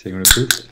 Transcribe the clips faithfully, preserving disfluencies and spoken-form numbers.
Trenger du pult?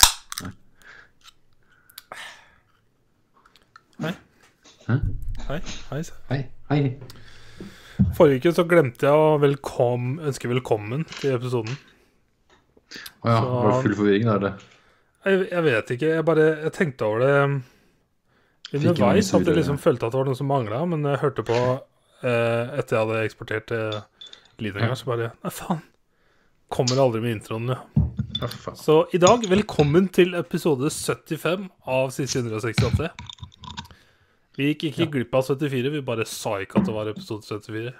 Nei. Hæ? Hei, hei. Hei, hei. Forrige uke så glemte jeg å velkom, ønske velkommen til episoden. Åja, Så- var det full forvirring da, eller? Jeg, jeg vet ikke, jeg bare jeg tenkte over det Fikk mange underveis, at jeg sure- liksom følte at det var noe som manglet, men jeg hørte på eh, etter jeg hadde eksportert til Lidringer, så bare, nei faen, kommer aldri med introen, ja. Ja, for faen. Så i dag, velkommen til episode syttifem av siste hundre og sekstiåtte. Vi gikk ikke glipp av syttifire, vi bare sa ikke at det var episode syttifire.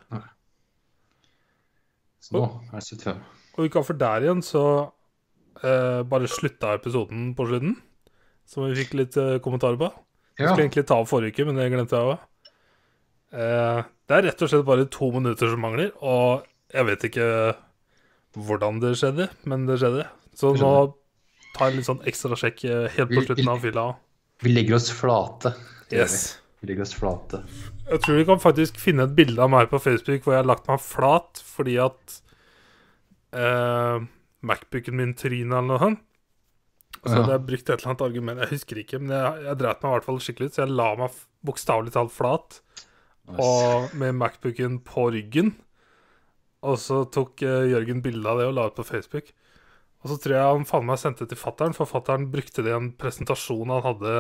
Så nå er det syttifem. Og uka for der igjen så eh, bare slutta episoden på slutten, som vi fikk litt eh, kommentarer på. Jeg Ja, skulle egentlig ta av forrige uke, men det glemte jeg også. Eh, det er rett og slett bare to minutter som mangler, og jeg vet ikke hvordan det skjedde, men det skjedde. Så Det nå skjedde. tar jeg litt sånn ekstra sjekk eh, helt på Vi- slutten av fylla. vi legger oss flate. Det gjør Yes. Vi. vi legger oss flate. Jeg tror vi kan faktisk finne et bilde av meg på Facebook hvor jeg har lagt meg flat fordi at eh, Macbooken min tryna eller noe sånt. Så Ja. hadde jeg brukt et eller annet argument, jeg husker ikke, men jeg, jeg dreit meg i hvert fall skikkelig ut, så jeg la meg f- bokstavelig talt flat, Nice. og med Macbooken på ryggen. Og så tok eh, Jørgen bilde av det og la ut på Facebook. Og så tror jeg han faen meg sendte til fatteren, for fatteren brukte det i en presentasjon han hadde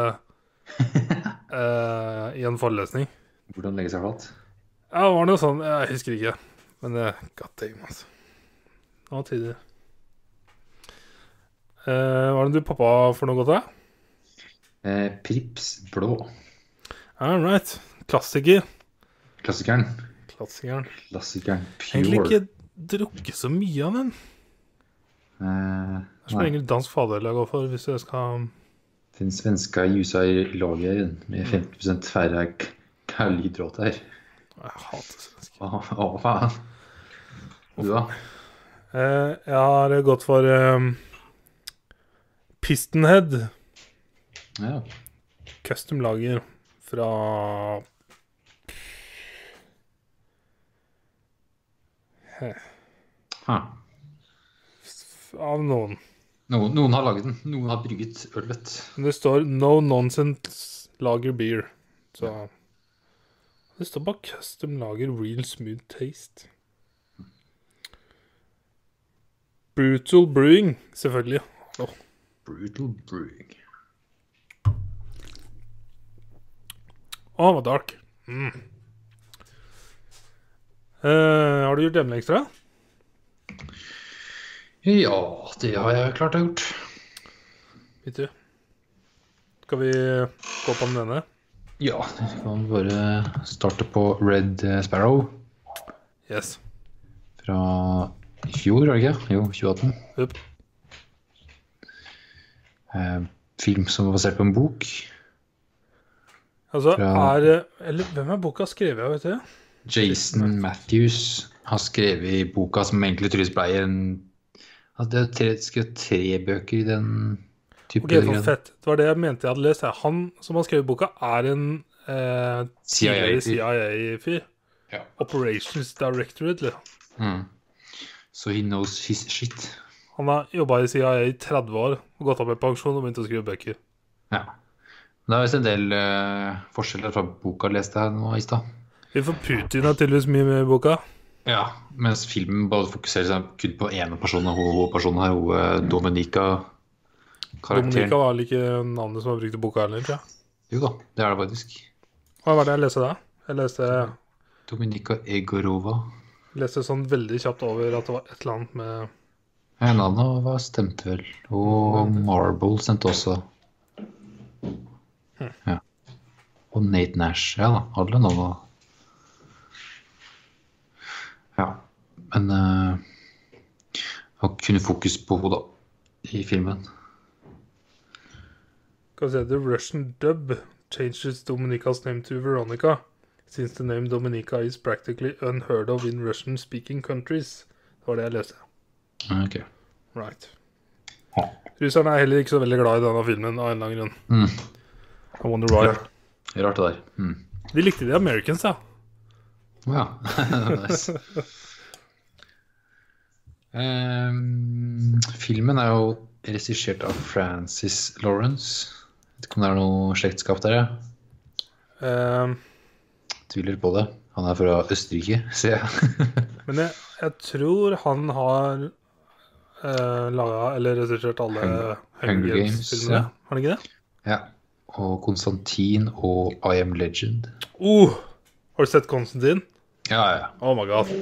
eh, i en forelesning. Hvordan legge seg flat? Ja, det var noe sånn, jeg husker ikke. Men det, god damn, altså. Det var tidlig. Eh, hva er det du poppa for noe godt da? Eh, Prips blå. All right. Klassiker. Klassikeren. Klassikeren. Klassikeren. Egentlig Pure. ikke drukket så mye av den. Eh, Det er som nei. regel dansk fadel jeg går for, hvis jeg skal... Den svenska ljusa i lager med femti prosent færre k- karbohydrater. Jeg hater svensk. Å, å, faen. Du da? Eh, jeg har gått for eh, Pistonhead. Ja. Custom lager fra... Ha. Av noen. Noen, noen har laget den. Noen har brygget ølet. Men det står No Nonsense Lager Beer. Så det står bare Custom Lager Real Smooth Taste. Brutal Brewing, selvfølgelig. Åh. Brutal Brewing. Å, det var dark. Mm. Eh, har du gjort hjemmelekser? Ja, det har jeg klart å ha gjort. Vet du? Skal vi gå på den ene? Ja, vi kan bare starte på Red Sparrow Yes. fra i fjor, er det ikke? Jo, tjue atten. Upp. Eh, film som var basert på en bok. Altså, Fra- er... Eller, hvem er boka skrevet av, vet du? Jason Matthews har skrevet i boka som egentlig tydeligvis ble en... Altså, det er tre, skrevet tre bøker i den type Ok, for greier. fett. Det var det jeg mente jeg hadde lest. Han som har skrevet boka er en eh, C I A tidligere -fyr. C I A-fyr. Ja. Operations Directorate. Liksom. Mm. So he knows his shit. Han har jobbet i C I A i tretti år, og gått av med pensjon og begynt å skrive bøker. Ja. Det er visst en del eh, forskjeller fra boka leste jeg nå i stad. Vi får Putin er tydeligvis mye med i boka. Ja, mens filmen bare fokuserer seg kun på ene person, og hovedpersonen her, hun eh, Dominica karakteren. Dominika var vel ikke navnet som var brukt i boka heller, tror jeg. Jo da, det er det faktisk. Hva var det jeg leste da? Jeg leste, Dominika Egorova. leste sånn veldig kjapt over at det var et eller annet med... Ja, navnet var stemte vel. Og Marble stemte også. Ja. Og Nate Nash. Ja da, alle navnene. Ja, men uh, har kun fokus på henne da, i filmen. Hva sier det? The Russian dub changes Dominica's name to Veronica, since the name Dominica is practically unheard of in Russian-speaking countries. Det var det jeg leste. Ok. Right. Ja. Russerne er heller ikke så veldig glad i denne filmen av en eller annen grunn. Mm. I wonder why. Rart det der. Mm. De likte de Americans, da. Ja, nice. Um, filmen er jo regissert av Francis Lawrence. Vet ikke om det er noe slektskap der, ja. Um, Tviler på det. Han er fra Østerrike, ser jeg. men jeg, jeg tror han har uh, laget, eller regissert alle Hunger, Hunger Games-filmene. ja. Har han ikke det? Ja. Og Konstantin og I Am Legend. Uh, har du sett Konstantin? Ja, ja. Oh my god.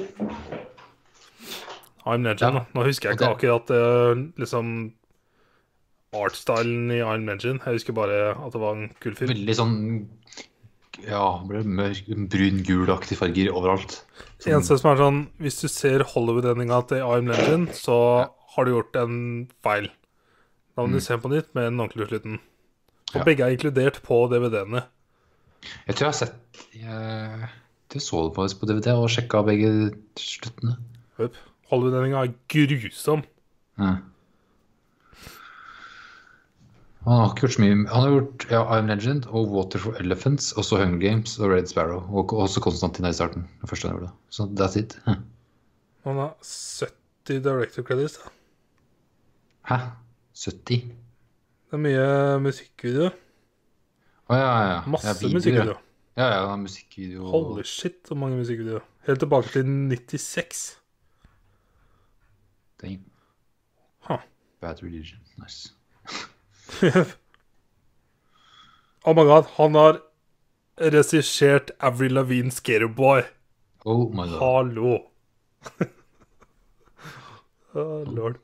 I'm Legend. Ja. Nå husker jeg ikke akkurat uh, liksom artstylen i I'm Legend. Jeg husker bare at det var en kul film. Veldig sånn, ja, mørk, brun-gulaktige farger overalt. Det eneste som er sånn, hvis du ser Hollywood-endinga til I'm Legend, så har du gjort en feil. Da må Mm. du se på nytt med en ordentlig slutten. Og Ja. begge er inkludert på D V D-ene. Jeg tror jeg har sett jeg, jeg så det faktisk på D V D og sjekket begge sluttene. Høp. Hollywood-endinga er grusom. Ja. Han har ikke gjort så mye. Han har gjort ja, I Am Legend og Water for Elephants, og så Hunger Games og Red Sparrow. Og også Konstantin i starten. Det første han gjorde. Så that's it. Hæ? Han har sytti director credits. Da. Hæ? sytti? Det er mye musikkvideo. Å ja, ja, ja. Masse ja, video, musikkvideo. Ja, ja, ja, musikkvideo. Holy shit, så mange musikkvideoer. Helt tilbake til nittiseks. Damn. Huh. Bad Religion. Nice. Oh my god, han har regissert Avril Lavigne Skaterboy. Oh my god. Hallo. Oh lord.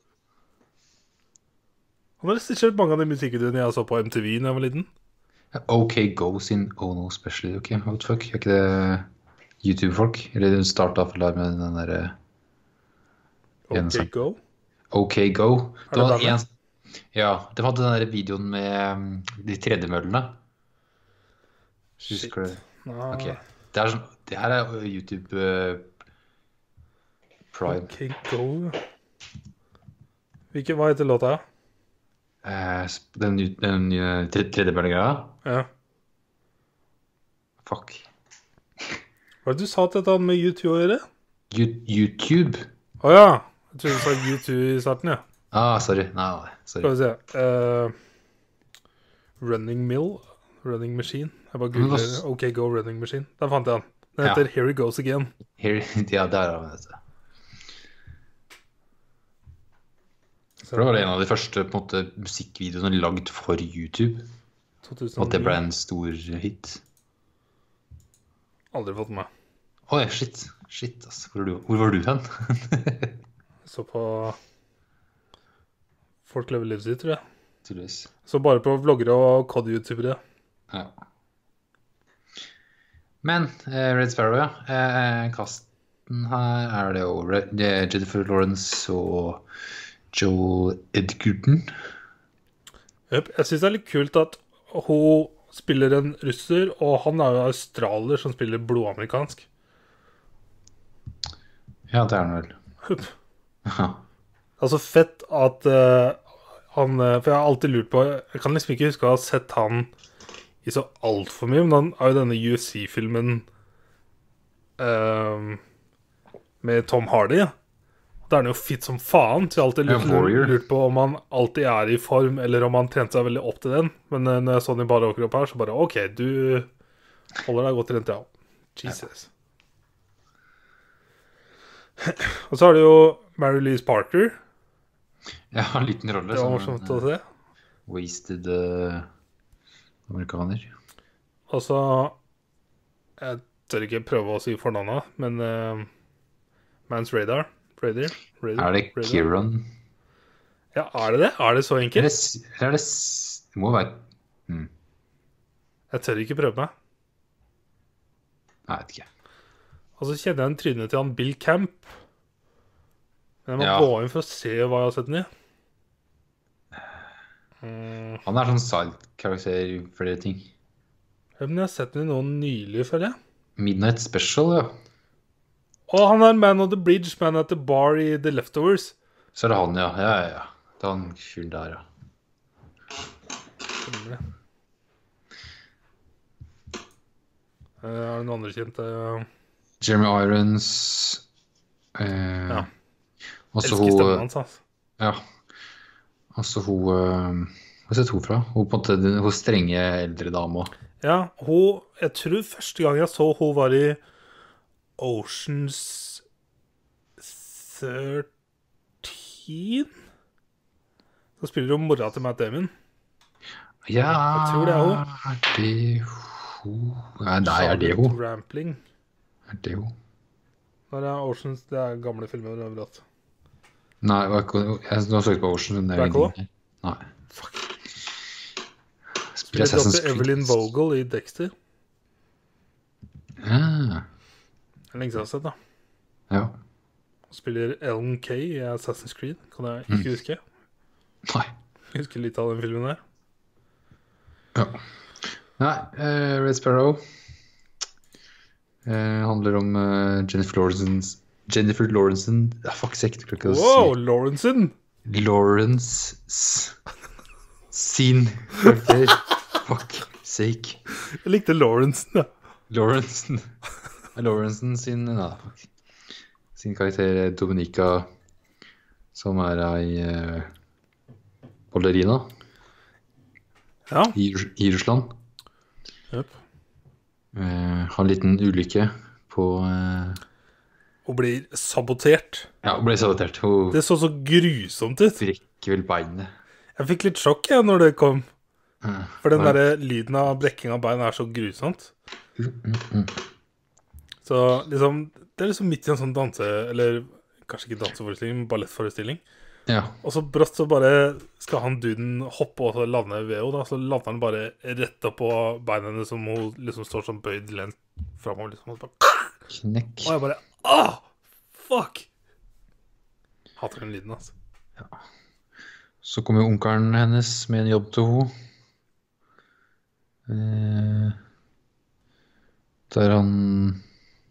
Han har regissert mange av de musikkvideoene jeg så på M T V da jeg var liten. OK Go sin Oh No Special. Ok, what the fuck? Er ikke det YouTube-folk? Eller hun startet for med den der eh, ene OK sang. Go. OK Go. Er Det var det en, ja, det var den der videoen med um, de tredemøllene. Husker du? Nah. Ok. Det, er sånn, det her er YouTube uh, Prime. OK Go. Hvilke, hva heter låta? Eh, sp- den ny- den nye tre- tredemøllegreia. Ja. Fuck. Hva er det du sa til dette hadde med YouTube å gjøre? You- YouTube? Åja, jeg trodde du sa YouTube i starten, ja. Ah, sorry. Nei, nei, Skal sorry. vi se. Eh, running Mill. Running Machine. Jeg bare Men hva googler s- OK Go Running Machine. Der fant jeg den. Den Ja. heter Here It Goes Again. Here, ja, der har vi det. For det var en av de første på en måte, musikkvideoene lagd for YouTube. Og at det ble en stor hit. Aldri fått med meg. Oi, shit. Shit, altså. Hvor, er du? Hvor var du hen? Så på Folk lever livet sitt, tror jeg. Tydeligvis. Så bare på vloggere og cod-youtubere. Ja. Men eh, Red Sparrow, ja. Eh, kasten her er det jo Red, det er Jennifer Lawrence og Joel Edgerton. Yep. Jeg synes det er litt kult at hun spiller en russer, og han er jo australier som spiller blodamerikansk. Ja, det er han vel. Hup. Ja. Altså fett at eh, han eh, For jeg har alltid lurt på Jeg kan liksom ikke huske å ha sett han i så alt for mye, men han er jo denne U F C-filmen eh, med Tom Hardy. Da er han jo fit som faen, så jeg har alltid Ja, lurt, Warrior. lurt på om han alltid er i form, eller om han trente seg veldig opp til den. Men eh, når jeg så den i bare overkropp her, så bare OK, du holder deg godt trent, ja. Jesus. Og så har du jo Mary Louise Parker. Ja, en liten rolle. Det var som morsomt å en, se. eh, Wasted eh, amerikaner. Og så Jeg tør ikke prøve å si fornavnet, men uh, Mans Radar. Radar? Radar? Er det Radar? Kieran? Ja, er det det? Er det så Er det, enkelt? s- er det, s- det må være hmm. Jeg tør ikke prøve meg. Nei, jeg vet ikke. Og så kjenner jeg en trynet til han Bill Camp. Men jeg må Ja. gå inn for å se hva jeg har sett den i. Mm. Han er sånn side-karakter i flere ting. Ja, men jeg har sett den i noe nylig, føler jeg. Midnight Special, ja. Og han er Man on the Bridge, Man at the Bar i The Leftovers. Så er det han, ja. Ja, ja, ja. Det er han fyren der, ja. Stemmer det. Eh, er det noen andre kjente? Jeremy Irons. Eh, Ja. Også Elsker stemmen hun hans, altså. Ja. Altså hun øh, Hva har jeg sett hun fra? Hun på en måte den- hun strenge eldre dame også. Ja, hun Jeg tror første gang jeg så hun var i Oceans thirteen. Så spiller hun mora til Matt Damon. Ja, Jeg tror det er hun. Er det hun? Nei, nei, er det hun? Rampling. Er det hun? Når det er Oceans, det er gamle filmer overalt. Nei, det var ikke- jeg nå søkte på Ocean. Men det Det er er ikke ingenting her. Nei. Spiller Spiller Assassin's doktor Creed. Evelyn Vogel i Dexter. Ja. Det er lenge siden jeg har sett, da. Ja. Hun spiller Ellen Kay i Assassin's Creed. Kan jeg Mm. ikke huske. Nei. Jeg husker litt av den filmen der. Ja. Nei, eh, Red Sparrow eh, handler om eh, Jennifer Lawrence Jennifer Lawrence ah, Fuck sake, det klarer ikke å Wow, Lawrenson! si Lawrence sin karakter. Fuck sake. Jeg likte Lawrenson, ja. Lawrence Lawrence sin Nei, fuck. Sin karakter er Dominika, som er ei eh, ballerina Ja. i, i Russland. Yep. Eh, har en liten ulykke på eh, Hun blir sabotert. Ja, hun ble sabotert. Hun Det så så grusomt ut. brekker vel beinet. Jeg fikk litt sjokk jeg, når det kom. Eh, For den nei. der lyden av brekking av bein er så grusomt. Mm, mm, mm. Så liksom det er liksom midt i en sånn danse... Eller kanskje ikke danseforestilling, men ballettforestilling. Ja. Og så brått så bare skal han duden hoppe og så lande ved henne. Da. Så lander han bare rett opp på beinene som hun liksom står sånn bøyd lent framover. Liksom, og så bare, Knekk. og jeg bare ah, fuck! Hater den lyden, altså. Så kommer jo onkelen hennes med en jobb til henne. Eh, der han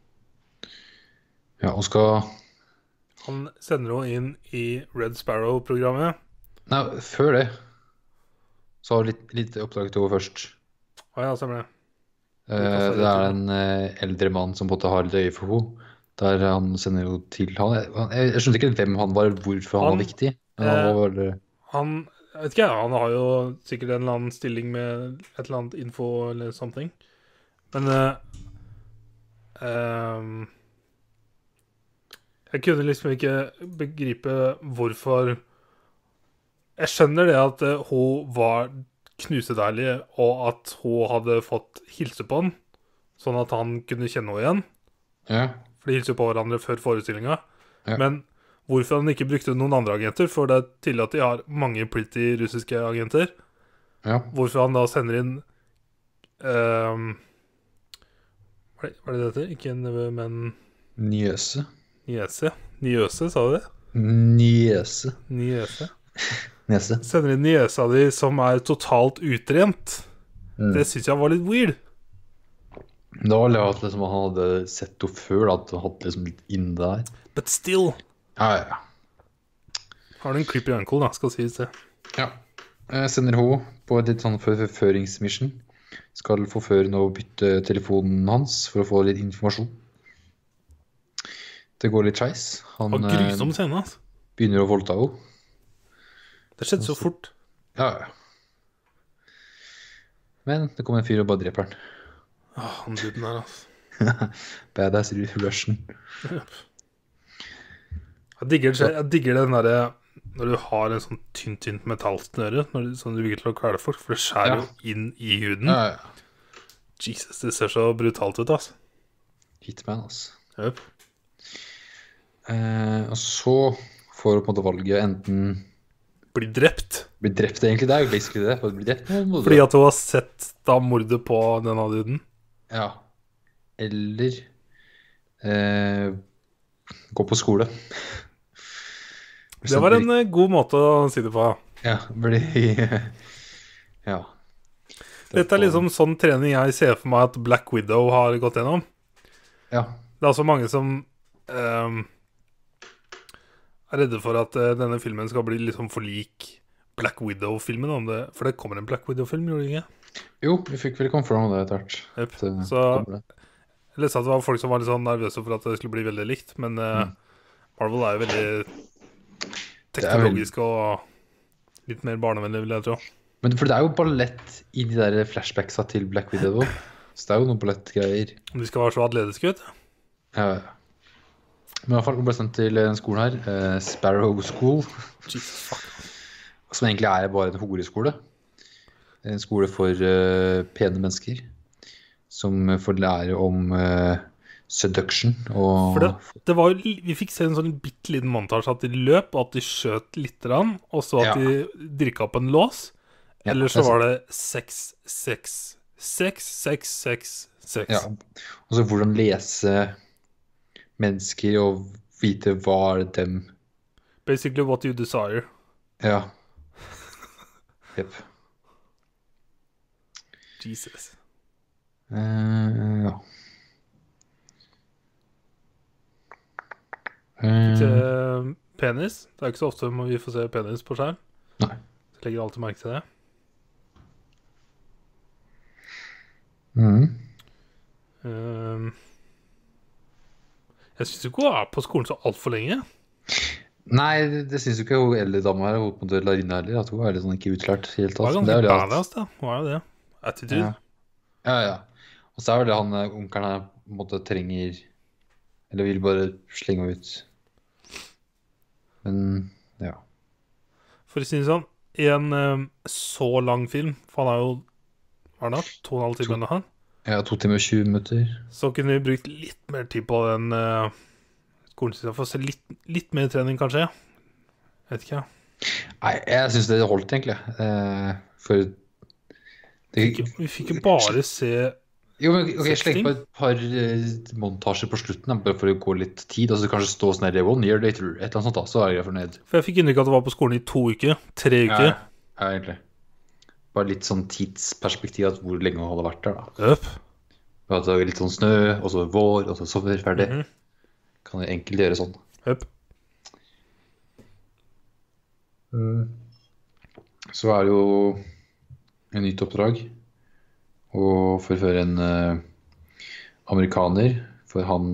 Ja, og skal Han sender henne inn i Red Sparrow-programmet. Nei, før det så har vi litt, litt oppdrag til henne først. Å ja, stemmer det. Eh, det er en eh, eldre mann som måtte ha litt øye for henne. Der han sender henne til han. Jeg, jeg skjønte ikke hvem han var, hvorfor han, Han, var viktig. Men han eh, var bare Han jeg vet ikke, han har jo sikkert en eller annen stilling med et eller annet info eller something. Men eh, ehm, jeg kunne liksom ikke begripe hvorfor. Jeg skjønner det at eh, hun var knusedeilig, og at hun hadde fått hilse på han, sånn at han kunne kjenne henne igjen. Ja. For de hilser jo på hverandre før forestillinga. Ja. Men hvorfor han ikke brukte noen andre agenter, for det er tydelig at de har mange pretty russiske agenter. Ja. Hvorfor han da sender inn ehm, Hva er det hva er det det heter? Ikke nevø, men Niese. niese. Niese, sa du det? Niese. Niese. Nese. Sender inn niesa di som er totalt utrent. Mm. Det syns jeg var litt weird. Da var det at liksom, han hadde sett henne før, da, at han hadde liksom litt inn der. But still. Ja, ja, ja. Har du en creepy uncle, da, skal sies det. Ja. Jeg sender henne på et litt sånn forføringsmission. Skal forføre henne og bytte telefonen hans for å få litt informasjon. Det går litt skeis. Han Og grusom scene, altså. eh, begynner å voldta henne. Det skjedde så fort. Ja, ja. Men det kommer en fyr og bare dreper han. Åh, han duden der, altså. Badass Russian. Jeg digger, det- jeg digger den derre når du har en sånn tynt, tynt metallsnøre når du, sånn du bruker til å kvele folk, for det skjærer Ja. jo inn i huden. Ja, ja. Jesus, det ser så brutalt ut, altså. Hitman, altså. Yep. Eh, og så får du på en måte valget enten Blir drept. bli drept, egentlig. Det er jo basically det. For å bli drept, nå må du- Fordi at du har sett da mordet på denne duden. Ja. Eller eh, gå på skole. Det var en eh, god måte å si det på. Ja, bli Ja. Dette er liksom sånn trening jeg ser for meg at Black Widow har gått gjennom. Ja. Det er altså mange som ehm, er redde for at eh, denne filmen skal bli liksom for lik Black Widow-filmen. Om det, for det kommer en Black Widow-film, gjorde det ikke? Jo, vi fikk vel confirm det etter hvert. Yep. At det Så kommer det. jeg leste at det var folk som var litt sånn nervøse for at det skulle bli veldig likt. Men eh, Mm. Marvel er jo veldig er teknologisk og Litt mer barnevennlig, vil jeg tro. Men for det er jo ballett i de der flashbacksa til Black Widow. Så det er jo noen ballettgreier. Om de skal være så atletiske ut. Ja, ja. Men i hvert fall ble sendt til den skolen her, eh, Sparrow School, Jesus, fuck. som egentlig er bare en horeskole. En skole for eh, pene mennesker, som får lære om eh, seduction og... For det, det var jo, vi fikk se en sånn bitte liten montasje at de løp, og at de skjøt litt, og så at Ja. de drikket opp en lås. Ja, Eller så det er var det sex, sex, sex, sex, sex, sex. Ja, og så hvordan lese mennesker og vite hva er dem. Basically what you desire. Ja. Jep. Jesus. Eh, ja. Fikk se Eh, penis. Det er ikke så ofte vi får se penis på skjerm. nei. Så legger jeg alltid merke til det. Mhm. Um, jeg synes jo ikke hun er på skolen så alt for lenge. Nei, det, det synes jo ikke hun eldre dama her, hun på en måte Larina heller, at hun er litt sånn ikke utlært helt. Hun er Altså. ganske Det er jo det at- badass, da. Hun er jo det. Attitude. Ja. Ja, ja. Og så er det han eh, onkelen her på en måte trenger, eller vil bare slenge henne ut. Men, ja. For å si det sånn, i en um, så lang film, for han er jo, hva er det, to og en halv time eller noe, Ja, to timer og tjue minutter. så kunne vi brukt litt mer tid på den uh, skolen sin, for å se litt, litt mer trening, kanskje. Vet ikke, ja. Nei, jeg synes det holdt egentlig. Eh, for det, Vi fikk, jo- vi fikk jo bare se jo, men ok, seks sleng ting. på et par eh, montasjer på slutten, da, bare for å gå litt tid, og så kanskje stå sånn her, one year later, et eller annet sånt da, så er jeg fornøyd. For jeg fikk inntrykk av at det var på skolen i to uker, tre Ja, uker. ja, egentlig. Bare litt sånn tidsperspektiv, at hvor lenge hun hadde vært der da. Øp. Og at det var litt sånn snø, og så vår, og så sommer, ferdig. Mhm. Kan jeg enkelt gjøre sånn. Øp. Så er det jo en nytt oppdrag å forføre en eh, amerikaner, for han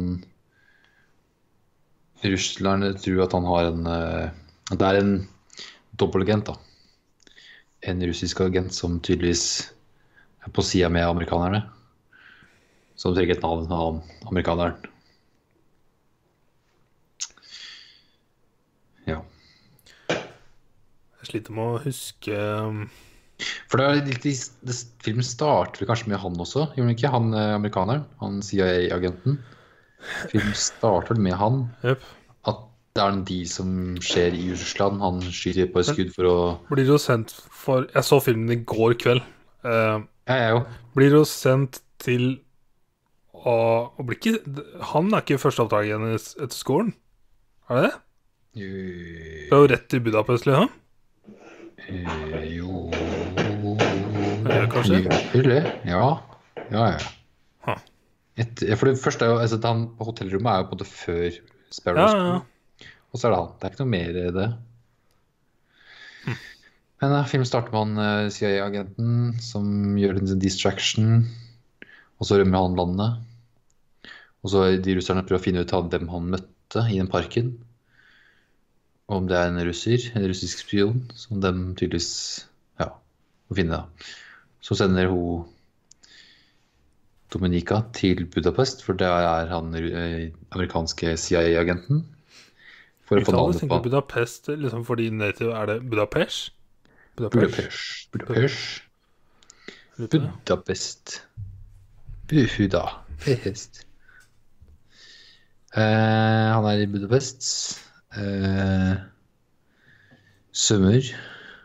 Russland tror at han har en eh, at det er en dobbeltagent da. En russisk agent som tydeligvis er på siden med amerikanerne, som trenger et navn av amerikaneren. Ja. Jeg sliter med å huske um, For det er litt, det, filmen starter vel kanskje med han også, gjør den ikke? Han eh, amerikaneren, han C I A-agenten. Filmen starter med han, Øp. at det er en deal som skjer i Russland. Han skyter på et skudd for å... Blir jo sendt for Jeg så filmen i går kveld. Uh, Ja, jeg jo. blir jo sendt til å, å bli ikke Han er ikke førsteoppdraget hennes etter skolen? Er det det? Det er jo rett til Budapest, liksom. Eh, Jo... Ja, kanskje? Gjør det? Ja. Ja, ja. Huh. Et, for det første er jo, altså, at han på hotellrommet er jo på en måte før Sparrow Ja, School. ja, ja. Og så er det han. Det er ikke noe mer i det. Men uh, filmen starter med han uh, C I A-agenten som gjør en distraction, og så rømmer han landet. Og så de russerne prøver å finne ut av hvem han møtte i den parken. Og om det er en russer, en russisk spion, som de tydeligvis, ja, må finne da. Så sender hun Dominika til Budapest, for det er han uh, amerikanske C I A-agenten. For å få Uttales navnet på egentlig Budapest liksom fordi native er det Budapest? Budapest. Budapest. Lurer på det. Budapest. Budapest. Eh, han er i Budapest. Eh, Sømmer.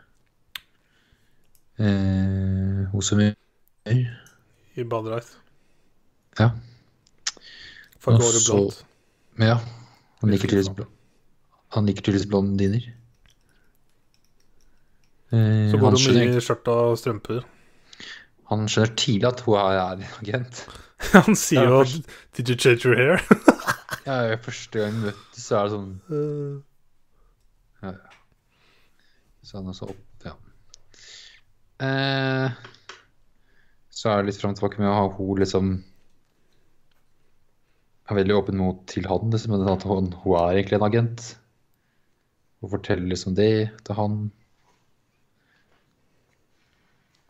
Eh, hun sømmer. I badedrakt. Ja. For Og håret så- blondt. Ja. Han liker tydeligvis blond. Han liker tydeligvis blondiner. Eh, Så går han, det skjønner, mye i skjørt og strømper. han skjønner tidlig at hun er er agent. Han sier Ja, jo først- 'Did you change your hair?' Ja, første gang vi møttes, så er det sånn Uh, Ja, ja. Så han også opp, ja. Eh, så er det litt frem og tilbake med å ha hun liksom er veldig åpen mot til han, liksom, men at hun, hun er egentlig en agent. Og forteller liksom det til han.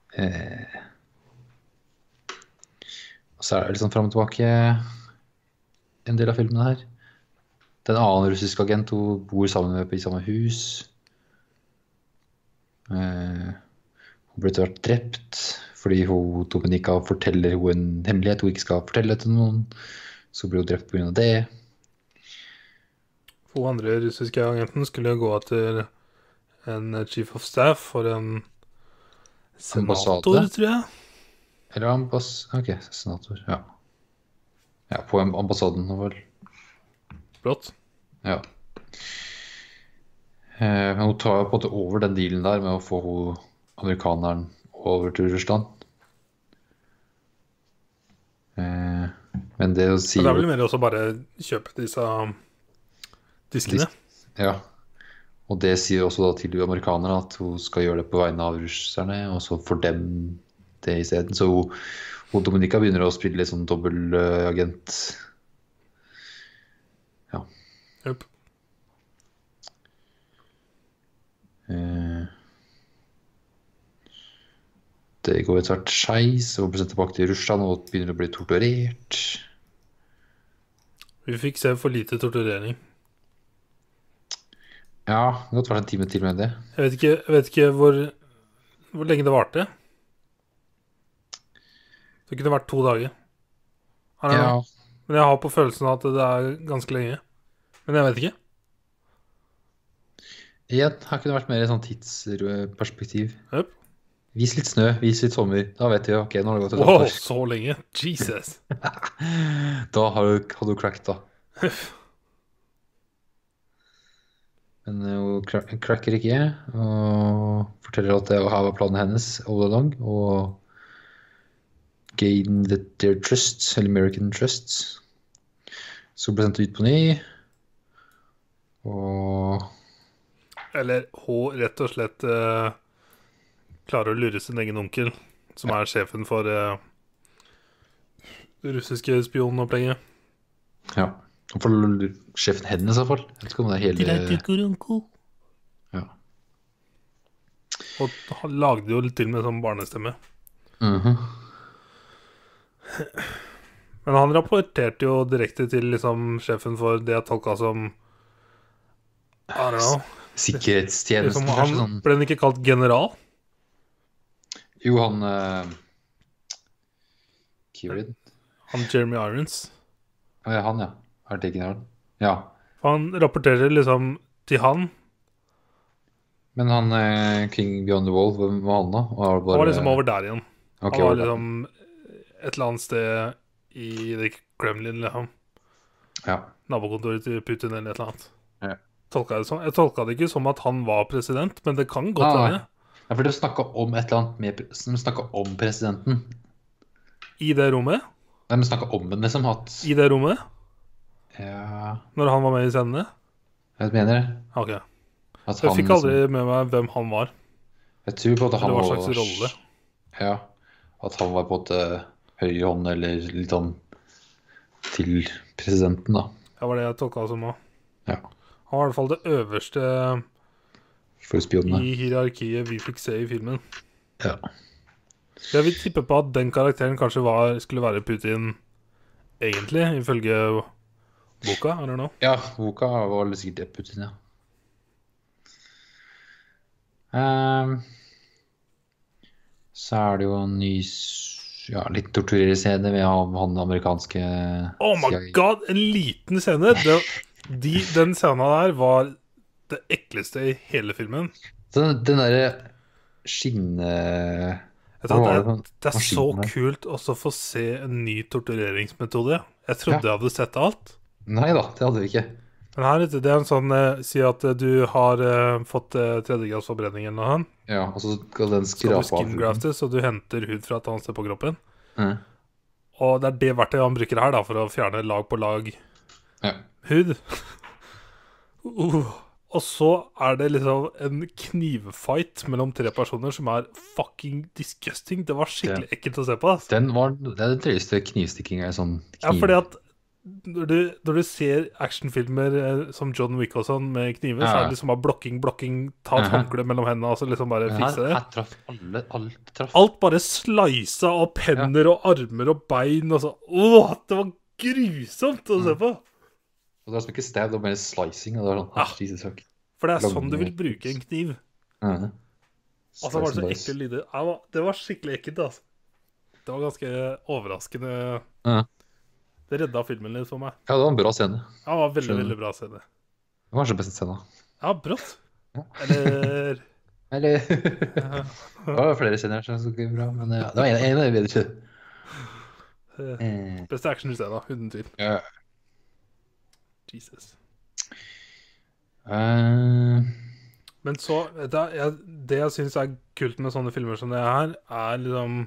Eh, og så er det litt sånn frem og tilbake en del av filmene her. Det er en annen russisk agent hun bor sammen med i samme hus. Eh, hun ble etter hvert drept fordi hun, Dominika forteller hun en hemmelighet hun ikke skal fortelle til noen. Så ble hun drept på grunn av det. For andre russiske agenten skulle gå etter en chief of staff for en senator, Ambassade. tror jeg. Eller ambass... Ok, senator, ja. Ja, på ambassaden, vel. Blått. Ja. Eh, men hun tar på en måte over den dealen der med å få hun, amerikaneren over til Russland. Eh, men det å si... Men det er vel mer også bare kjøpe disse diskene. Ja. Og det sier også da til amerikanerne at hun skal gjøre det på vegne av russerne, og så får dem det i stedet. Så hun, hun Dominika begynner å spille litt sånn dobbeltagent. Ja. Yep. Eh, det går etter hvert skeis, og hun blir sendt tilbake til Russland og begynner å bli torturert. Vi fikk se for lite torturering. Ja, det har gått vært en time til med det. Jeg vet ikke, jeg vet ikke hvor, hvor lenge det varte. Det kunne vært to dager. I don't Ja, know. Men jeg har på følelsen at det er ganske lenge. Men jeg vet ikke. igjen, her kunne det vært mer i sånn tidsperspektiv. Yep. Vis litt snø, vis litt sommer. Da vet vi, ok, nå har det gått et Wow, halvt år. så lenge. Jesus. Da har du, har du cracked, da. Men eh, hun cra- cracker ikke, og forteller at det her var planen hennes all along, og gain the, their trust, eller American trust. Så ble sendt ut på ny, og Eller hun rett og slett eh, klarer å lure sin egen onkel, som er sjefen for eh, det russiske spionopplegget. ja, og for sjefen hennes i hvert fall. Jeg vet ikke om det er hele... Ja. Og han lagde jo til med sånn barnestemme. Mhm. Men han rapporterte jo direkte til liksom sjefen for det jeg tolka som I don't know. Sikkerhetstjenesten, Liksom, kanskje han sånn. ble han ikke kalt general? Jo, han eh, Kieran. Han Jeremy Irons. Å, ja, han, ja. Er det generalen? Ja. Han rapporterer liksom til han. Men han eh, King Beyond the Wall, hvem var han da? Var det Han bare... var liksom over der igjen. Ok, Han var over der. liksom et eller annet sted i det Kremlin, liksom. Ja. Nabokontoret til Putin eller et eller annet. Ja. Tolka det sånn. Jeg tolka det ikke som at han var president, men det kan godt Ah, være. Ja, for de snakket om et eller annet med, de snakket om presidenten. I det rommet? Nei, de snakket om den liksom, at... I det rommet? Ja, Når han var med i scenene? jeg mener det. Ok. At Jeg han fikk aldri liksom, med meg hvem han var. jeg tror på at han Eller hva var... slags rolle. Ja, at han var på en måte høyre hånd, eller litt sånn til presidenten da. Det var det jeg tolka som òg. Ja, Han var i hvert fall det øverste for spionene. i hierarkiet vi fikk se i filmen. Ja. Jeg vil tippe på at den karakteren kanskje var, skulle være Putin egentlig, ifølge boka. I don't know. Ja, boka var litt sikkert det Putin, ja. Ehm, så er det jo en ny s- ja, litt torturerscene med han han amerikanske Oh my C I A. god, en liten scene! Det, de, den scenen der var det ekleste i hele filmen. Den, den derre skinne... Jeg Hva tror var det, det er, det er for så maskiner? kult også å få se en ny tortureringsmetode. Jeg trodde jeg hadde sett alt. Nei da, det hadde vi ikke. Men her vet du, det er en sånn eh, si at eh, du har eh, fått eh, tredjegradsforbrenning eller noe sånt. Ja, og så skal den Skal du skrape av. skingrafte, så du henter hud fra et annet sted på kroppen. Mm. Og det er det verktøyet han bruker her da, for å fjerne lag på lag Ja. hud. uh. Og så er det liksom en knivfight mellom tre personer som er fucking disgusting. Det var skikkelig ekkelt å se på. ass. Den var, det er den drøyeste knivstikkinga i sånn Ja, kniv. fordi at når du, når du ser actionfilmer eh, som John Wick og sånn med kniver, Ja. så er det liksom bare blokking, blokking, ta et Mhm. håndkle mellom hendene, og så liksom bare Men fikse her, det. her traff alle, alt traff. Alt bare slisa av penner og armer og bein og så. Åh, det var grusomt å se på! Og det er som ikke stab, det var mer slicing. Og det var sånn, Ja. ah, Jesus fuck. For det er Lange- sånn du vil bruke en kniv. Mhm. Og så var det så Slice and dice. ekle lyder. Ja, det var- Det var skikkelig ekkelt, altså. Det var ganske overraskende. Ja. Det redda filmen litt for meg. Ja, det var en bra scene. Ja, det var veldig, Skjønner. veldig bra scene. Det var kanskje beste scenen. Ja, brått. Ja. Eller Eller Det var flere scener som var ikke bra, men ja, det var en, en av de bedre. eh, Eh, Beste actionscena, uten tvil. ja. Jesus. Eh, Men så vet du, jeg, det jeg syns er kult med sånne filmer som det her, er liksom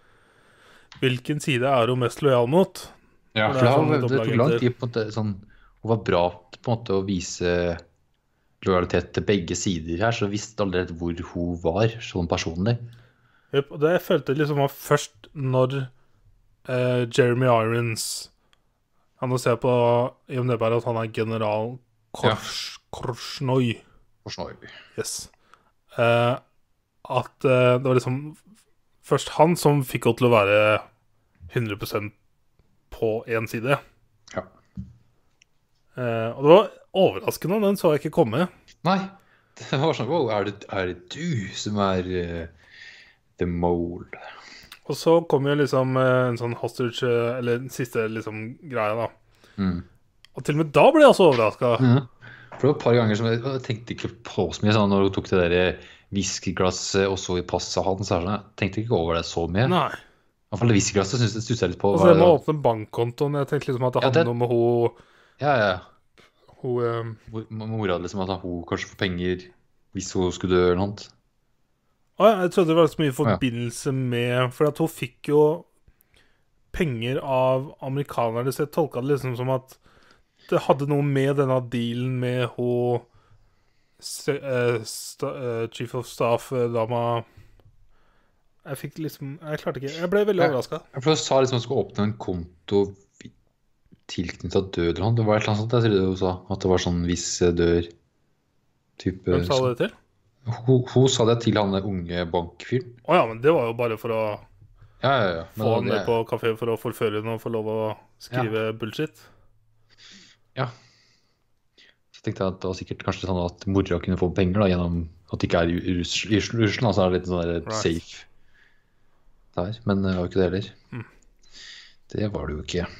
hvilken side er hun mest lojal mot? ja, For for det er det, sånn har- det tok lang dobbeltagenter. tid på en måte sånn. Hun var bra på en måte å vise lojalitet til begge sider her, så visste alle rett hvor hun var sånn personlig. Jep, og det jeg følte liksom var først når eh, Jeremy Irons Han må se på I M D B at han er general Kors, Korsnoi. Forsnøy. Yes. Eh, at eh, det var liksom først han som fikk henne til å være hundre prosent på én side. Ja. Eh, og det var overraskende, den så jeg ikke komme. Nei, det var sånn, wow, er det, er det du som er eh, the mole? Og så kom jo liksom eh, en sånn hostage, eh, eller den siste liksom greia da. Mm. Og til og med da ble jeg også overrasket. Ja. For det var et par ganger som jeg, jeg tenkte ikke på så mye, sånn, når hun tok det der whiskyglasset og så i passet hans, så er det sånn, jeg tenkte ikke over det så mye. Nei. I hvert fall det whiskyglasset synes jeg stusset jeg litt på. Og så det med å Var- åpne bankkontoen, jeg tenkte liksom at det Ja, hadde det- noe med hun, Ja, ja. hun eh, Hvor- Mora hadde liksom at hun kanskje får penger hvis hun skulle dø eller noe. Å ja, jeg trodde det var så mye i ja. forbindelse med For at hun fikk jo penger av amerikanerne, så jeg tolka det liksom som at det hadde noe med denne dealen med hun se, eh, sta, eh, Chief of Staff-dama Jeg fikk liksom Jeg klarte ikke Jeg ble veldig Ja. overraska. Jeg for hun sa liksom at hun skulle åpne en konto tilknyttet død eller noe. Det var et eller annet sånt jeg trodde hun sa. At det var sånn hvis jeg dør type. Hvem sa det til? Hun, hun sa det til han der unge bankfyren. Å ja, men det var jo bare for å Ja, ja, ja. Men få han det- med på kafé for å forføre henne og få lov å skrive bullshit. Ja. Så tenkte jeg at det var sikkert kanskje sånn at mora kunne få penger da, gjennom at det ikke er i Russ- i Russland. Altså er det litt sånn der Right. safe der. Men det var jo ikke det heller. Mm. Det var det jo ikke.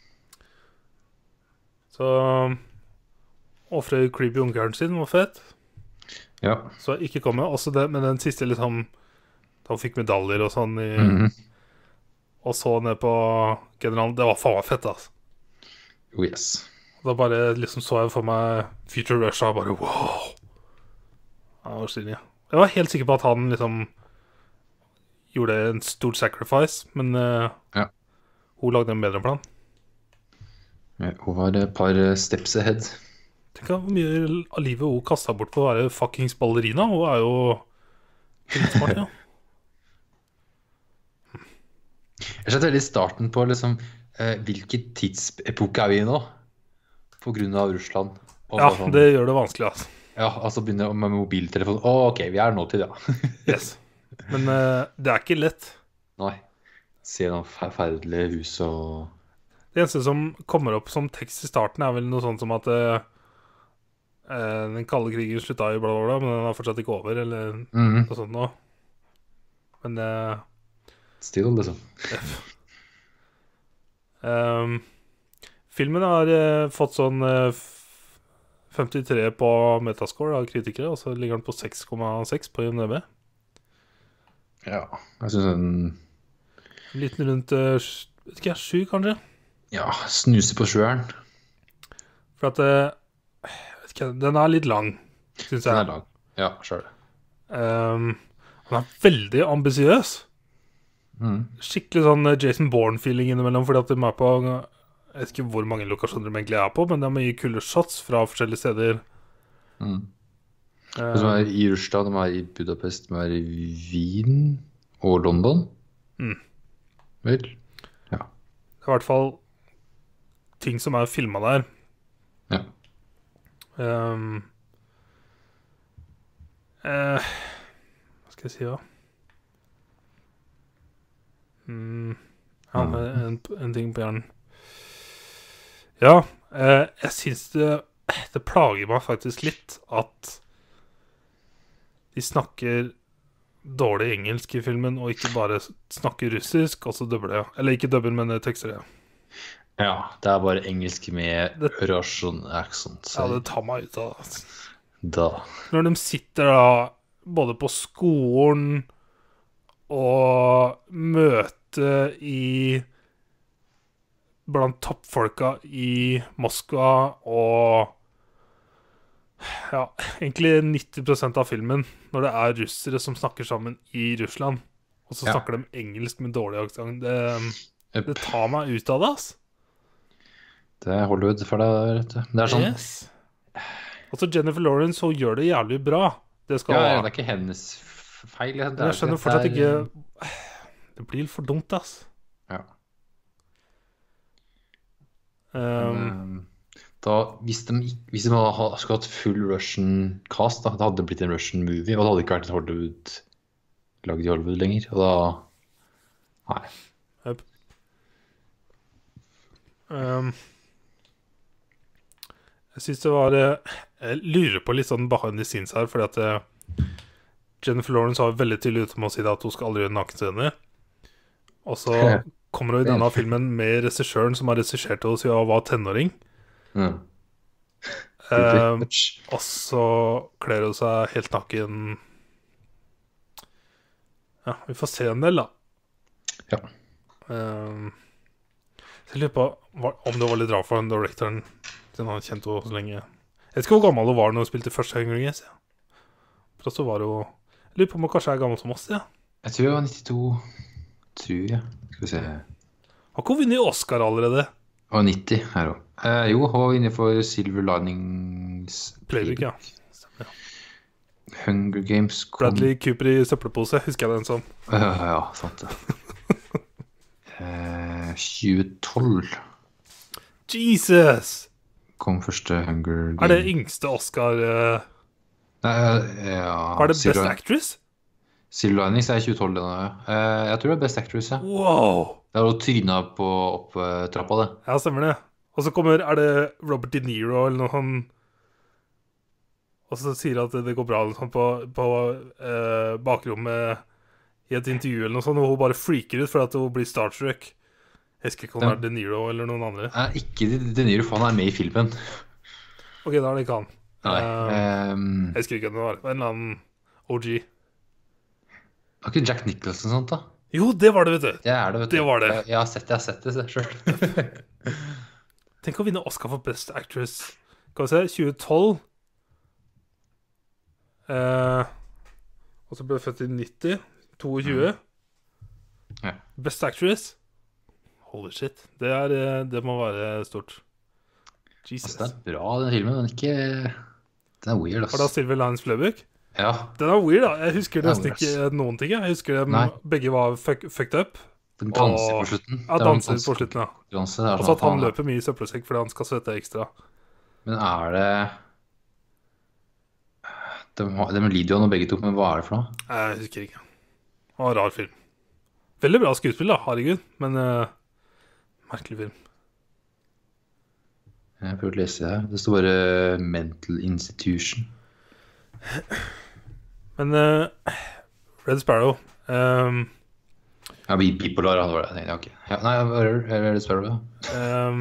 Så ofre creepy ungkaren sin var fett. Ja. Så ikke komme. Også det, men den siste liksom da hun fikk medaljer og sånn i, Mhm. og så ned på generalen. Det var faen meg fett, altså. Oh, yes. Da bare liksom så jeg for meg Future Rush og bare wow. Ja, det var stilig. Jeg var helt sikker på at han liksom gjorde en stor sacrifice, men eh, Ja. hun lagde en bedre plan. Ja, hun var et par steps ahead. Tenk hvor mye av livet hun kastet bort på å være fuckings ballerina. Hun er jo dritsmart, ja. Jeg skjønte veldig starten på liksom, eh, hvilken tidsepoke er vi i nå? På grunn av Russland. Og Ja, så sånn, det gjør det vanskelig, altså. ja, altså begynner med mobiltelefon. Å, ok, vi er nå til det, ja. Yes. Men eh, det er ikke lett. Nei. Se noen forferdelige hus og Det eneste som kommer opp som tekst i starten, er vel noe sånt som at eh, eh, den kalde krigen slutta i bla, bla, bla, men den er fortsatt ikke over, eller Mhm. noe sånt noe. Men eh, Still, liksom. ehm, filmen har eh, fått sånn eh, f- femtitre på metascore av kritikere, og så ligger den på seks komma seks på I M D B. Ja. Jeg syns den En liten rundt eh, sj- vet ikke, sju, kanskje. ja, snuser på sjueren. For at eh, vet ikke, den er litt lang, syns Den er jeg. lang. Ja, sjøl. Um, han er veldig ambisiøs. Mm. Skikkelig sånn eh, Jason Bourne-feeling innimellom, fordi at de er på jeg vet ikke hvor mange lokasjoner de egentlig er på, men det er mye kule shots fra forskjellige steder. Mm. Eh, De er i Russland, de er i Budapest, de er i Wien og London. Mm. Vel? det er i hvert fall ting som er filmet der. Ja. Um, eh, hva skal jeg si da? Mm, ja, en, en ting på hjernen. Ja, eh, jeg synes det, det plager meg faktisk litt at de snakker dårlig engelsk i filmen, og ikke bare snakker russisk, og så dubber det. Eller ikke dubber, men tekster det. Ja, det er bare engelsk med Det- Russian accent. Ja, det tar meg ut av det. Altså. Da. Når de sitter da både på skolen og møte i blant toppfolka i Moskva og ja, egentlig nitti prosent av filmen når det er russere som snakker sammen i Russland, og så Ja. snakker de engelsk med dårlig aksent. Det, Yep. det tar meg ut av det, ass. Det er Hollywood for deg, vet du. Det er sånn, Yes. Altså, Jennifer Lawrence, hun gjør det jævlig bra. Det skal ja, hun ha. det er ikke hennes feil. Det Men jeg er- skjønner fortsatt det er- ikke. Det blir for dumt, ass. Ja. Um, Men, da, hvis de, ikk- hvis de hadde- skulle hatt full Russian cast, da, det hadde blitt en Russian movie, og det hadde ikke vært et Hollywood lagd i Hollywood lenger. Og da Nei. Yep. Um, jeg synes det var eh, Jeg lurer på litt sånn behind the scenes her, fordi at eh, Jennifer Lawrence var veldig tydelig ute med å si det at hun skal aldri gjøre nakenscener. Og så kommer hun i denne filmen med regissøren som har regissert henne siden hun var tenåring. Mm. Um, og så kler hun seg helt naken. Ja, vi får se en del, da. Ja. Um, så jeg lurer på hva- om det var litt rart for den directoren, siden han kjente henne så lenge. Jeg vet ikke hvor gammel hun var når hun spilte første Hunger Games. Ja. For så var hun Jeg lurer på om hun kanskje er gammel som oss. Ja. Jeg tror jeg var nittito. Tror jeg. Skal vi se. Har ikke hun vunnet Oscar allerede? Og nitti her òg. Eh, jo, hun var inne for Silver Linings Playbook, ja. Stemmer, ja. Hunger Games kom... Bradley Cooper i søppelpose, husker jeg den som. Ja, ja, sant det. eh, tjue tolv Jesus! kom første Hunger Games. Er det yngste Oscar uh, Nei, ja, Er det Best Silver- Actress? Silver Linings er tjue tolv, den er. Eh, jeg tror det er Best Actress, ja. Wow! Det er jo tryna på opp eh, trappa, det. Ja, stemmer det. Og så kommer Er det Robert De Niro eller noe sånn. Og så sier han at det går bra eller sånn, på, på eh, bakrommet i et intervju eller noe sånt, og hun bare freaker ut for at hun blir starstruck. Jeg husker ikke om det Ja. er De Niro eller noen andre. Er ikke De, De Niro, for han er med i filmen. Ok, da er det ikke han. Nei. Eh, ehm, jeg husker ikke hvem det var. En eller annen O G. Var ikke Jack Nicholson sånt, da? Jo, det var det, vet du. Det er det, vet du. Det var det. Jeg, jeg har sett det, jeg har sett det sjøl. Tenk å vinne Oscar for Best Actress. Skal vi se, tjue tolv. Eh, og så ble jeg født i nitti. tjueto. Ja. Best Actress. Holy shit. Det, er, eh, det må være stort. Jesus. Altså, det er bra, den filmen, men ikke Den er weird, Var det ass. Silver Linings Playbook? Ja. Den er weird, da. Jeg husker Det er nesten weird, ikke noen ting. Jeg husker dem Nei. begge var fuck, fucked up. Den danser Og- på slutten. Ja, Det er en danser på slutten, ja. danse, det er Og så sånn, at han faen, løper mye i søppelsekk fordi han skal svette ekstra. Men er det De, har- de lider jo nå begge to, men hva er det for noe? Jeg husker ikke. Det var en rar film. Veldig bra skuespill, da. Herregud. Men eh, merkelig film. Jeg prøver å lese det her. Det står bare 'Mental Institution'. Men eh, Red Sparrow ehm, Ja, bi- bipolar, ja, det var det. Jeg tenkte, ok. Ja, nei, hva er det? Er det Sparrow, ja. ehm,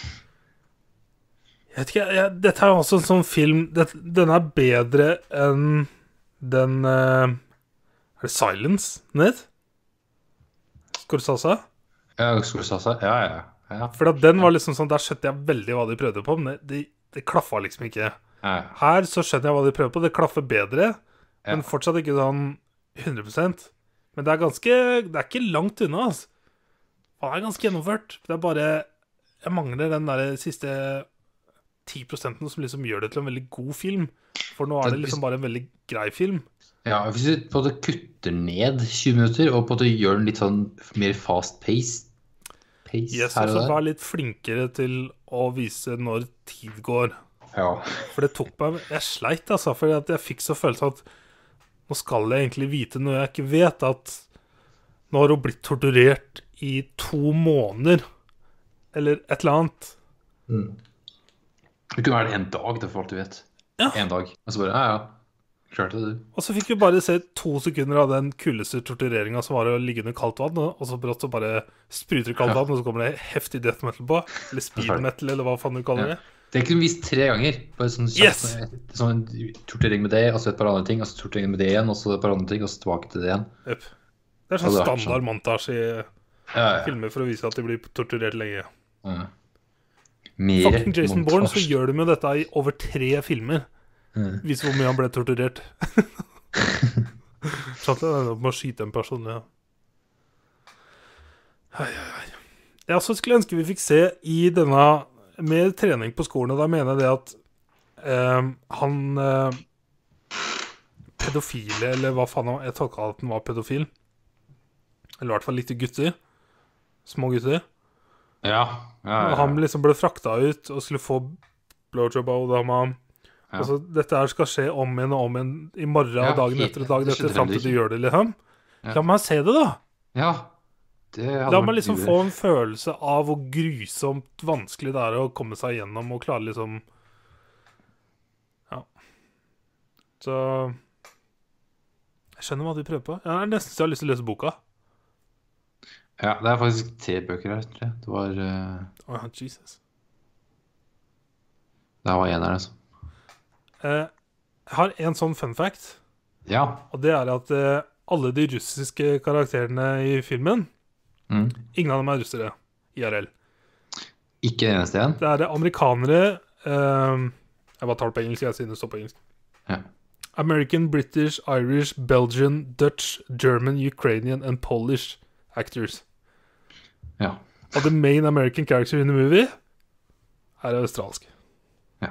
Jeg vet ikke jeg, Dette er jo også en sånn film det, Den er bedre enn den eh, Er det Silence den het? Scorsese? Ja, Scorsese. Ja, ja, ja. For at den var liksom sånn Der skjønte jeg veldig hva de prøvde på, men det, det, det klaffa liksom ikke. ja. Her så skjønner jeg hva de prøver på. Det klaffer bedre, men Ja. fortsatt ikke sånn hundre prosent. Men det er ganske Det er ikke langt unna, altså. Det er ganske gjennomført. Det er bare Jeg mangler den der siste ti prosenten som liksom gjør det til en veldig god film. For nå er det liksom bare en veldig grei film. Ja, hvis du på en måte kutter ned tjue minutter, og på en måte gjør den litt sånn mer fast-paced, pace Yes, her og og så der. vær litt flinkere til å vise når tid går. Ja. For det tok meg Jeg sleit, altså, for jeg fikk så følelse at nå skal jeg egentlig vite noe jeg ikke vet. At nå har hun blitt torturert i to måneder, eller et eller annet. Mm. Det kunne være en dag, det for alt du vet. Ja. En dag. Og så bare, ja, ja. Klarte det, du. Og så fikk vi bare se to sekunder av den kuldeste tortureringen som var å ligge under kaldt vann, og så brått så bare spruter det kaldt vann, og så kommer det heftig death metal på. Eller speed metal, eller hva faen du kaller det. Ja. Det kunne vi vist tre ganger. Bare sånn kjapt, yes! Sånn torturering med det, og så et par andre ting, og så torturering med det igjen, og så et par andre ting, og så tilbake til det igjen. Yep. Det er sånn det standard sånn. montasje i ja, ja. filmer for å vise at de blir torturert lenge. Ja. Mer Fucking Jason montage. Bourne, så gjør de jo dette i over tre filmer. Mm. Viser hvor mye han ble torturert. Sånn at det er med å skyte en person, ja. Hei, hei, hei. Jeg også skulle ønske vi fikk se i denne mer trening på skolen, og da mener jeg det at eh, han eh, pedofile, eller hva faen han, jeg tolket at han var pedofil, eller i hvert fall litt gutter, små gutter. Ja, ja, ja. Og han liksom ble frakta ut og skulle få blowjob av dama. Ja. Altså, dette her skal skje om igjen og om igjen i morgen ja, og dagen etter og dagen etter, frem til du gjør det, liksom. Ja. La meg se det, da. Ja. Det La meg liksom få en følelse av hvor grusomt vanskelig det er å komme seg gjennom og klare liksom. Ja. Så jeg skjønner hva du prøver på. Jeg har nesten så jeg har lyst til å lese boka. Ja, det er faktisk tre bøker her, tror jeg. Det var uh... oh, Jesus. Det var en her, altså. Eh, jeg har en sånn fun fact. Ja. Og det er at eh, alle de russiske karakterene i filmen, mm. ingen av dem er russere, I R L. Ikke det eneste igjen? Det er amerikanere, eh, jeg bare tar det på engelsk, jeg sier det står på engelsk. Ja. American, British, Irish, Belgian, Dutch, German, Ukrainian and Polish actors. Ja. Og the main American character in the movie er australsk. Ja.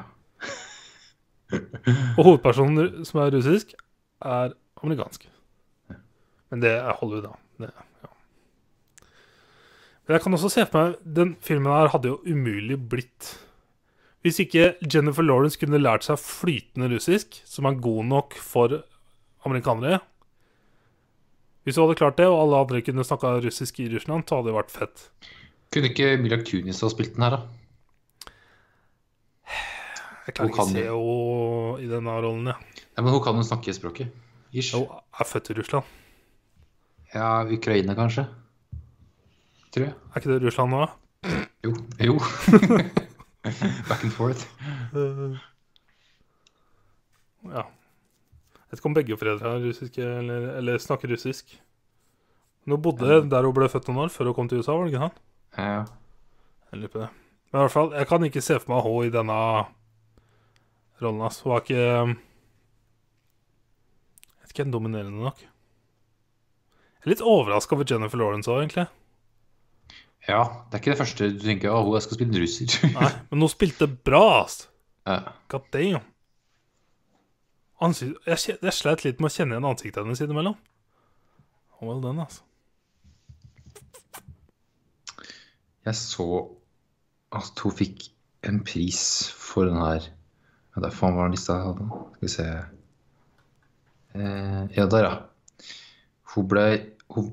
Og hovedpersonen som er russisk er amerikansk. Men det er Hollywood, da. Det, ja. Men jeg kan også se for meg den filmen her hadde jo umulig blitt hvis ikke Jennifer Lawrence kunne lært seg flytende russisk, som er god nok for amerikanere. Hvis hun hadde klart det, og alle andre kunne snakka russisk i Russland, så hadde det vært fett. Kunne ikke Mila Kunis ha spilt den her, da? Jeg klarer ikke å se henne i denne rollen, ja. Ja, men hun kan jo snakke språket. Ish. Hun er født i Russland. Ja, Ukraina kanskje. Tror jeg. Er ikke det Russland nå? Jo. Jo. Back and forth. Uh, ja. Jeg vet ikke om begge foreldre er russiske, eller, eller snakker russisk. Hun bodde ja. der hun ble født noen år, før hun kom til U S A, var det ikke han? Ja. Jeg lurer på det. Men i hvert fall, jeg kan ikke se for meg henne i denne rollen, altså. Hun var ikke Jeg vet ikke, dominerende nok. Jeg er litt overrasket over Jennifer Lawrence også, egentlig. Ja, det er ikke det første du tenker, å, hun skal spille en russer. Nei, men hun spilte bra, altså. Ja. God damn. Ansikt, jeg, jeg sleit litt med å kjenne igjen ansiktet hennes innimellom. Well done, altså. Jeg så at hun fikk en pris for den her. Ja, der faen var den lista jeg hadde. Skal vi se. Eh, ja, der, ja. Hun ble hun,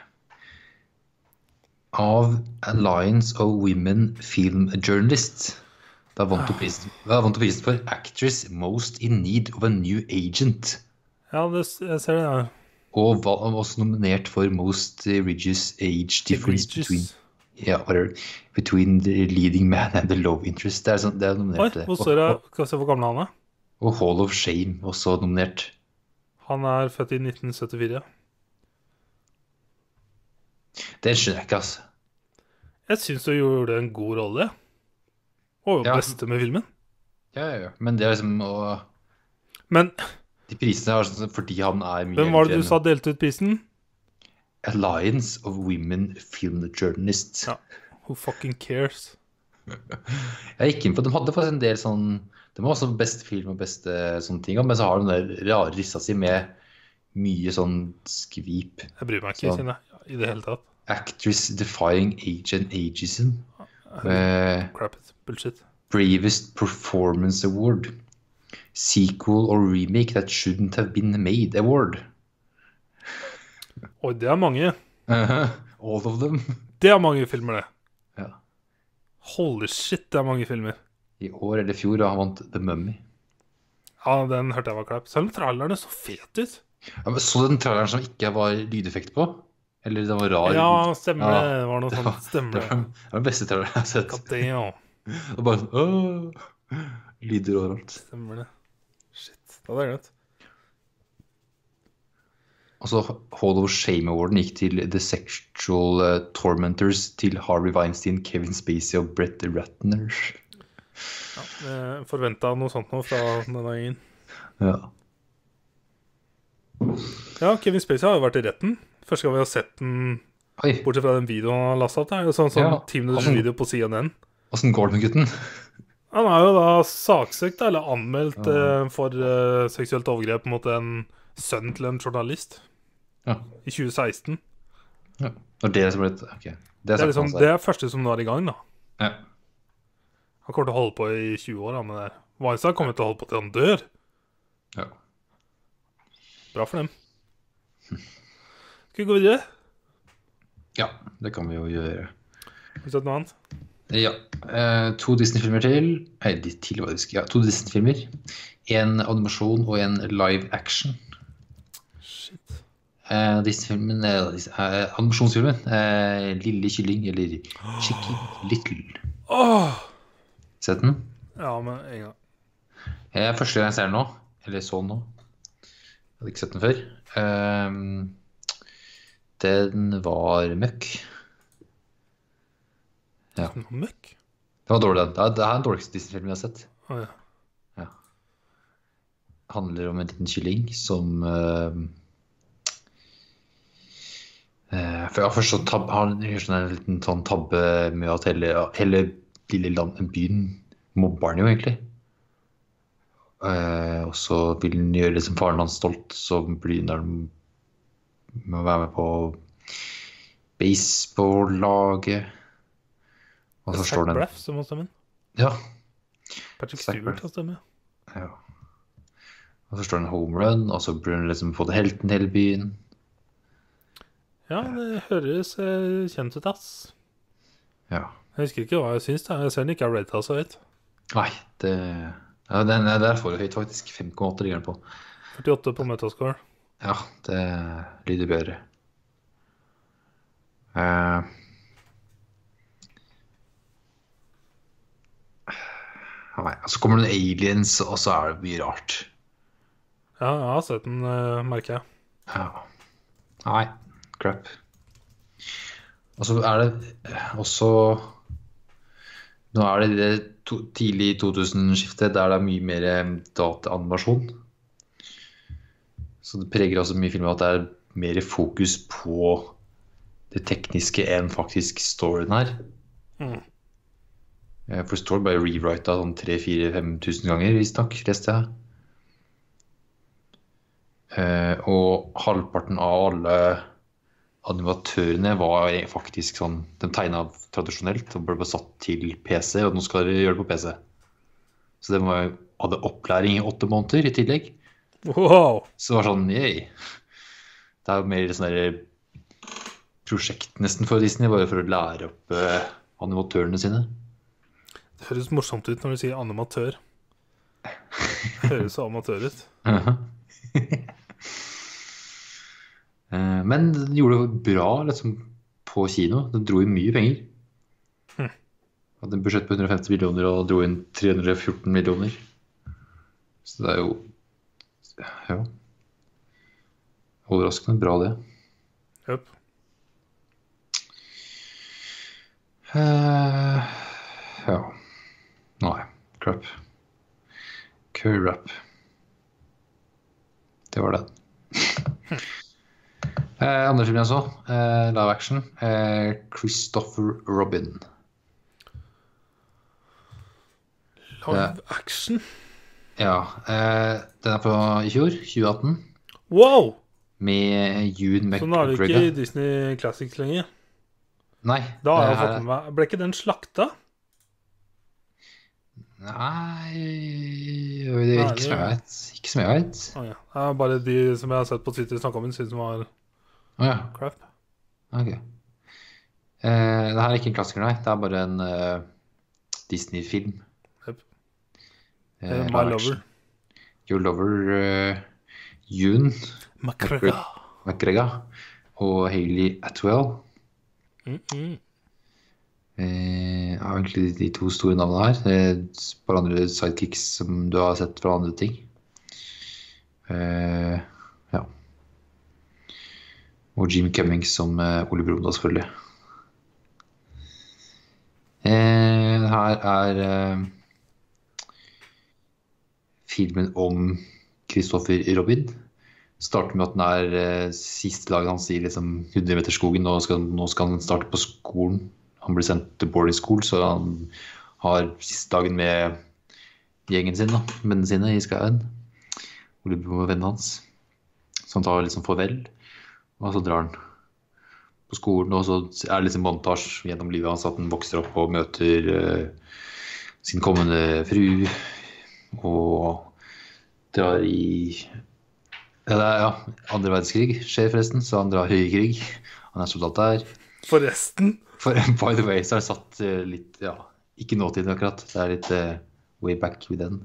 av Alliance of Women Film Journalists. Da vant hun prisen, da vant hun prisen for Actress Most in Need of a New Agent. Ja, det, jeg ser det her. Og var også nominert for Most Egregious Age Difference between, yeah, whatever, between the Leading Man and the Love Interest. Det er, sånn, det er nominert. Oi, hvor står det? Skal vi se hvor gammel han er? Og Hall of Shame også nominert. Han er født i nitten syttifire. Det skjønner jeg ikke, altså. Jeg synes du gjorde en god rolle. Og det ja. beste med filmen. Ja, ja, ja. Men det er liksom å... Men... De prisene er sånn fordi han er mye... Hvem var det du sa delte ut prisen? Alliance of Women Film Journalists. Ja, who fucking cares? Jeg gikk inn på, de hadde faktisk en del sånn... De var også beste film og beste sånne ting, men så har de den der rare rissa si med mye sånn skvip. Jeg bryr meg ikke, kjenner jeg, i det hele tatt. Actress Defying Age and Ageism. Uh, Crap it. Bullshit. Bravest Performance Award. Sequel or remake that shouldn't have been made award. Oi, det er mange. Uh-huh. All of them. Det er mange filmer, det. Ja. Holy shit, det er mange filmer. I år eller fjor har han vant The Mummy. Ja, den hørte jeg var crap. Selv om trailerne så fet ut. Ja, men så den traileren som ikke var lydeffekt på? Eller den var rar? Ja, stemmer det. Ja. Det var noe Det sånt. var, Stemmer det det. var, det var den beste traileren jeg har sett. God damn. Og bare sånn åh, lyder overalt. Stemmer det. Shit, da hadde jeg glemt. Og så Hall of Shame Awarden gikk til The Sexual uh, Tormentors til Harvey Weinstein, Kevin Spacey og Brett Ratner. Ja, jeg forventet noe sånt nå fra denne gangen. Ja. Ja, Kevin Spacey har jo vært i retten. Første gang vi har sett den, Oi, bortsett fra den videoen han har lastet opp. Det er jo sånn, sånn Ja, ti minutters han- video på C N N. hvordan går det med gutten? Han er jo da saksøkt, eller anmeldt eh, for eh, seksuelt overgrep mot en sønn til en journalist Ja. i tjue seksten. Ja. Og det som ble ok. Det er, Det er, sagt liksom, han det er første som nå er i gang, da. Ja. Han kommer til å holde på i tjue år, han med det her. Weinstein kommer til å holde på til han dør. Ja. Bra for dem. Skal vi gå videre? Ja, det kan vi jo gjøre. Hvis det er noe annet. Ja, eh, to Disney-filmer til. Nei, de til hva jeg husker. Ja, to Disney-filmer. En animasjon og en live action. Shit. Eh, Disney-filmen, eh, dis- eh, animasjonsfilmen, eh, Lille Kylling, eller Chicken Little. Åh! Sett den? Ja, men en gang. Eh, første gang jeg ser den nå, eller så den nå. Jeg hadde ikke sett den før. Ehm, den var møkk. Ja. Noe møkk? Det var dårlig den. Det er, det er den dårligste Disney-filmen jeg har sett. Åh, ja. Handler om en liten kylling som eh, eh, for ja, først så tab, han gjør sånn en liten sånn tabbe med at hele, hele lille land, byen mobber han jo egentlig. Eh, og så vil han gjøre det som faren hans stolt, så begynner han med å være med på baseball-laget. Og så Zach slår den. Braff som må stemme. Ja, Patrick Zach Stewart Braff. har stemme. ja. Og så slår han home run, og så blir han liksom få det helten hele byen. Ja, det høres eh, kjent ut, ass. Ja. Jeg husker ikke hva jeg syns. Da. Jeg ser den ikke er rated så høyt. Nei, det ja, den er der for høyt faktisk. fem komma åtte ligger den på. førtiåtte på Metascore. Ja, det lyder bedre. Eh, nei, så kommer det noen aliens, og så er det mye rart. Ja, jeg har sett den, eh, merker jeg. Ja. Nei, crap. Og så er det eh, også Nå er det det to, tidlig to tusen-skiftet der det er mye mer eh, dataanimasjon. Så det preger også mye film at det er mer fokus på det tekniske enn faktisk storyen her. Mm. Eh, For storyen ble rewrita sånn tre fire fem tusen ganger, visstnok, leste jeg. Eh, og halvparten av alle animatørene var faktisk sånn de tegna tradisjonelt og ble satt til P C, og nå skal de gjøre det på P C. Så de var, hadde opplæring i åtte måneder i tillegg. Wow! Så det var sånn, yay. Det er jo mer sånn der prosjekt nesten for Disney, bare for å lære opp eh, animatørene sine. Det høres morsomt ut når du sier animatør. Det høres så amatør ut. Eh, Men den gjorde det bra liksom, på kino. Den dro inn mye penger. Hm. Hadde en budsjett på hundre og femti millioner og dro inn tre hundre og fjorten millioner. Så det er jo ja, overraskende bra, det. Jøp. Eh, ja. Nei, crap. Crap. Det var det. eh, andre filmen jeg så, eh, live action, eh, Christopher Robin. Live action? Ja, eh, den er på i fjor, tjue atten, Wow! med Ewan Så nå er det ikke McGregor. Disney Classics lenger. Nei. Da har jeg det fått her- med meg. Ble ikke den slakta? Nei det er Nei, Ikke som jeg det- vet. Ikke som jeg vet. Å ja. Det er bare de som jeg har sett på Twitter snakke om den, synes den var Å ja. crap. Ok. Eh, det her er ikke en klassiker, nei. Det er bare en eh, Disney-film. Yep. Eh, Eh, My live Lover. action. Your Lover uh, Ewan McGregor. McGregor og Hayley Atwell. Mm -mm. Eh, er egentlig de to store navnene her. Eh, et par andre sidekicks som du har sett fra andre ting. Eh, ja. Og Jim Cummings som eh, Ole Brumm, da, selvfølgelig. Eh, her er eh, filmen om Christopher Robin. Starter med at den er eh, siste dagen hans i liksom hundre-meterskogen. Nå skal, nå skal han starte på skolen. Han blir sendt til boarding school, så han har siste dagen med gjengen sin, da, vennene sine i skauen. Ole Brumm og vennene hans. Så han tar liksom farvel, og så drar han på skolen. Og så er det liksom montasje gjennom livet hans at han vokser opp og møter eh, sin kommende fru. Og drar i ja, det er, ja, andre verdenskrig skjer forresten, så han drar i krig. Han er soldat der. Forresten. For by the way, så er det satt eh, litt, ja, ikke nåtiden akkurat. Det er litt eh, way back with den.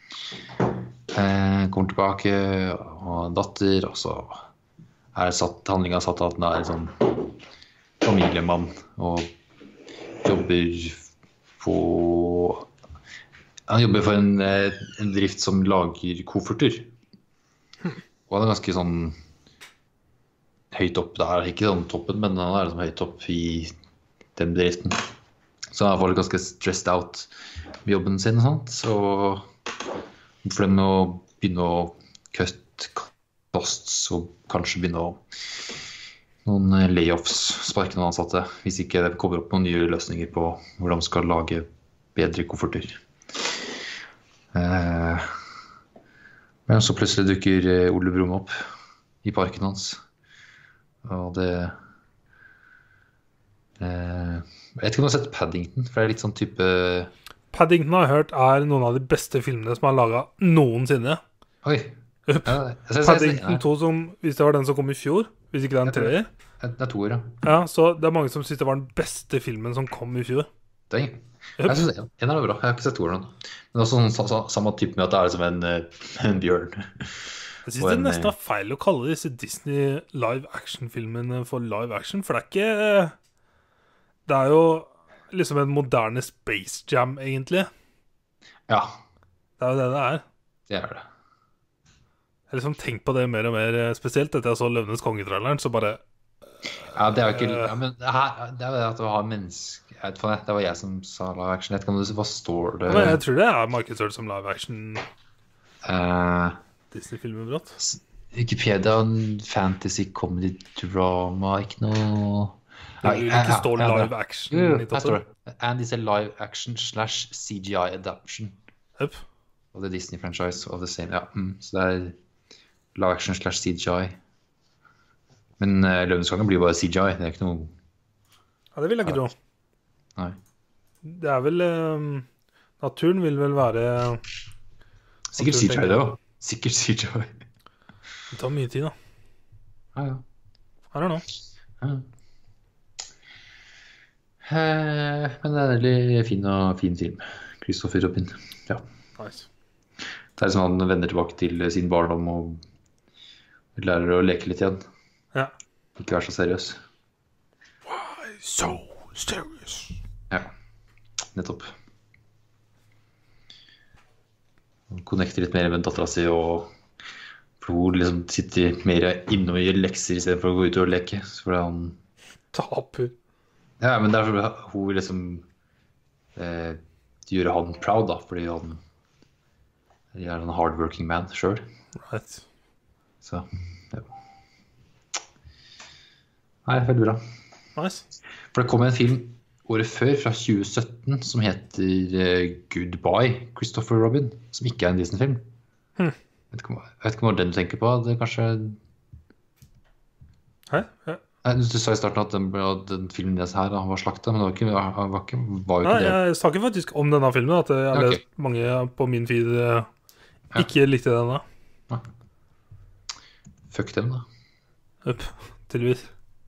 Eh, kommer tilbake og har en datter, og så er det satt, handlingen satt at han er en sånn familiemann og jobber på Han jobber for en, eh, en bedrift som lager kofferter. Og han er ganske sånn høyt opp. Det er ikke sånn toppen, men han er liksom høyt opp i den bedriften. Så han var ganske stressed out med jobben sin og sånt. Så for dem å begynne å cut costs og kanskje begynne å noen layoffs, sparke noen ansatte, hvis ikke det kommer opp noen nye løsninger på hvordan de skal lage bedre kofferter. Eh, men så plutselig dukker eh, Ole Brumm opp i parken hans. Og det eh, Jeg vet ikke om du har sett Paddington, for det er litt sånn type Paddington har jeg hørt er noen av de beste filmene som er laget noensinne. Oi. Ja, jeg, jeg, jeg, jeg, Paddington to, som, hvis det var den som kom i fjor, hvis ikke det er en treer. Det er toer, ja. Ja, så det er mange som synes det var den beste filmen som kom i fjor. Det er ingen. Jeg synes en, en er bra. Jeg har ikke sett toeren. Men også sånn, sa, sa, samme type med at det er som en, eh, en bjørn. Jeg synes Og det en, nesten er feil å kalle disse Disney live action-filmene for live action, for det er ikke Det er jo liksom en moderne Space Jam, egentlig. Ja, Det er jo det det er. det er det. Jeg har liksom tenkt på det mer og mer, spesielt etter jeg så Løvenes konge-traileren, så bare Ja, det er jo ikke ja, men det, her, det er jo det at du har menneske jeg vet ikke, det var jeg som sa live action. Jeg vet ikke om det hva står det Men jeg tror det er markedsført som live action eh, Disney-filmer brått. Wikipedia, fantasy, comedy, drama. Ikke noe Det vil ikke stå Ja, ja, ja. live action Jo, jo, i her står toppen. det. And is a live action slash C G I adaptation Yep. of the Disney franchise of the same. Ja, mm, så det er live action slash C G I. Men uh, Løvenes konge blir jo bare C G I. Det er ikke noe Ja, det vil jeg ikke tro. Nei. Det er vel eh, Naturen vil vel være Sikkert C G I, det òg. Sikkert C G I. Det tar mye tid, da. Ja, ja. I don't know. ja. Eh, men det er en veldig fin og fin film. Christopher Robin. Ja. Nice. Det er som han vender tilbake til sin barndom og lærer å leke litt igjen. Ja. Ikke være så seriøs. Why so serious? Ja, nettopp. Han connecter litt mer med datteren sin, og for hun liksom sitter mer inne og gjør lekser i stedet for å gå ut og leke. Så fordi han... Taper. Ja, men derfor hun vil liksom eh, gjøre han proud, da, fordi han er en hardworking man selv. Right. Så, ja. Nei, veldig bra. Nice. For det kom en film året før, fra tjue sytten, som heter uh, Goodbye, Christopher Robin, som ikke er en Disney-film. Hm. Jeg vet ikke om, jeg vet ikke om det er den du tenker på. Det er kanskje... Hæ? Ja. Nei, Du sa i starten at den, at den filmen deres her da, var slakta, men det var, ikke, var, var, ikke, var jo Nei, ikke det. jeg snakker faktisk om denne filmen, at jeg har Ja, ok. lest mange på min feed eh, Ja. ikke likte denne. Ja. Fuck dem, da. Upp, tydeligvis.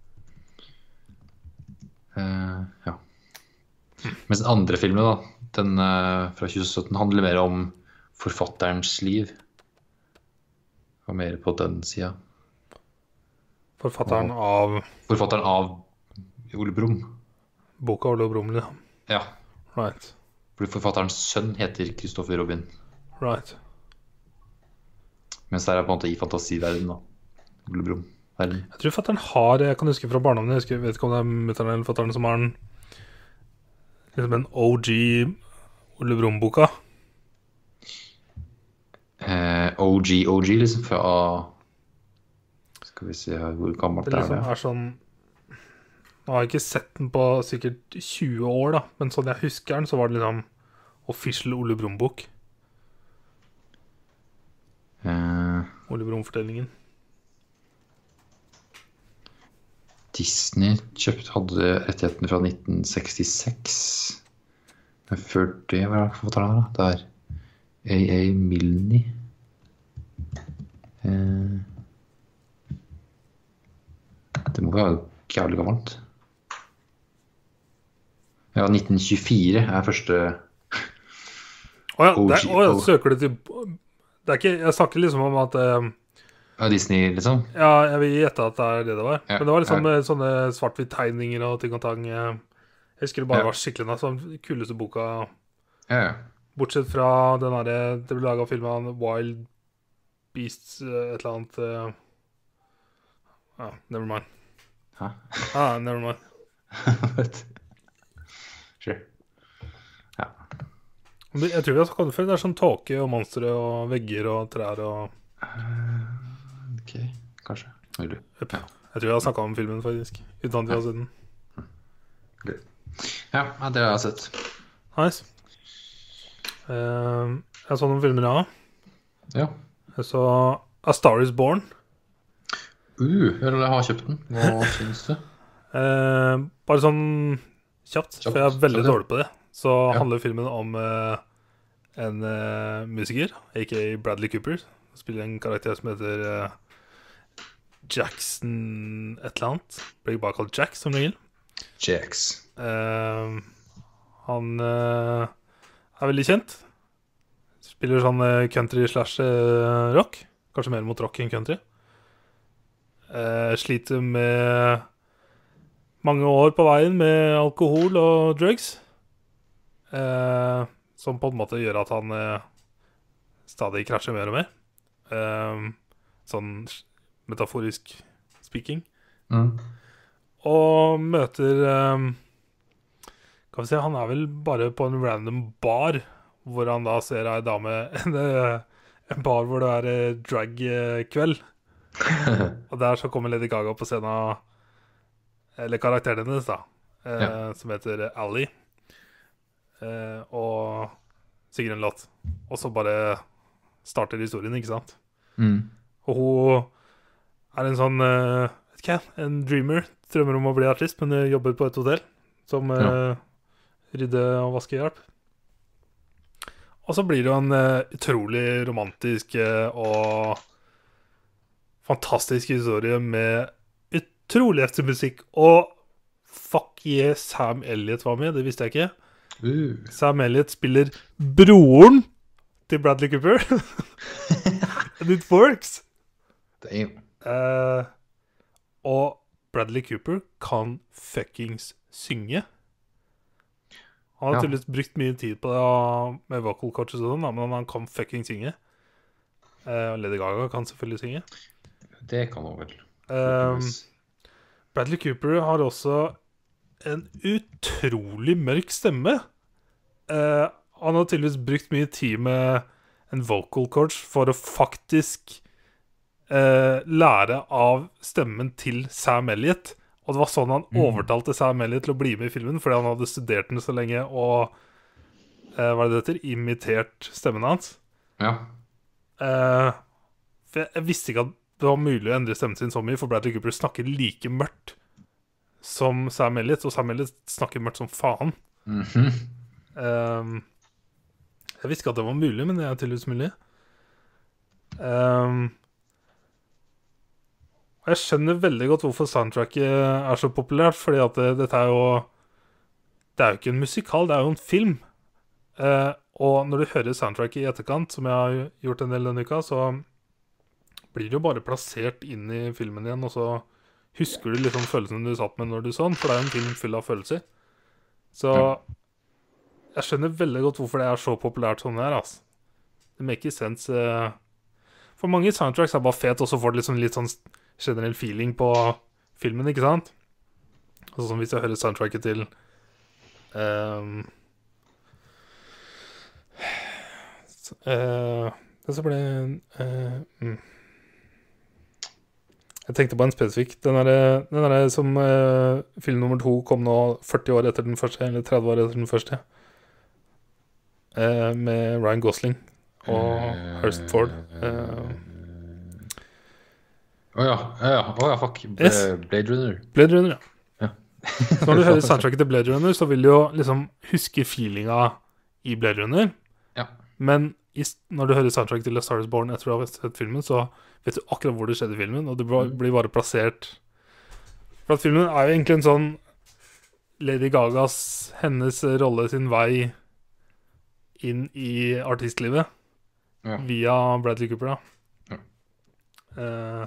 Eh, ja. Mens den andre filmen, da, den eh, fra tjue sytten, handler mer om forfatterens liv. Og mer på den sida. Forfatteren av Forfatteren av Ole Brumm. boka Ole Brummel. Ja. Ja. Right. Fordi forfatterens sønn heter Christopher Robin. Right. Mens det er på en måte i fantasiverdenen, da. Ole Brumm. Verden. Jeg tror fatteren har Jeg kan huske fra barndommen, jeg husker, vet ikke om det er mutteren eller fatteren som har den liksom en O G Ole Brumm-boka. Eh, O G, O G, liksom fra Skal vi se her, hvor gammelt Det er liksom det? er sånn Nå har jeg ikke sett den på sikkert tjue år, da, men sånn jeg husker den, så var det liksom official Ole Brumm-bok. Eh, Ole Brumm-fortellingen. Disney kjøpt, hadde rettighetene fra nitten sekstiseks. Men før det, hva er det forfatteren her, da? Det er A A Milne. Eh, det må være jævlig gammelt. Ja, nitten tjuefire er første. Å ja, O G, det, å, ja, O- søker du til Det er ikke Jeg snakker liksom om at eh, Ja, Disney, liksom. Ja, jeg vil gjette at det er det det var. Ja, Men det var liksom ja. eh, sånne svart-hvitt-tegninger og ting og tang. eh. Jeg husker det bare Ja. var skikkelig nice. Den kuleste boka. Ja, ja. Bortsett fra den derre Det ble laga film av Wild Beasts, eh, et eller annet eh. Ja, never mind. Hæ? Ah, never mind. Sure. Ja. Men Jeg tror vi har snakket om det før. Det er sånn tåke og monstre og vegger og trær og Ok, kanskje. Mulig. Yep. Jeg tror vi har snakka om filmen, faktisk. Uten at vi har sett den. Ja, ja, det har jeg sett. Nice. Eh, jeg så noen filmer, ja. Ja. Jeg så A Star Is Born. Uh, jeg har kjøpt den. Hva syns du? Eh, bare sånn kjapt, Kjapt, for jeg er veldig kjapt, ja. dårlig på det. Så Ja. handler filmen om eh, en eh, musiker, aka Bradley Cooper. Han spiller en karakter som heter eh, Jackson et eller annet. Blir bare kalt Jack, som regel. Jax. Eh, han eh, er veldig kjent. Spiller sånn eh, country slash eh, rock. Kanskje mer mot rock enn country. Eh, sliter med mange år på veien med alkohol og drugs. Eh, som på en måte gjør at han eh, stadig krasjer mer og mer. Eh, sånn metaforisk speaking. Mm. Og møter eh, Kan vi se, han er vel bare på en random bar, hvor han da ser ei dame En, eh, en bar hvor det er eh, drag-kveld. Og der så kommer Lady Gaga på scenen, eller karakteren hennes, da, eh, Ja. som heter Ally, eh, og synger en låt. Og så bare starter historien, ikke sant? Mm. Og hun er en sånn eh, vet ikke jeg, en dreamer. Drømmer om å bli artist, men eh, jobber på et hotell som eh, rydde- og vaskehjelp. Og så blir det jo en eh, utrolig romantisk eh, og fantastisk historie med utrolig heftig musikk. Og fuck yeah, Sam Elliot var med, det visste jeg ikke. Uh. Sam Elliot spiller broren til Bradley Cooper. And it works. Damn. Eh, og Bradley Cooper kan fuckings synge. Han har Ja. tydeligvis brukt mye tid på det og- med vocal coaches og sånn, da, men han kan fucking synge. Eh, og Lady Gaga kan selvfølgelig synge. Det kan hun vel. Um, Bradley Cooper har også en utrolig mørk stemme. Eh, han har tydeligvis brukt mye tid med en vocal coach for å faktisk eh, lære av stemmen til Sam Elliot. Og det var sånn han Mm. overtalte Sam Elliot til å bli med i filmen, fordi han hadde studert den så lenge og eh, hva er det det heter? Imitert stemmen hans. Ja. Eh, for jeg, jeg visste ikke at det var mulig å endre stemmen sin så mye, for Bradley Cooper snakker like mørkt som Sam Elliott, og Sam Elliott snakker mørkt som faen. Mhm. Um, jeg visste ikke at det var mulig, men det er tydeligvis mulig. Um, og jeg skjønner veldig godt hvorfor soundtracket er så populært, fordi at det, dette er jo det er jo ikke en musikal, det er jo en film. Uh, og når du hører soundtracket i etterkant, som jeg har gjort en del denne uka, så blir det jo bare plassert inn i filmen igjen, og så husker du liksom følelsen du satt med når du så den, for det er jo en film full av følelser. Så Ja. jeg skjønner veldig godt hvorfor det er så populært sånn her, altså. Det makes sense. Uh, for mange soundtracks er bare fet, og så får du liksom litt sånn generell feeling på filmen, ikke sant? Altså som hvis jeg hører soundtracket til um, uh, det så ble uh, mm. Jeg tenkte på en spesifikk. Den der, den der som uh, film nummer to kom nå førti år etter den første, eller tretti år etter den første. Uh, med Ryan Gosling og Harrison Ford. Uh, Å ja, ja, ja, å ja, fuck. Bla- Yes. Blade Runner. Blade Runner, ja. Ja. Så når du hører soundtracket til Blade Runner, så vil du jo liksom huske feelinga i Blade Runner. Ja. Men i, s- når du hører soundtracket til A Star Is Born etter å ha sett filmen, så vet du akkurat hvor det skjedde i filmen, og det blir Mm. blir bare plassert. For at filmen er jo egentlig en sånn Lady Gagas, hennes rolle sin vei inn i artistlivet Ja. via Bradley Cooper, da. Ja. Eh,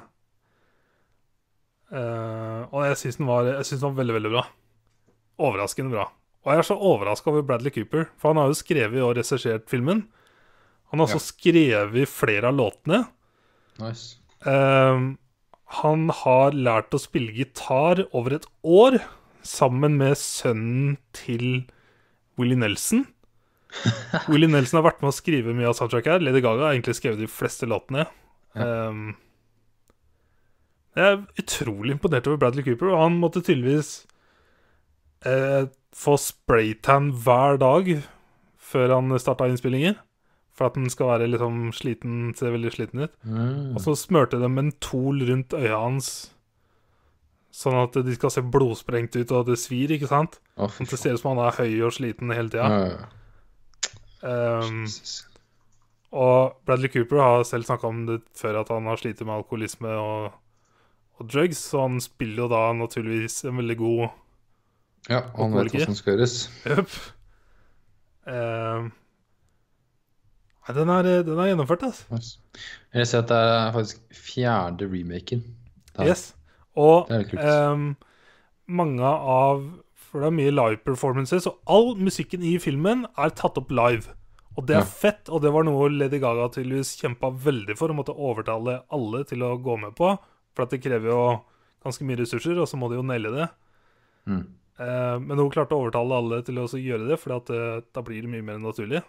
eh, og jeg syns den, var- jeg synes den var veldig, veldig bra. Overraskende bra. Og jeg er så overraska over Bradley Cooper, for han har jo skrevet og regissert filmen. Han har også Ja. skrevet flere av låtene. Nice. Ehm, han har lært å spille gitar over et år sammen med sønnen til Willie Nelson. Willie Nelson har vært med å skrive mye av soundtracket her. Lady Gaga har egentlig skrevet de fleste låtene. Ehm, jeg er utrolig imponert over Bradley Cooper, og han måtte tydeligvis eh, få spraytan hver dag før han starta innspillinger. For at den skal være liksom sliten, ser veldig sliten ut. Mm. Og så smørte de mentol rundt øya hans, sånn at de skal se blodsprengt ut, og det svir, ikke sant? Å, Sånn fy at det faen. ser ut som han er høy og sliten hele tida. Ja. Um, Jesus. og Bradley Cooper har selv snakka om det før, at han har slitt med alkoholisme og, og drugs, så han spiller jo da naturligvis en veldig god Ja, han vet hva som skal gjøres. Jøp. Um, nei, den er, den er gjennomført, altså. Nice. Jeg ser at det er faktisk fjerde remaken. Det er- Yes. Og Det er litt kult. ehm, mange av For det er mye live performances, og all musikken i filmen er tatt opp live. Og det er Ja. fett, og det var noe Lady Gaga tydeligvis kjempa veldig for, å måtte overtale alle til å gå med på. For at det krever jo ganske mye ressurser, og så må de jo naile det. Mm. Eh, men hun klarte å overtale alle til å også gjøre det, for at, eh, da blir det mye mer naturlig.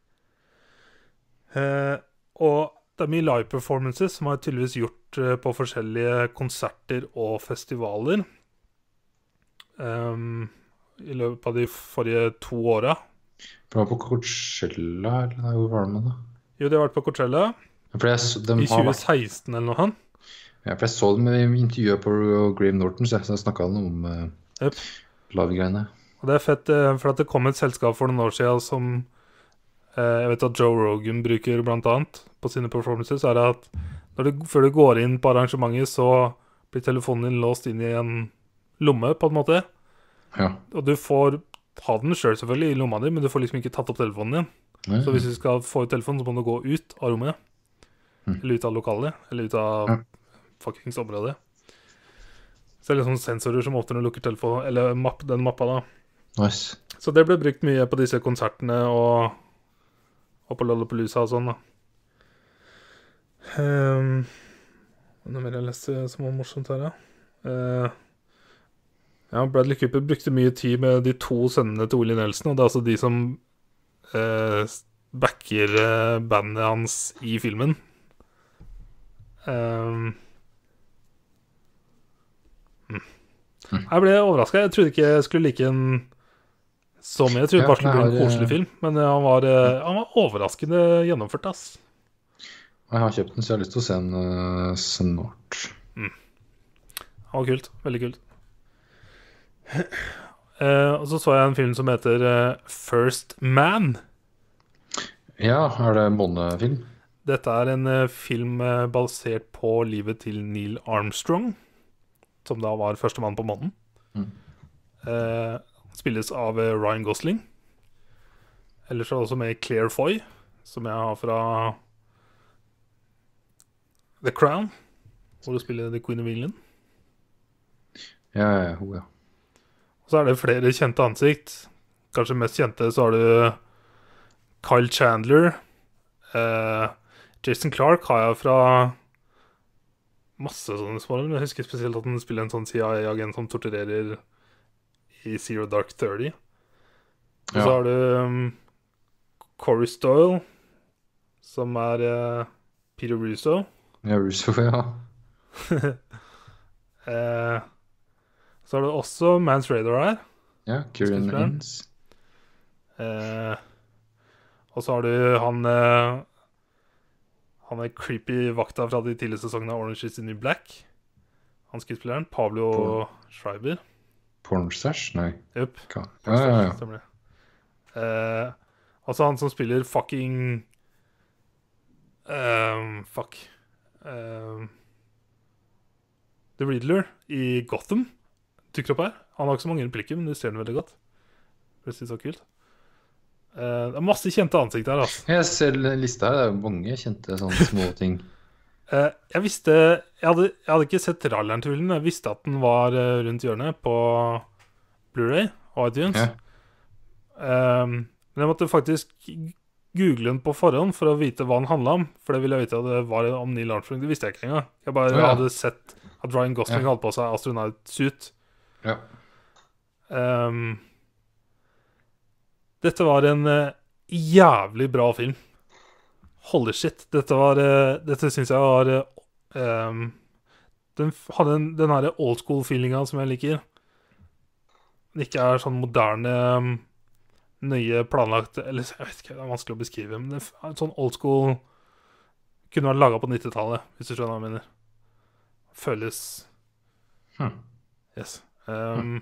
Eh, og det er mye live performances som har tydeligvis gjort eh, på forskjellige konserter og festivaler. Um, I løpet av de forrige to åra. For det var på Coachella, eller nei, hvor var det med det? Jo, de har vært på Coachella For jeg, så- de i har tjue vært, seksten eller noe sånt. ja, for jeg så dem i intervjuet på Graham Norton, så jeg snakka om uh, Jep. live-greiene. Og det er fett, eh, for at det kom et selskap for noen år siden som eh, jeg vet at Joe Rogan bruker blant annet på sine performances, er at når du, før du går inn på arrangementet, så blir telefonen din låst inn i en lomme, på en måte. Ja. Og du får ha den selv selvfølgelig i lomma di, men du får liksom ikke tatt opp telefonen din. Nei, Så hvis du skal få ut telefonen, så må du gå ut av rommet. Mm. Eller ut av lokalet. Eller ut av Ja. fuckings området. Så det er liksom sensorer som åpner og lukker telefonen, eller mapp, den mappa da. Nice. Så det ble brukt mye på disse konsertene og, og på Lollapalooza og sånn da. Um, noe mer jeg leste som var morsomt her, ja. Eh, ja, Bradley Cooper brukte mye tid med de to sønnene til Willie Nelson, og det er altså de som eh, backer eh, bandet hans i filmen. Um, mm. Jeg ble overrasket. Jeg trodde ikke jeg skulle like en så mye. Jeg trodde Ja, bare skulle bli en jeg har, koselig film, men eh, han var, eh, han var overraskende gjennomført, ass. Jeg har kjøpt den, så jeg har lyst til å se den uh, snart. Det var kult. Veldig kult. Eh, og så så jeg en film som heter eh, First Man. Ja, er det månefilm? Dette er en eh, film eh, basert på livet til Neil Armstrong, som da var førstemann på månen. Mm. Eh, spilles av eh, Ryan Gosling. Ellers er det også med Claire Foy, som jeg har fra The Crown, hvor du spiller The Queen of England. Ja, ja, ho, ja. Og så er det flere kjente ansikt. Kanskje mest kjente så har du Kyle Chandler. Eh, Jason Clarke har jeg fra masse sånne små, men jeg husker spesielt at han spiller en sånn C I A-agent som torturerer i Zero Dark Thirty. Og så Ja. har du um, Corey Stoyle, som er eh, Peter Russo. Ja, Russo, ja. eh, så har du også Mance Radar her. Ja, Kieran Skuespilleren. Innes. Eh, og så har du han eh, Han er creepy vakta fra de tidlige sesongene av Orange is the New Black. Han skuespilleren. Pablo Schreiber. Pornstash? Nei. Jupp. Hva? Ja, ja, ja. Stemmer det. Eh, altså han som spiller fucking ehm, Fuck. Ehm, The Riddler i Gotham dukker opp her. Han har ikke så mange replikker, men du ser den veldig godt. Det er så kult. Eh, det er masse kjente ansikt her, altså. Jeg ser lista her, det er jo mange kjente sånne små ting. Eh, jeg visste jeg hadde, jeg hadde ikke sett traileren til filmen. Jeg visste at den var eh, rundt hjørnet på Blu-ray og iTunes. Ja. Um, men jeg måtte faktisk google den på forhånd for å vite hva den handla om. For det ville jeg vite at det var om Neil Armstrong. Det visste jeg ikke engang. Jeg bare Å, ja. hadde sett at Ryan Gosling Ja. hadde på seg astronaut-suit. Ja. Um, dette var en eh, jævlig bra film. Holy shit. Dette var eh, Dette syns jeg var eh, um, Den f- hadde en, den her old school-feelinga som jeg liker. Den ikke er sånn moderne, um, nøye planlagt. Eller jeg vet ikke, det er vanskelig å beskrive. Men det f- er sånn old school kunne vært laga på nittitallet, hvis du skjønner hva jeg mener. Føles Hm. Yes. Um,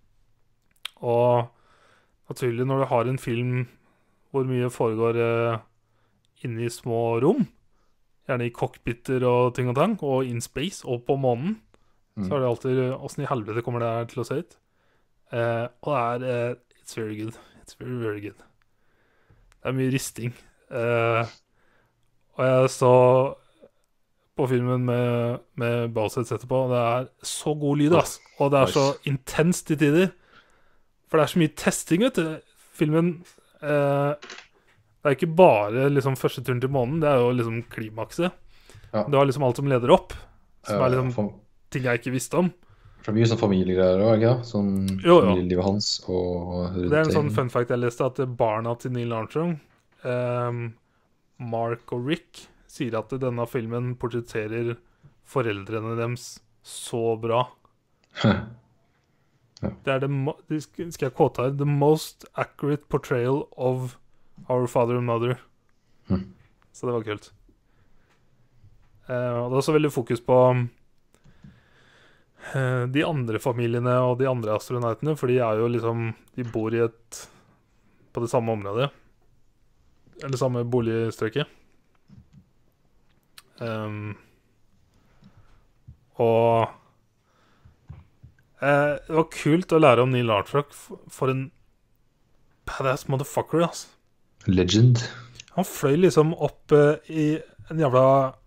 og naturlig, når du har en film hvor mye foregår uh, inne i små rom, gjerne i cockpiter og ting og tang, og in space, og på månen, Mm. så er det alltid åssen i helvete kommer det her til å se ut. Uh, og det er uh, It's very good. It's very, very good. Det er mye risting. Uh, og jeg så på filmen med, med Bowsets etterpå, og det er så god lyd, ass. Og det er så Nice. intenst til tider. For det er så mye testing, vet du. Filmen eh, Det er ikke bare liksom første turen til månen, det er jo liksom klimakset. Ja. Det var liksom alt som leder opp, som er liksom fam- ting jeg ikke visste om. For det er mye sånn familiegreier òg, ja? Sånn Jo, jo. familielivet hans og rundt Det er en sånn fun fact jeg leste, at barna til Neil Armstrong, eh, Mark og Rick, sier at denne filmen portretterer foreldrene deres så bra. Det er det mo det sk- skal jeg quote her, the most accurate portrayal of our father and mother. Mhm. Så det var kult. Eh, og det er også veldig fokus på eh, de andre familiene og de andre astronautene, for de er jo liksom De bor i et på det samme området. Eller samme boligstrøket. Um, og eh, det var kult å lære om Neil Armstrong. For, for en badass motherfucker, altså. Legend. Han fløy liksom opp eh, i en jævla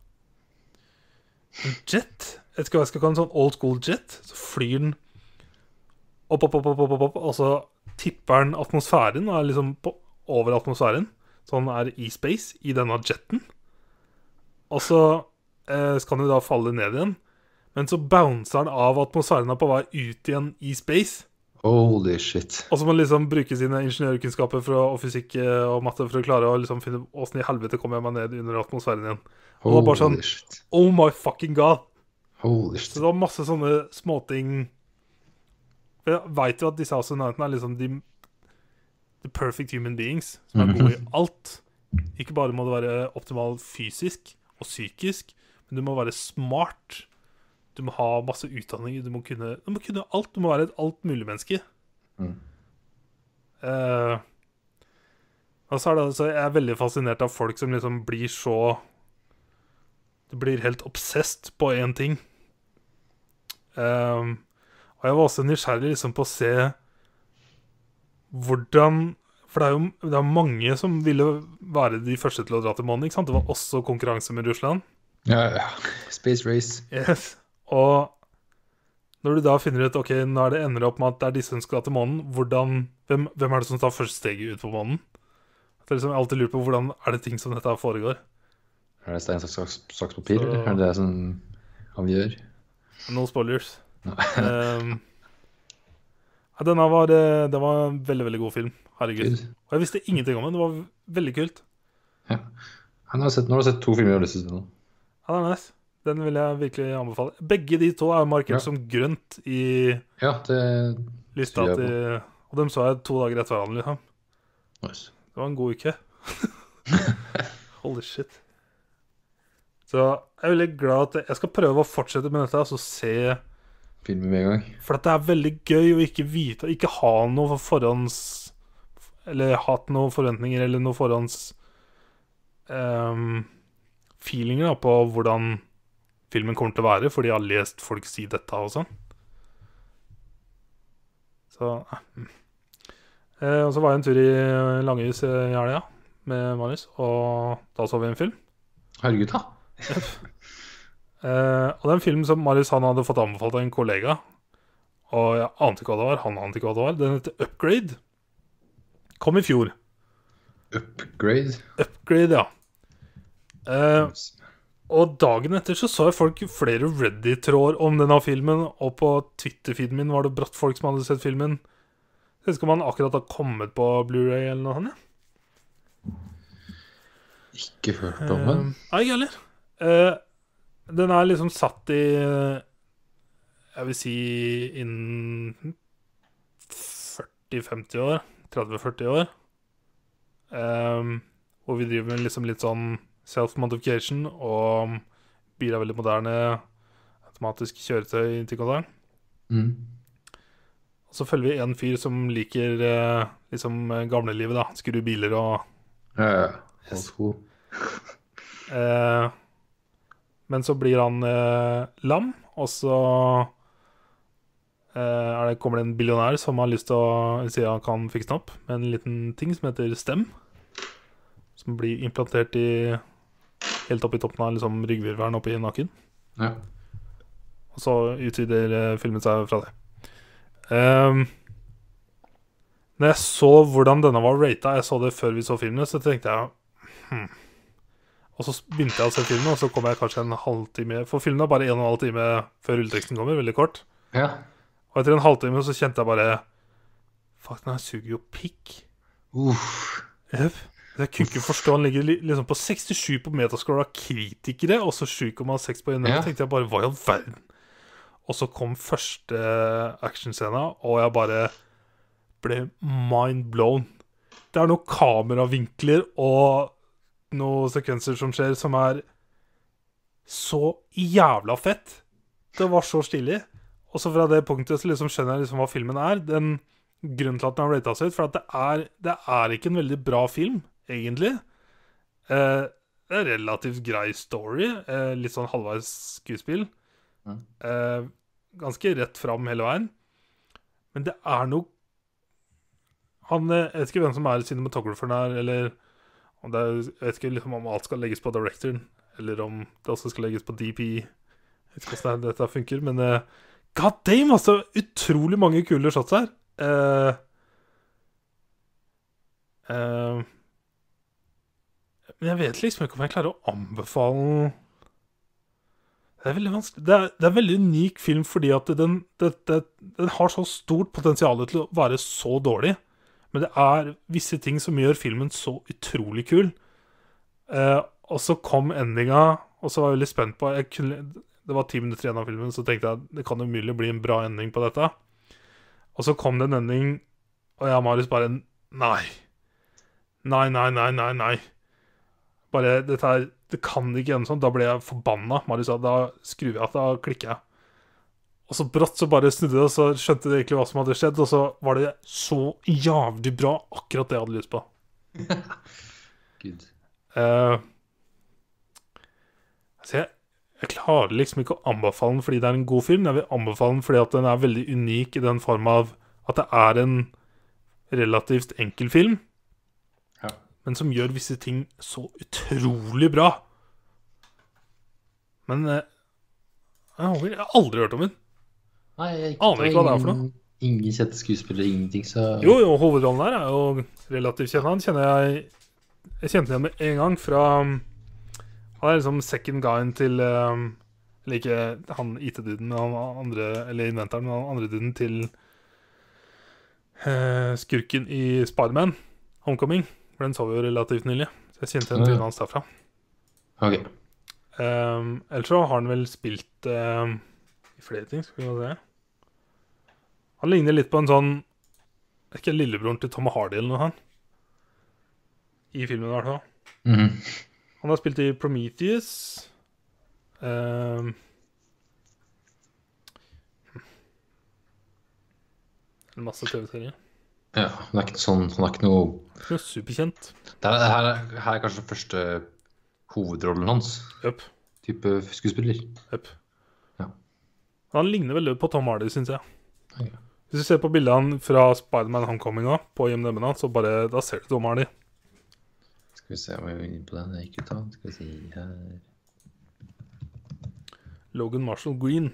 en jet. Jeg vet ikke hva jeg skal kalle en sånn old school jet. Så flyr den opp, opp, opp, opp, opp, opp, og så tipper den atmosfæren og er liksom på, over atmosfæren. Så han er i space i denne jetten. Og så eh, skal han jo da falle ned igjen. Men så bouncer han av atmosfæren på vei ut igjen i space. Holy shit. Og så må han liksom bruke sine ingeniørkunnskaper fra, og fysikk eh, og matte for å klare å liksom finne åssen i helvete kommer jeg meg ned under atmosfæren igjen. Og det var bare sånn, Holy shit. oh my fucking god. Holy Så shit. det var masse sånne småting. For jeg vet jo at disse astronautene er liksom de the perfect human beings, som er gode i alt. Ikke bare må det være optimal fysisk og psykisk, men du må være smart. Du må ha masse utdanning, du må kunne, du må kunne alt. Du må være et alt mulig menneske. Mm. Eh, og så er det altså, jeg er veldig fascinert av folk som liksom blir så Du blir helt obsessed på én ting. Eh, og jeg var også nysgjerrig liksom på å se hvordan For det er jo det er mange som ville være de første til å dra til månen, ikke sant? Det var også konkurranse med Russland. Ja, ja. Space Race. Yes. Og når du da finner ut, ok, når det ender opp med at det er disse som skal til månen, hvordan, hvem, hvem er det som tar første steget ut på månen? Det er liksom, jeg alltid lurer på hvordan er det ting som dette foregår. Er det stein, saks, saks, saks papir? Så- Eller er det det som han gjør? No spoilers. um, ja, denne var, eh, det var en veldig, veldig god film. Herregud. Gud. Og jeg visste ingenting om den. Det var veldig kult. Ja. Han har sett, nå har du sett to filmer jeg har lyst til å se nå. Ja, det er nice. Den vil jeg virkelig anbefale. Begge de to er markert Ja. som grønt i Ja, det lista tror jeg til Og dem så jeg to dager etter hverandre, liksom. nice. Det var en god uke. Holy shit. Så jeg er veldig glad at jeg, jeg skal prøve å fortsette med dette, altså se Filmer med en gang. For at det er veldig gøy å ikke vite, ikke ha noe forhånds Eller hatt noen forventninger eller noen forhånds ehm, feelinger da, på hvordan filmen kommer til å være, fordi jeg har lest folk si dette og sånn. Så eh. Eh, Og så var jeg en tur i Langhus i helga med Marius, og da så vi en film. Herregud, da. Eh, og det er en film som Marius han hadde fått anbefalt av en kollega. Og jeg ante ikke hva det var. Han ante ikke hva det var. Den heter Upgrade. Kom i fjor. Upgrade. Upgrade, ja. Eh, og dagen etter så så jeg folk flere Reddit-tråder om denne filmen. Og på Twitter-feeden min var det brått folk som hadde sett filmen. Jeg vet ikke om han akkurat har kommet på Blu-ray eller noe sånt. Ikke hørt om den. Eh, Nei, ikke heller. Eh, den er liksom satt i Jeg vil si innen førti femti år. tretti førti år. Um, hvor vi driver med liksom litt sånn self-modification, og biler er veldig moderne, automatisk kjøretøy til konsern. Mm. Og så følger vi en fyr som liker eh, liksom gamlelivet, da. Skru biler og Ja, ja. Yes. Old school. eh, Men så blir han eh, lam, og så eh, er det, kommer det en billionær som har lyst til å si han kan fikse den opp med en liten ting som heter stem, som blir implantert i helt opp i toppen av liksom, ryggvirvelen oppe i nakken. Ja. Og så utvider eh, filmen seg fra det. Um, når jeg så hvordan denne var ratet, jeg så det før vi så filmen, så tenkte jeg hmm. Og så begynte jeg å se filmen, og så kom jeg kanskje en halvtime. For filmen er bare en og en halv time før rulleteksten kommer, veldig kort. Ja. Og etter en halvtime så kjente jeg bare fuck, den her suger jo pikk. Uff. Jep. Jeg kunne ikke forstå. Han ligger li- liksom på sekstisju på metascore av kritikere, og så sju komma seks på I N F. Ja. Tenkte jeg bare, hva i all verden? Og så kom første actionscena, og jeg bare ble mind blown. Det er noen kameravinkler og noen sekvenser som skjer som er så jævla fett. Det var så stilig. Og så fra det punktet så liksom skjønner jeg liksom hva filmen er. Den grunnen til at den har ratet seg ut, for at det er, det er ikke en veldig bra film, egentlig. Eh, det er relativt grei story. Eh, litt sånn halvveis skuespill. Mm. Eh, ganske rett fram hele veien. Men det er noe Han, eh, jeg vet ikke hvem som er cinematographeren her, eller om det er, jeg vet ikke liksom om alt skal legges på directoren, eller om det også skal legges på D P. Jeg vet ikke hvordan dette funker, men eh, god damn, altså! Utrolig mange kule shots her. Eh, eh, men jeg vet liksom ikke om jeg klarer å anbefale den. Det er veldig vanskelig. Det er, det er en veldig unik film fordi at den, det, det, den har så stort potensial til å være så dårlig. Men det er visse ting som gjør filmen så utrolig kul. Eh, og så kom endinga, og så var jeg veldig spent på jeg kunne, det var ti minutter igjen av filmen, så tenkte jeg det kan umulig bli en bra ending på dette. Og så kom det en ending, og jeg og Marius bare nei. Nei, nei, nei, nei, nei. Bare, dette her, det kan ikke ende sånn. Da ble jeg forbanna. Marius sa, da skrur jeg at da klikker jeg. Og så brått så bare snudde det, og så skjønte de egentlig hva som hadde skjedd. Og så var det så jævlig bra, akkurat det jeg hadde lyst på. Gud. Uh, altså jeg, jeg klarer liksom ikke å anbefale den fordi det er en god film. Jeg vil anbefale den fordi at den er veldig unik i den form av at det er en relativt enkel film, Ja. men som gjør visse ting så utrolig bra. Men uh, jeg har aldri hørt om den. Nei, jeg Aner ikke hva det er for ingen, ingen kjente skuespillere, ingenting, så... Jo, jo, hovedrollen her er jo relativt kjent. Han kjenner jeg Jeg kjente ham med en gang fra Han er liksom second guyen til um, Eller ikke han I T-duden, men han andre, eller inventoren, men han andre duden til uh, skurken i Spider-Man Homecoming. For den så vi jo relativt nylig. Så jeg kjente en trynet hans derfra. Ok. Um, ellers så har han vel spilt um, i flere ting, skal vi se. Han ligner litt på en sånn Er ikke lillebroren til Tom Hardy eller noe han? I filmen i hvert fall. Mhm. Han har spilt i Prometheus. Um, en masse T V-serier. Ja, han er ikke sånn, han er ikke noe... Ikke noe superkjent. Det er, her, er- her er kanskje den første hovedrollen hans, Jøp, type skuespiller. jøp. Ja. Han ligner veldig på Tom Hardy, synes jeg. Ja. Hvis du ser på bildet han fra Spider-Man Homecoming også, på I M D B-en hans, så bare, da ser du Tom Hardy. Skal vi se om jeg er inne på den, jeg gikk ut av. Skal vi se her... Logan Marshall Green.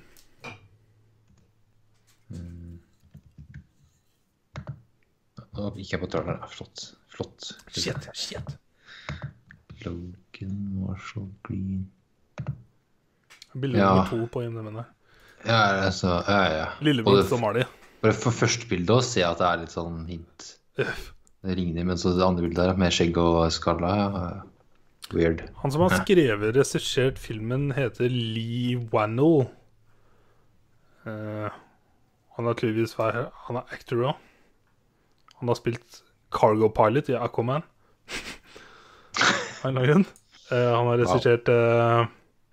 Nå gikk jeg på traileren, ja, flott, flott. Shit, shit. Logan Marshall Green. Bildet Ja. nummer to på I M D B-en der. Ja, altså, ja, ja. Lillebror Og til Tom Hardy. Bare for første bildet også ser jeg at det er litt sånn hint. Øff. Det ringer, men så det andre bildet der, med skjegg og skalla, ja. Weird. Han som har skrevet og regissert filmen heter Lee Wannell. Eh, han har tydeligvis vært Han er actor også. Han har spilt Cargo Pilot i Aquaman. Han, uh, han har regissert uh,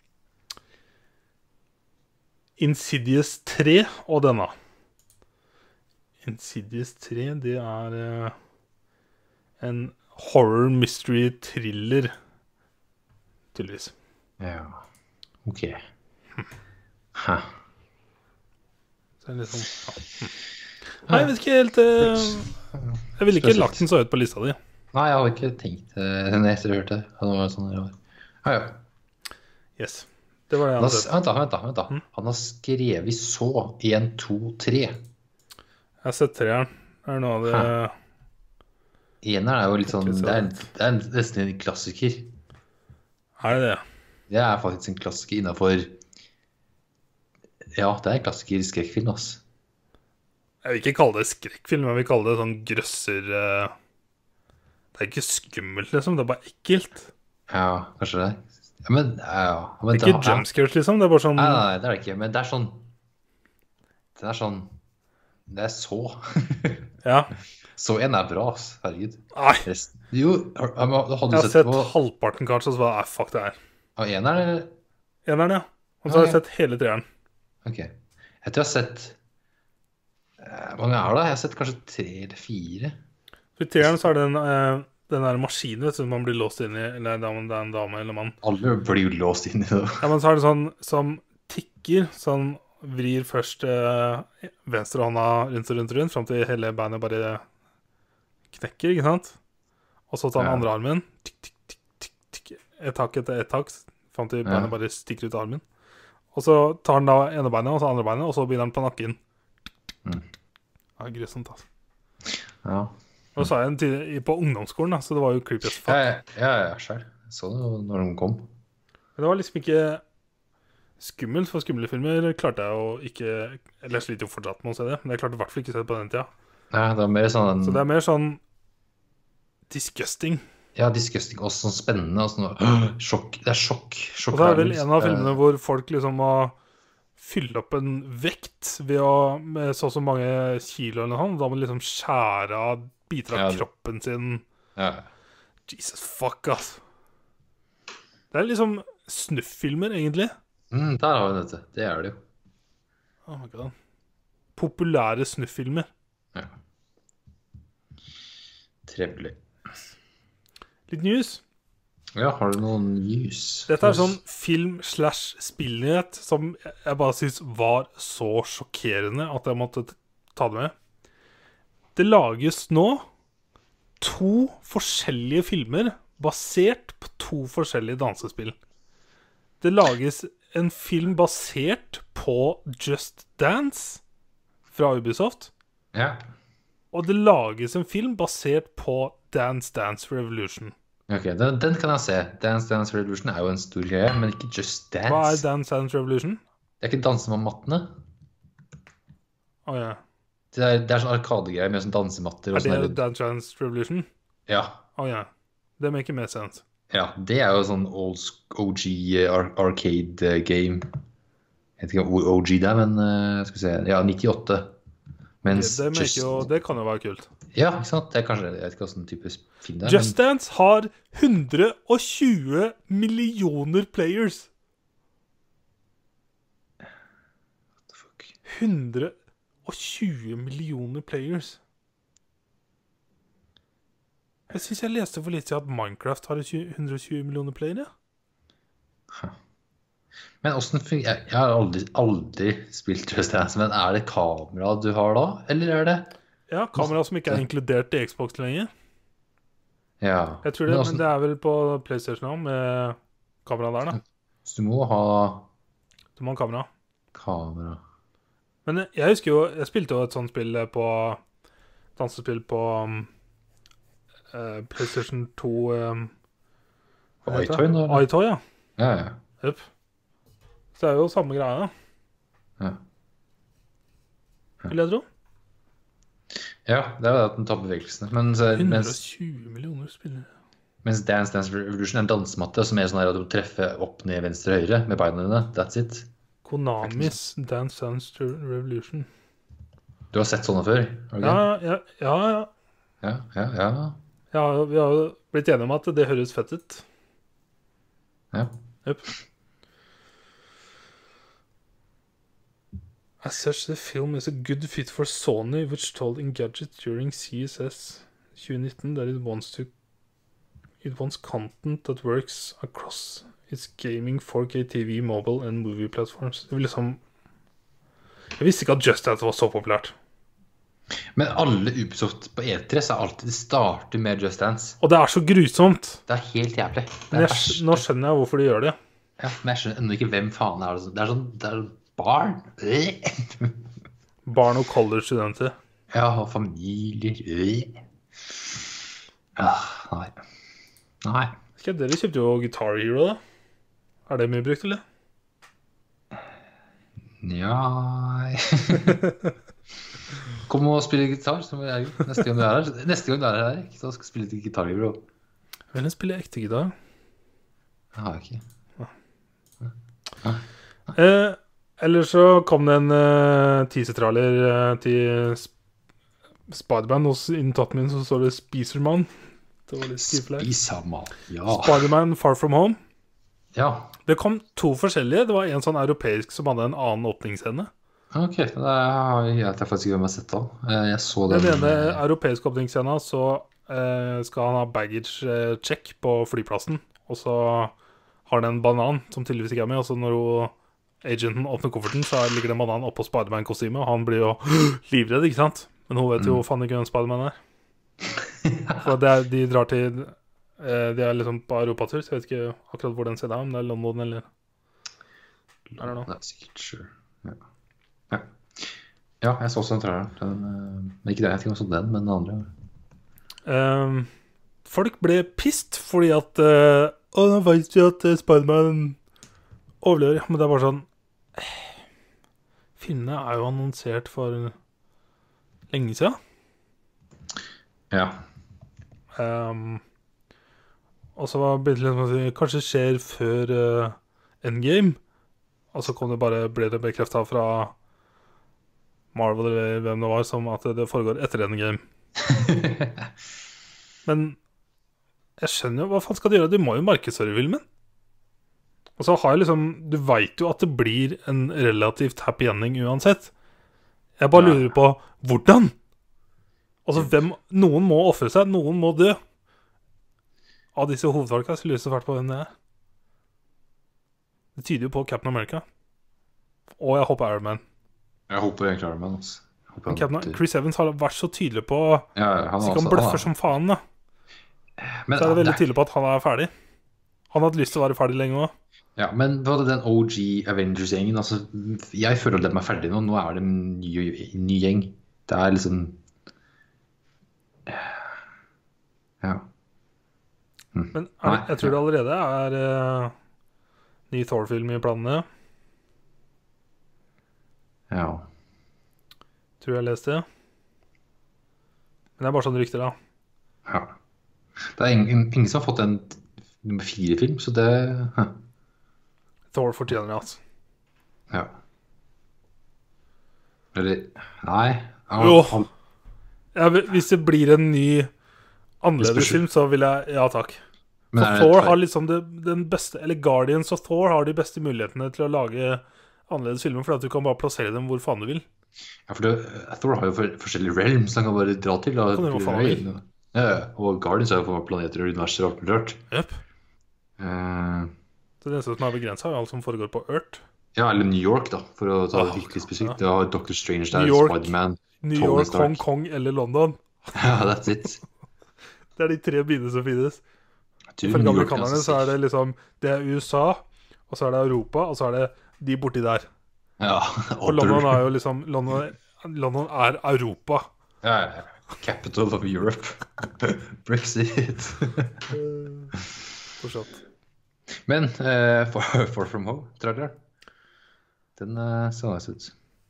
Insidious tre og denne. Insidious tre, det er uh, en horror mystery thriller, tydeligvis. Ja, ok. Hæ. Så det er litt sånn, ja. hm. Nei, jeg vet ikke helt uh, Jeg ville ikke lagt den så høyt på lista di. Nei, jeg hadde ikke tenkt det når jeg hørte det. Det var sånn det var. Ja, ja. Yes, det var det jeg Han hadde har, sett. vent da, vent da, vent da. Han har skrevet så en, to, tre. Jeg har sett treeren. Det er noe av det Eneren er jo litt sånn, Litt det er, sånn. det er nesten en klassiker. Er det det? Det er faktisk en klassiker innenfor... Ja, det er en klassiker i skrekkfilm, ass. Jeg vil ikke kalle det skrekkfilm, jeg vil kalle det sånn grøsser uh, Det er ikke skummelt, liksom. Det er bare ekkelt. Ja, kanskje det. Ja, men, ja, men Det er ikke da- jumpscares, liksom. Det er bare sånn Nei, nei, nei, det er det ikke. Men det er sånn... Det er sånn... Det er så... Ja. Så en er bra, ass. Herregud. Nei. Resten... Jo, har, har, har du Jeg har sett sett på... halvparten, kanskje, og så bare Nei, fuck det her. Av eneren, eller? Eneren, ja. Og så har jeg Ok. sett hele treeren. Ok. Jeg tror jeg har sett... eh, Hvor mange er det? Jeg har sett kanskje tre eller fire. For i treeren så er det den, uh, den der maskinen, vet du, som man blir låst inn i. Eller det er en- det er en dame eller mann. Alle blir jo låst inn i det. Ja, men så er det sånn som tikker, sånn vrir først uh, venstre hånda rundt og rundt og rundt, frem til hele bandet bare knekker, ikke sant? Og så tar den Ja. andre armen, tikk, tikk, tikk, tikk, tikk, et tak etter et tak, frem til Ja. bandet bare stikker ut armen. Og så tar den da ene beinet, og så andre beinet, og så begynner den på nakken. Mm. Ja, grusomt, altså. Ja. Og så sa jeg en tid i- på ungdomsskolen, da, så det var jo creepy as fuck. Ja, ja, ja, selv. Jeg så det jo når de kom. Men det var liksom ikke skummelt, for skumle filmer klarte jeg å ikke Eller jeg sliter jo fortsatt med å se det, men jeg klarte i hvert fall ikke å se det på den tida. Ja, det var mer sånn... Så det er mer sånn disgusting. Ja, disgusting, også sånn spennende, og sånn... «Åh, sjokk, det er sjokk, sjokk. Og så er det vel en av filmene hvor folk liksom må fylle opp en vekt ved å, med så og så mange kilo eller noe sånt. Da må de liksom skjære av biter av Ja. kroppen sin. Ja, Jesus fuck, ass. Det er liksom snufffilmer, egentlig. mm, der har vi dette. Det er det jo. Oh my god. Populære snufffilmer. Ja. Trevlig. Litt news. Ja, har du noen news? Dette er sånn film slash spillnyhet som jeg bare synes var så sjokkerende at jeg måtte ta det med. Det lages nå to forskjellige filmer basert på to forskjellige dansespill. Det lages en film basert på Just Dance fra Ubisoft. Ja. Og det lages en film basert på Dance Dance Revolution. Ok, den, den kan jeg se. Dance Dance Revolution er jo en stor greie, men ikke Just Dance. Hva er Dance Dance Revolution? Det er ikke danse med mattene. Å ja. Det er, det er sånn arkadegreier med sånn dansematter og Er det sånn. Dance Dance Revolution? Ja. Å ja. Det maker mer sense. Ja, det er jo sånn old sk- O G ar arcade eh, game. Jeg vet ikke hva O G det er, men eh, skal vi se. Ja, nittiåtte. Mens Det, det, maker Just... jo, det kan jo være kult. Ja, ikke sant? Det er kanskje, jeg vet ikke hvilken type film det er. Just Dance har hundre og tjue millioner players. Men... What the fuck? hundre og tjue millioner players. Jeg synes jeg leste for litt siden at Minecraft har hundre og tjue millioner playere. Huh. Men hvordan fun- jeg, jeg har aldri, aldri spilt Just Dance, men er det kamera du har da? Eller er det... Ja, kamera som ikke er inkludert i Xbox lenger. Ja. Jeg tror det, Men men hvordan- det er vel på PlayStation også, med kamera der da. Så du må ha Du må ha kamera. kamera. Men jeg, jeg husker jo, jeg spilte jo et sånt spill på, dansespill på um, eh, PlayStation to. Um, hva heter iToy, det? da? iToy, ja. Ja, ja. Yep. Så det er jo samme greia, Ja. vil jeg tro. Ja, det er jo det at den tar bevegelsene. Men, så- hundre og mens, tjue millioner spillere. mens Dance Dance Revolution er en dansematte som er sånn her at du treffer opp, ned, venstre, høyre med beina dine. That's it. Konamis Dance Dance Revolution. Du har sett sånne før? Har du Ja, ikke? ja, ja, ja. Ja, ja, ja. Ja, vi har jo blitt enige om at det høres fett ut. Ja. Yep. As such, the film is a good fit for Sony, which told Engadget during C S S twenty nineteen that it wants to it wants content that works across its gaming, four K T V, mobile and movie platforms. Det vil liksom Jeg visste ikke at Just Dance var så populært. Men alle Ubisoft på E tre så er alltid det starter med Just Dance. Og det er så grusomt. Det er helt jævlig. Det Men er jeg, verst. nå skjønner jeg hvorfor de gjør det. Ja, men jeg skjønner ennå ikke hvem faen er det. Det er sånn, det er barn. Barn og college-studenter. Ja, og familier. Ja, nei. Nei. Skal dere kjøpte jo Guitar Hero, da. Er det mye brukt, eller? Ja. Kom og spille gitar som vi er, neste gang du er her. Neste gang du er her, så skal jeg spille litt gitar, bro. Vil jeg spille ekte gitar? Det har jeg ikke. Eh, eller så kom det en uh, teaser-traller eh, til Sp Spider-Man hos innen tatten min, så står det Spiserman. Det var litt skriftlig. Spisamal, ja. Spider-Man Far From Home. Ja, Det kom to forskjellige. Det var en sånn europeisk som hadde en annen åpningsscene. ok. Det er, jeg vet faktisk ikke hvem jeg har sett da. Eh, Jeg så den. Den ene eh, europeiske åpningsscena, så eh, skal han ha baggage eh, check på flyplassen. Og så har han en banan som tydeligvis ikke er med. Og så når hun, agenten åpner kofferten, så ligger det en banan oppå Spider-Man-kostymet. Og han blir jo livredd, ikke sant? Men hun vet jo faen ikke hvem Spider-Man er. For det er, de drar til eh, De er liksom på europatur, så jeg vet ikke akkurat hvor den scenen er. Om det er London eller I don't know. Det er sikkert, sure. Ja. Ja. Ja, jeg så også den traileren. Den, eh, men ikke den, jeg vet ikke om jeg så den, men den andre. Ehm, folk ble pissed fordi at eh, Å, nå vet vi at eh, Spider-Man overlever. Men det er bare sånn eh, filmene er jo annonsert for lenge siden. Ja. Ehm, og så var det liksom å si kanskje det skjer før eh, Endgame. Og så kom det bare, ble det bekreftet fra Marvel eller hvem det var, som at det foregår etter Endgame. Men jeg skjønner jo, hva faen skal de gjøre? De må jo markedsføre filmen. Og så har jeg liksom Du vet jo at det blir en relativt happy ending uansett. Jeg bare Ja. lurer på hvordan. Altså, hvem Noen må ofre seg, noen må dø. Av disse hovedfolka så lurer jeg så fælt på hvem det er. Det tyder jo på Captain America. Og jeg håper Iron Man. Jeg håper jeg klarer meg, altså. Jeg håper Men han- Captain, Chris Evans har vært så tydelig på Ja, han Så også- kan bløffer han- som faen, da. Men, Så er det veldig det- tydelig på at han er ferdig. Han hadde lyst til å være ferdig lenge òg. Ja, men hva er det den O G Avengers-gjengen? Altså, jeg føler at de er ferdige nå. Nå er det en ny, ny gjeng. Det er liksom Ja. Hm. Men er det, Nei, jeg tror det allerede er uh, ny Thor-film i planene. Ja. Tror jeg leste det. Men det er bare sånne rykter, da. ja. Det er ingen, ingen som har fått en nummer fire-film, så det huh. Thor fortjener det, altså. Ja. Eller Nei. Ja, Jo. han- Ja, hvis det blir en ny annerledes Hvis du- film, så vil jeg Ja takk. Men For er det- Thor har liksom det, den beste Eller Guardians of Thor har de beste mulighetene til å lage annerledes filmer, fordi at du kan bare plassere dem hvor faen du vil. Ja, for det, Thor har jo for, forskjellige realms han kan bare dra til. Da. Kan gjøre hva faen han vil. Ja, ja. Og Guardians er jo for planeter og universer og alt mulig rart. Yep. Eh, Så det eneste som er begrensa, er alt som foregår på Earth. ja, eller New York, da, for å ta det Ah, virkelig spesifikt. ja. Det har Doctor Strange der, New York. Spiderman. New Tony York, Stark. Hong Kong eller London. Ja, that's it. Det er de tre byene som finnes. Du, For New York amerikanerne altså så er det safe. liksom Det er U S A, og så er det Europa, og så er det de borti der. Ja, Og London er jo liksom London, London er Europa. ja, ja. Capital of Europe. Brexit. Fortsatt. Men eh, Far, Far From Home, traileren, den uh, så nice ut.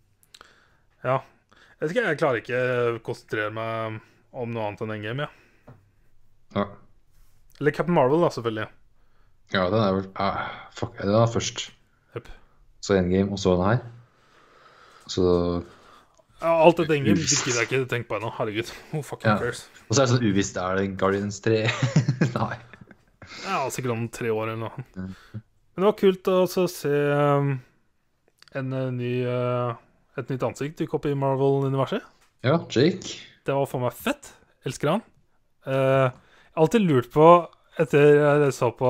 Ja. Jeg vet ikke, jeg klarer ikke å konsentrere meg om noe annet enn Endgame, ja. Ja. Eller Captain Marvel, da, selvfølgelig. Ja, den er vel ah, Fuck, den er først. Yep. Så Endgame, og så den her. Så Ja, alt dette Endgame gidder jeg ikke tenke på ennå. Herregud. Who fucking Ja. cares? Og så er det sånn uvisst, er det Guardians tre? Nei. Ja, sikkert om tre år eller noe. Mm. Men det var kult å også se um, en uh, ny uh, et nytt ansikt dukke opp i Marvel-universet. Ja, Jake. Det var for meg fett. Elsker han. Uh, jeg har alltid lurt på, etter jeg så på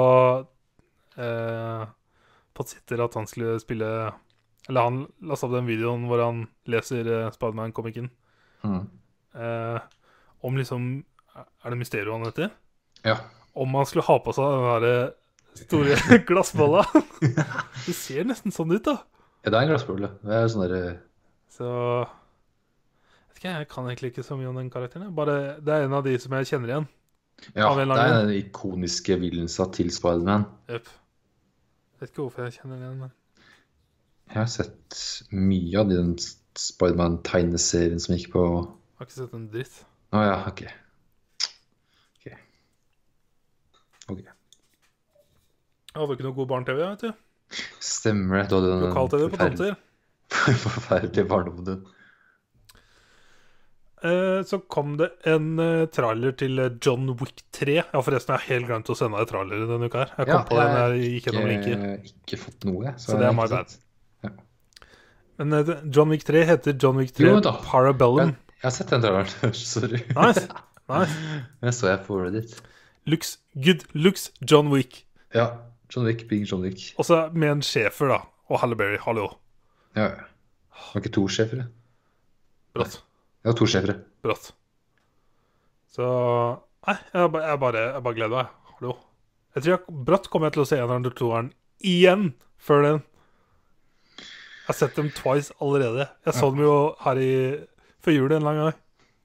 uh, på Twitter at han skulle spille Eller han lastet opp den videoen hvor han leser uh, Spiderman-komikken. Mm. Uh, om liksom Er det Mysterio han heter? Ja. Om han skulle ha på seg den der store glassbolla. Det ser nesten sånn ut, da. ja, det er en glassbolle. Det er sånn der eh, Så vet ikke, jeg kan egentlig ikke så mye om den karakteren. jeg. Bare, det er en av de som jeg kjenner igjen. Ja, Av en det eller annen er den ikoniske villensa til Spiderman. Yep. Vet ikke hvorfor jeg kjenner den igjen. Men. Jeg har sett mye av den Spiderman-tegneserien som gikk på Å Jeg har ikke sett en dritt. ja, ok. Ok. Ok. Jeg hadde ikke noe god barne-T V, vet du. Stemmer det. Du hadde den Lokal-T V på forferdel- tomter. forferdelige barndommen din. Eh, så kom det en eh, trailer til eh, John Wick tre. Ja, forresten, jeg har helt glemt å sende deg trailere denne uka her. Jeg kom Ja, på det jeg når jeg gikk gjennom linker. Ikke, ikke fått noe, Så jeg det er har my ikke bad. sett. Men eh, John Wick tre heter John Wick tre Jo da. Parabellum. Jeg, jeg har sett den traileren. Sorry. Nice. Nice. Den så jeg på Reddit. Looks good. Looks John Wick. Ja. John Wick, Big John Wick. Og så med en schæfer, da. Og Halle Berry. Hallo. Ja, ja. Det var ikke to sjefer, det. Brått. Det var to sjefer. Brått. Så Nei, jeg, ba- jeg, bare, jeg bare gleder meg. Hallo. Jeg tror jeg brått kommer jeg til å se eneren og toeren igjen før den. Jeg har sett dem twice allerede. Jeg så dem jo her i før jul en lang gang.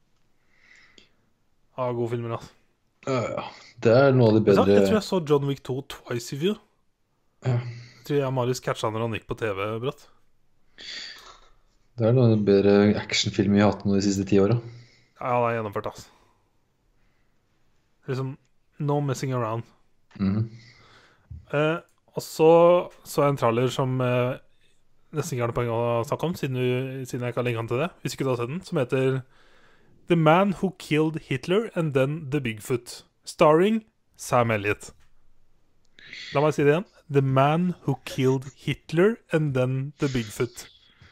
Ja, gode filmer, altså. Ja, ja. Det er noe av det Jeg, sa, bedre jeg tror jeg så John Wick to twice i fjor. Ja. Jeg tror jeg og Marius catcha når han gikk på T V, brått. Det er noe av det bedre actionfilm vi har hatt nå de siste ti åra. Ja, det er gjennomført, altså. Liksom no messing around. Mhm. Eh, og så så jeg en trailer som eh, nesten ikke har noe poeng å snakke om, siden, du, siden jeg kan linke han til det, hvis ikke du har sett den, som heter The Man Who Killed Hitler and Then The Bigfoot, starring Sam Elliott. La meg si det igjen. The Man Who Killed Hitler and Then The Bigfoot.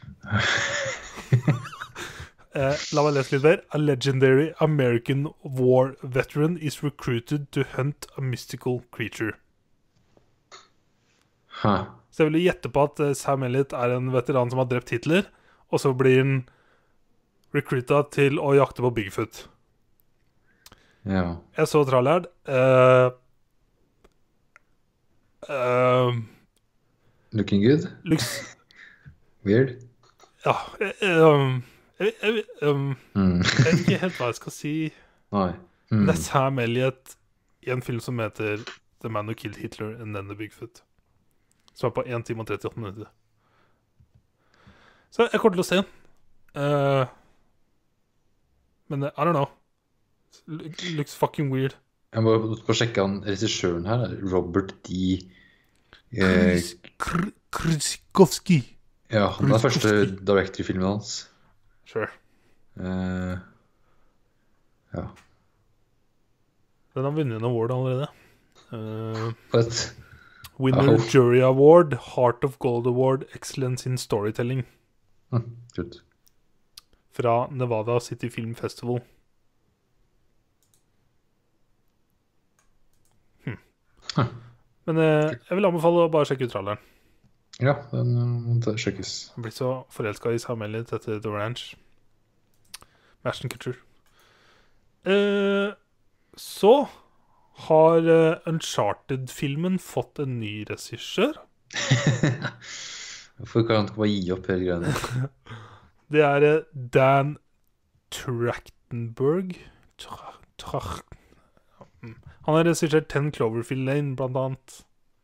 eh, la meg lese litt mer. A legendary American war veteran is recruited to hunt a mystical creature. Huh. Så jeg vil gjette på at Sam Elliott er en veteran som har drept Hitler, og så blir han recruita til å jakte på Bigfoot. Ja. Jeg så tralleren. Uh, uh, Looking good? Looks Weird? Ja um, jeg, jeg, um, Mm. jeg vet ikke helt hva jeg skal si. Nei. Mm. Det er Sam Elliott i en film som heter The Man Who Killed Hitler and Then The Bigfoot. Som er på én time og trettiåtte minutter. Så jeg kommer til å se den. Uh, men I don't know. It looks fucking weird. Jeg må bare sjekke han regissøren her. Robert D. Eh, Krzyzkowski. ja, han er første director i filmen hans. Sure. Eh, ja. Den har vunnet en award allerede. Uh, What? Winner Oh. Jury Award, Heart of Gold Award, Excellence in Storytelling. Hm, kult. Fra Nevada City Film Festival. Hm. Huh. Men eh, jeg vil anbefale å bare sjekke ut tralleren. Ja, den uh, må ta- sjekkes. Jeg blir så forelsket i Sam Elliott etter The Ranch. Ashton Kutcher. Eh, så har eh, Uncharted-filmen fått en ny regissør. Hvorfor kan han ikke bare gi opp hele greiene? Det er eh, Dan Trachtenberg. Tra, tra, mm. Han har regissert Ten Cloverfield Lane, blant annet.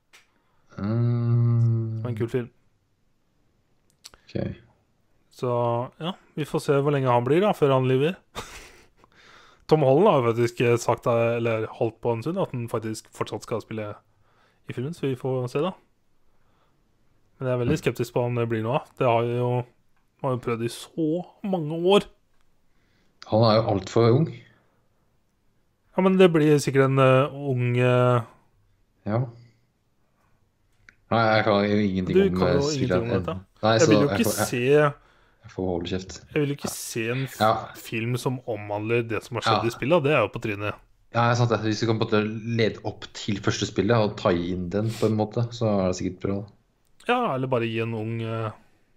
Mm, Det var en kul film. ok. Så ja, vi får se hvor lenge han blir da, før han lever. Tom Holland har jo faktisk sagt, eller holdt på en stund, at han faktisk fortsatt skal spille i filmen, så vi får se da. Men jeg er veldig skeptisk på om det blir noe av. Det har jo, har jo prøvd i så mange år. Han er jo alt for ung. Ja, men det blir sikkert en uh, ung... Uh, Ja. Nei, jeg kan jo ingenting Du om kan jo eh, ingenting om dette. Nei, jeg så vil jo ikke jeg, får, se... jeg, jeg får holde kjeft. Jeg vil jo ikke se en f Ja. film som omhandler det som har skjedd Ja. i spillet. Det er jo på trynet. Ja, sant det. Hvis du kan på en måte lede opp til første spillet og ta inn den på en måte, så er det sikkert bra. Ja, eller bare gi en ung... Uh,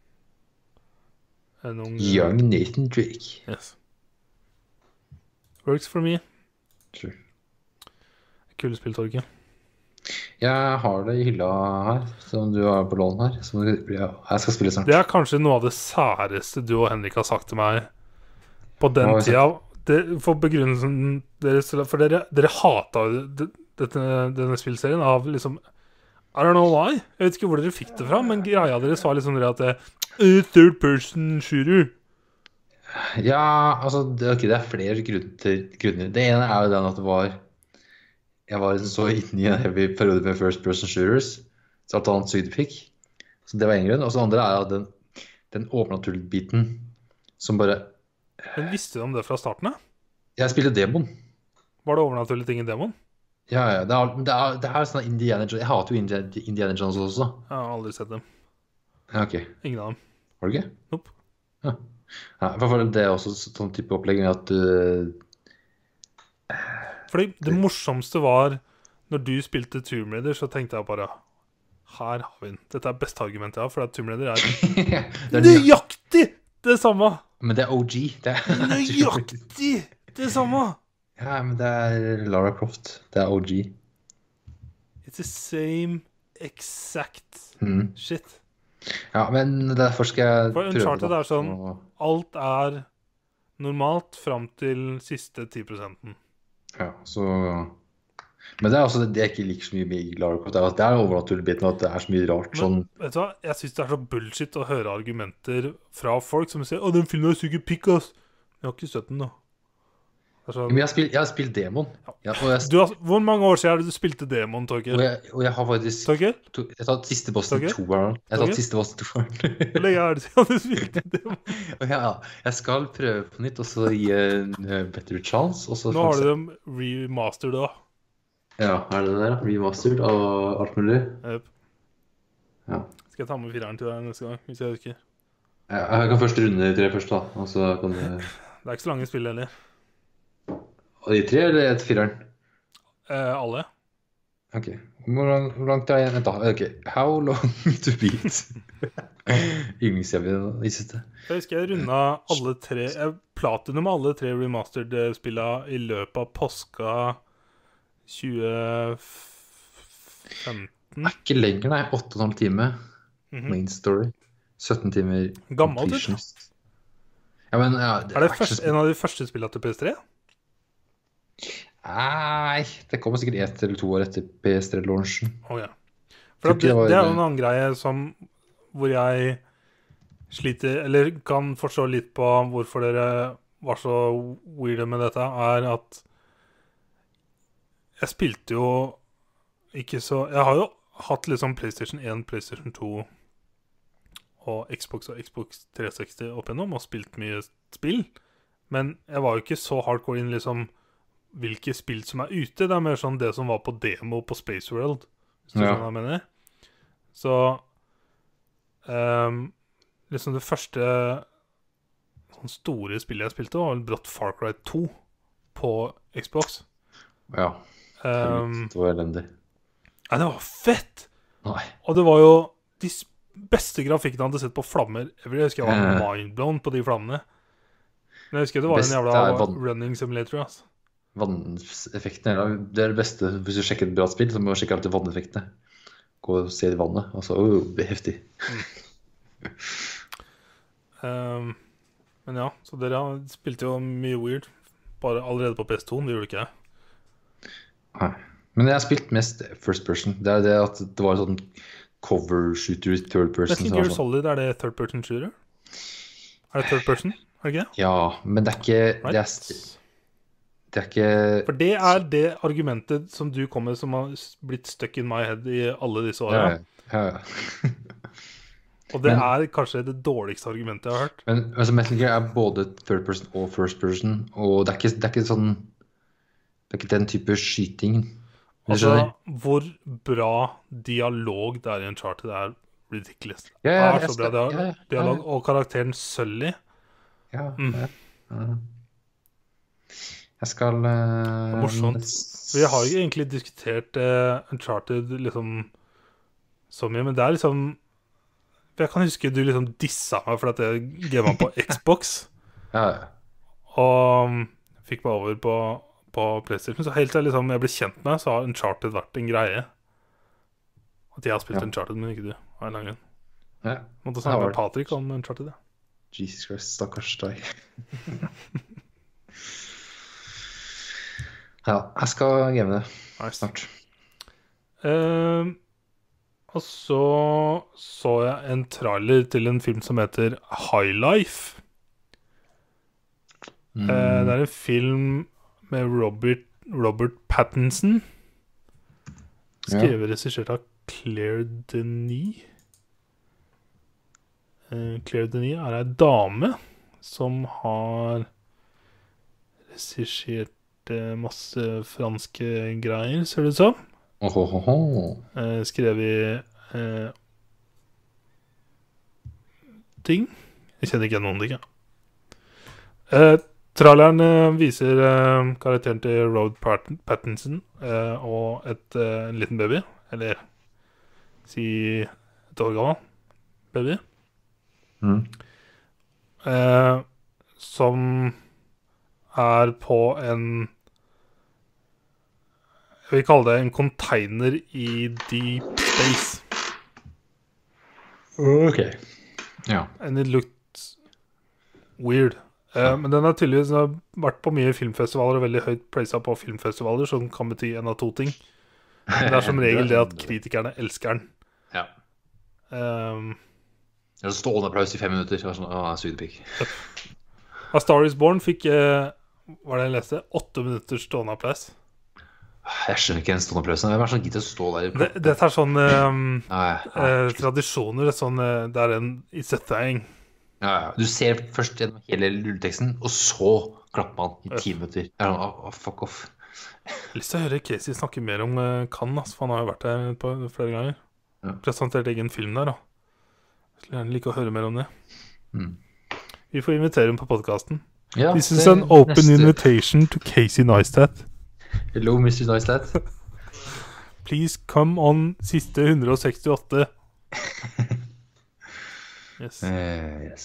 en ung... uh, Young Nathan Drake. Yes. Works for me. Sure. Kule spill, Torge. Jeg har det i hylla her, som du har på lån her. Som du, ja, jeg skal spille snart. Det er kanskje noe av det særeste du og Henrik har sagt til meg på den Hva har vi tida. Det, for begrunnelsen deres, for dere, dere hatet jo det- dette, denne spillserien av liksom I don't know why. Jeg vet ikke hvor dere fikk det fra, men greia deres var liksom det at det uh, third person shooter. Ja, altså, det, ok, det er flere grunner, grunner. Det ene er jo den at det var Jeg var så inne i en heavy periode med first person shooters, så alt annet sugde pikk. Så det var en grunn. Og så andre er at den, den overnaturlige biten som bare Men visste du om det fra starten av? Jeg spilte demoen. Var det overnaturlige ting i demoen? Ja, ja. Det er, det er, det er sånn Indiana Jones. Jeg hater jo Indiana, Indiana Jones også. Jeg har aldri sett dem. Ja, ok. Ingen av dem. Har du ikke? Nope. Ja. Ja, for det er også sånn type opplegg med at du Fordi det morsomste var når du spilte Tomb Raider, så tenkte jeg bare her har vi den. Dette er beste argumentet jeg har, for at Tomb Raider er det er ny- nøyaktig det samme! Men det er O G. Det er, Nøyaktig det samme! ja, men det er Lara Croft. Det er O G. It's the same exact Mm. shit. Ja, men derfor skal jeg For Uncharted da, er sånn og- alt er normalt fram til siste ti prosenten. Ja, så Men det er også det jeg ikke liker så mye med Lara Croft. Det er at det er overnaturlig biten, og at det er så mye rart. Sånn Men vet du hva, jeg synes det er så bullshit å høre argumenter fra folk som sier 'Å, den filmen er sikkert pikk, ass'. Jeg har ikke sett den, da. Det er sånn, Men jeg har spilt, jeg har spilt demoen. Ja, og, jeg, du har, hvor mange år siden er det du spilte demoen, og, Torgeir? jeg, og jeg har faktisk Torgeir? to, Jeg har tatt siste bossen Torgeir? to ganger. Jeg har Torgeir? tatt siste bossen to ganger. Hvor lenge er det siden du spilte demoen? Og ja, jeg skal prøve på nytt, og så gi en uh, better chance. Og så Nå har du dem remastered da. Ja, er det det der? Remastered og alt mulig? Yep. Ja. Skal jeg ta med fireren til deg neste gang, hvis jeg husker. Jeg jeg kan først runde de tre først, da. Og så kan du... Det er ikke så lange spill heller. Og de tre, eller et fireren? Eh, alle. Ok. Hvor lang- hvor langt er igjen? Vent da. Ok. How long to beat? Yndlingshjemmet i siste. Jeg husker jeg runda alle tre Jeg platinum alle tre remastered-spillene i løpet av påska tjue femten. Nei, ikke lenger, nei. åtte og en halv time. Mhm. Main story. sytten timer Gammel, du. completionist. Ja, men ja, Er det ikke først, så- en av de første spillene til P S tre? Nei, det kommer sikkert ett eller to år etter P S tre-launchen. Å ja. For Tror at ikke det, det var- det er jo en annen greie som hvor jeg sliter Eller kan forstå litt på hvorfor dere var så weirde med dette, er at jeg spilte jo ikke så Jeg har jo hatt liksom PlayStation én, PlayStation to og Xbox og Xbox tre seksti opp igjennom og spilt mye spill. Men jeg var jo ikke så hardcore inn liksom hvilke spill som er ute. Det er mer sånn det som var på demo på Space World, hvis du Ja. skjønner hva jeg mener. Så ehm, liksom det første sånn store spillet jeg spilte, var vel brått Far Cry to på Xbox. Ja, Ehm, det var elendig. Nei, det var fett! Nei. Og det var jo de s- beste grafikkene jeg hadde sett på flammer ever. Jeg husker jeg var Eh. mindblown på de flammene. Men jeg husker det var Best en er jævla vann- running simulator. Altså. Vanneffekten er det er det beste. Hvis du sjekker et bra spill, så må du sjekke alltid vanneffektene. Gå og se i vannet. Altså, oh, det er heftig. Ehm, men ja, så dere spilte jo mye weird. Bare allerede på P S to, det gjorde ikke jeg. Nei. Men jeg har spilt mest first person. Det er det at det var sånn cover shooter, third person. Metal som var Gear sånn- Solid, er det third person shooter? Er det third person? Er det ikke det? Ja, men det er ikke det er, Right. det er ikke For det er det argumentet som du kom med, som har s- blitt stuck in my head i alle disse åra. ja, ja, ja. Og det Men- er kanskje det dårligste argumentet jeg har hørt. Men altså, Metal Gear er både third person og first person, og det er ikke, det er ikke sånn Det er ikke den type skyting. Du Altså, skjønner? hvor bra dialog det er i Uncharted, er ridiculous. Ja, ja, det er jeg så bra skal- dialog, ja, ja, dialog. ja. Og karakteren Sully. Ja, Mm. ja, ja. Jeg skal uh, Morsomt. Vi har jo egentlig diskutert eh, Uncharted liksom så mye, men det er liksom Jeg kan huske du liksom dissa meg for at jeg gama på Xbox, Ja, ja. og um, fikk meg over på, på PlayStation. Så helt til jeg, liksom, jeg ble kjent med, så har Uncharted vært en greie. At jeg har spilt Ja. Uncharted, men ikke du. Av en eller annen grunn. ja. Måtte Det snakke har med vært- Patrick om Uncharted. Ja. Jesus Christ, stakkars deg. Ja, jeg skal game det Nice. snart. Eh, og så så jeg en trailer til en film som heter High Life. Eh, det er en film med Robert, Robert Pattinson. Skrevet og regissert av Claire Denis. Eh, Claire Denis er ei dame som har regissert eh, masse franske greier, ser det ut som. Ohohoho. Eh, skrevet eh, ting. Jeg kjenner ikke noen ting, jeg. Eh, traileren eh, viser eh, karakteren til Robert Pat Pattinson eh, og et, eh, en liten baby. Eller si et år gammel baby. Mm. Eh, som er på en Jeg vil kalle det en container i deep space. Ok. Ja. And it looked weird. Eh, men den har tydeligvis den har vært på mye filmfestivaler og veldig høyt prisa på filmfestivaler, som kan bety en av to ting. Men det er som regel det at kritikerne elsker den. Ja. Um, Det er stående applaus i fem minutter. Det var sånn, åh, sugepikk. A Star Is Born fikk eh, hva var det jeg leste? Åtte minutters stående applaus. Jeg skjønner ikke den stående applausen. Hvem er det som gidder å stå der? Det, dette er sånn eh, Nei, eh, tradisjoner. Sånn, eh, det er en It's a thing. ja, ja. Du ser først gjennom hele rulleteksten, og så klapper man i ti minutter. Jeg er sånn, åh, fuck off. Jeg har lyst til å høre Casey snakke mer om uh, Cannes, for han har jo vært der på flere ganger. Ja. presentert egen film der, da. Jeg skulle gjerne like å høre mer om det. Mm. Vi får invitere ham på podcasten. Ja, This is det an open neste- invitation to Casey Neistat. Hello, mister Neistat. Please come on siste one hundre sekstiåtte. Yes. Eh, yes.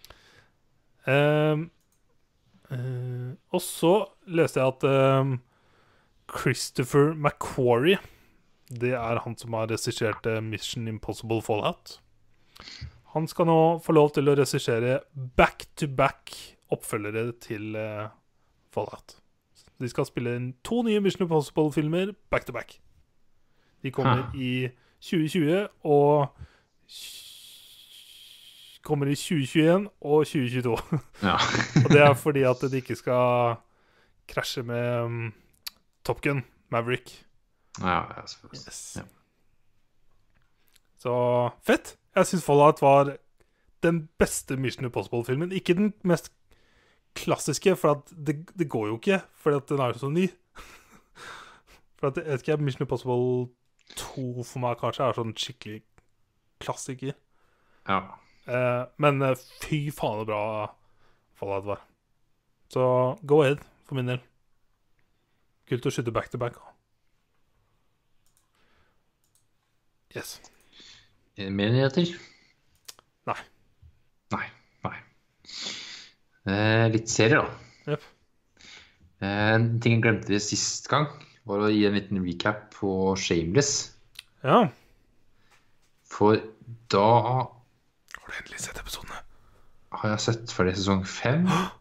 Ehm, eh, og så leste jeg at ehm, Christopher McQuarrie, det er han som har regissert eh, Mission Impossible Fallout. Han skal nå få lov til å regissere back-to-back oppfølgere til eh, Fallout. De skal spille inn to nye Mission Impossible-filmer back-to-back. De kommer Huh. i tjue tjue og kommer i tjue tjueen og tjue tjueto. Ja. Og det er fordi at de ikke skal krasje med um, Top Gun, Maverick. Ja, ja, selvfølgelig. Yes. Ja. Så fett. Jeg synes Fallout var den beste Mission Impossible-filmen. Ikke den mest klassiske, for at det, det går jo ikke, for at den er jo så ny. For at jeg vet ikke, Mission Impossible to for meg kanskje er sånn skikkelig klassiker. Ja. Eh, men eh, fy faen det bra Fallout var. Så go ahead, for min del. Kult å skyte back to back. Yes. Mer nyheter? Nei. Nei, nei. Eh, litt serier, da. Jep. Eh, en ting jeg glemte sist gang, var å gi en liten recap på Shameless. Ja. For da Har du endelig sett episodene? har jeg sett ferdig sesong fem.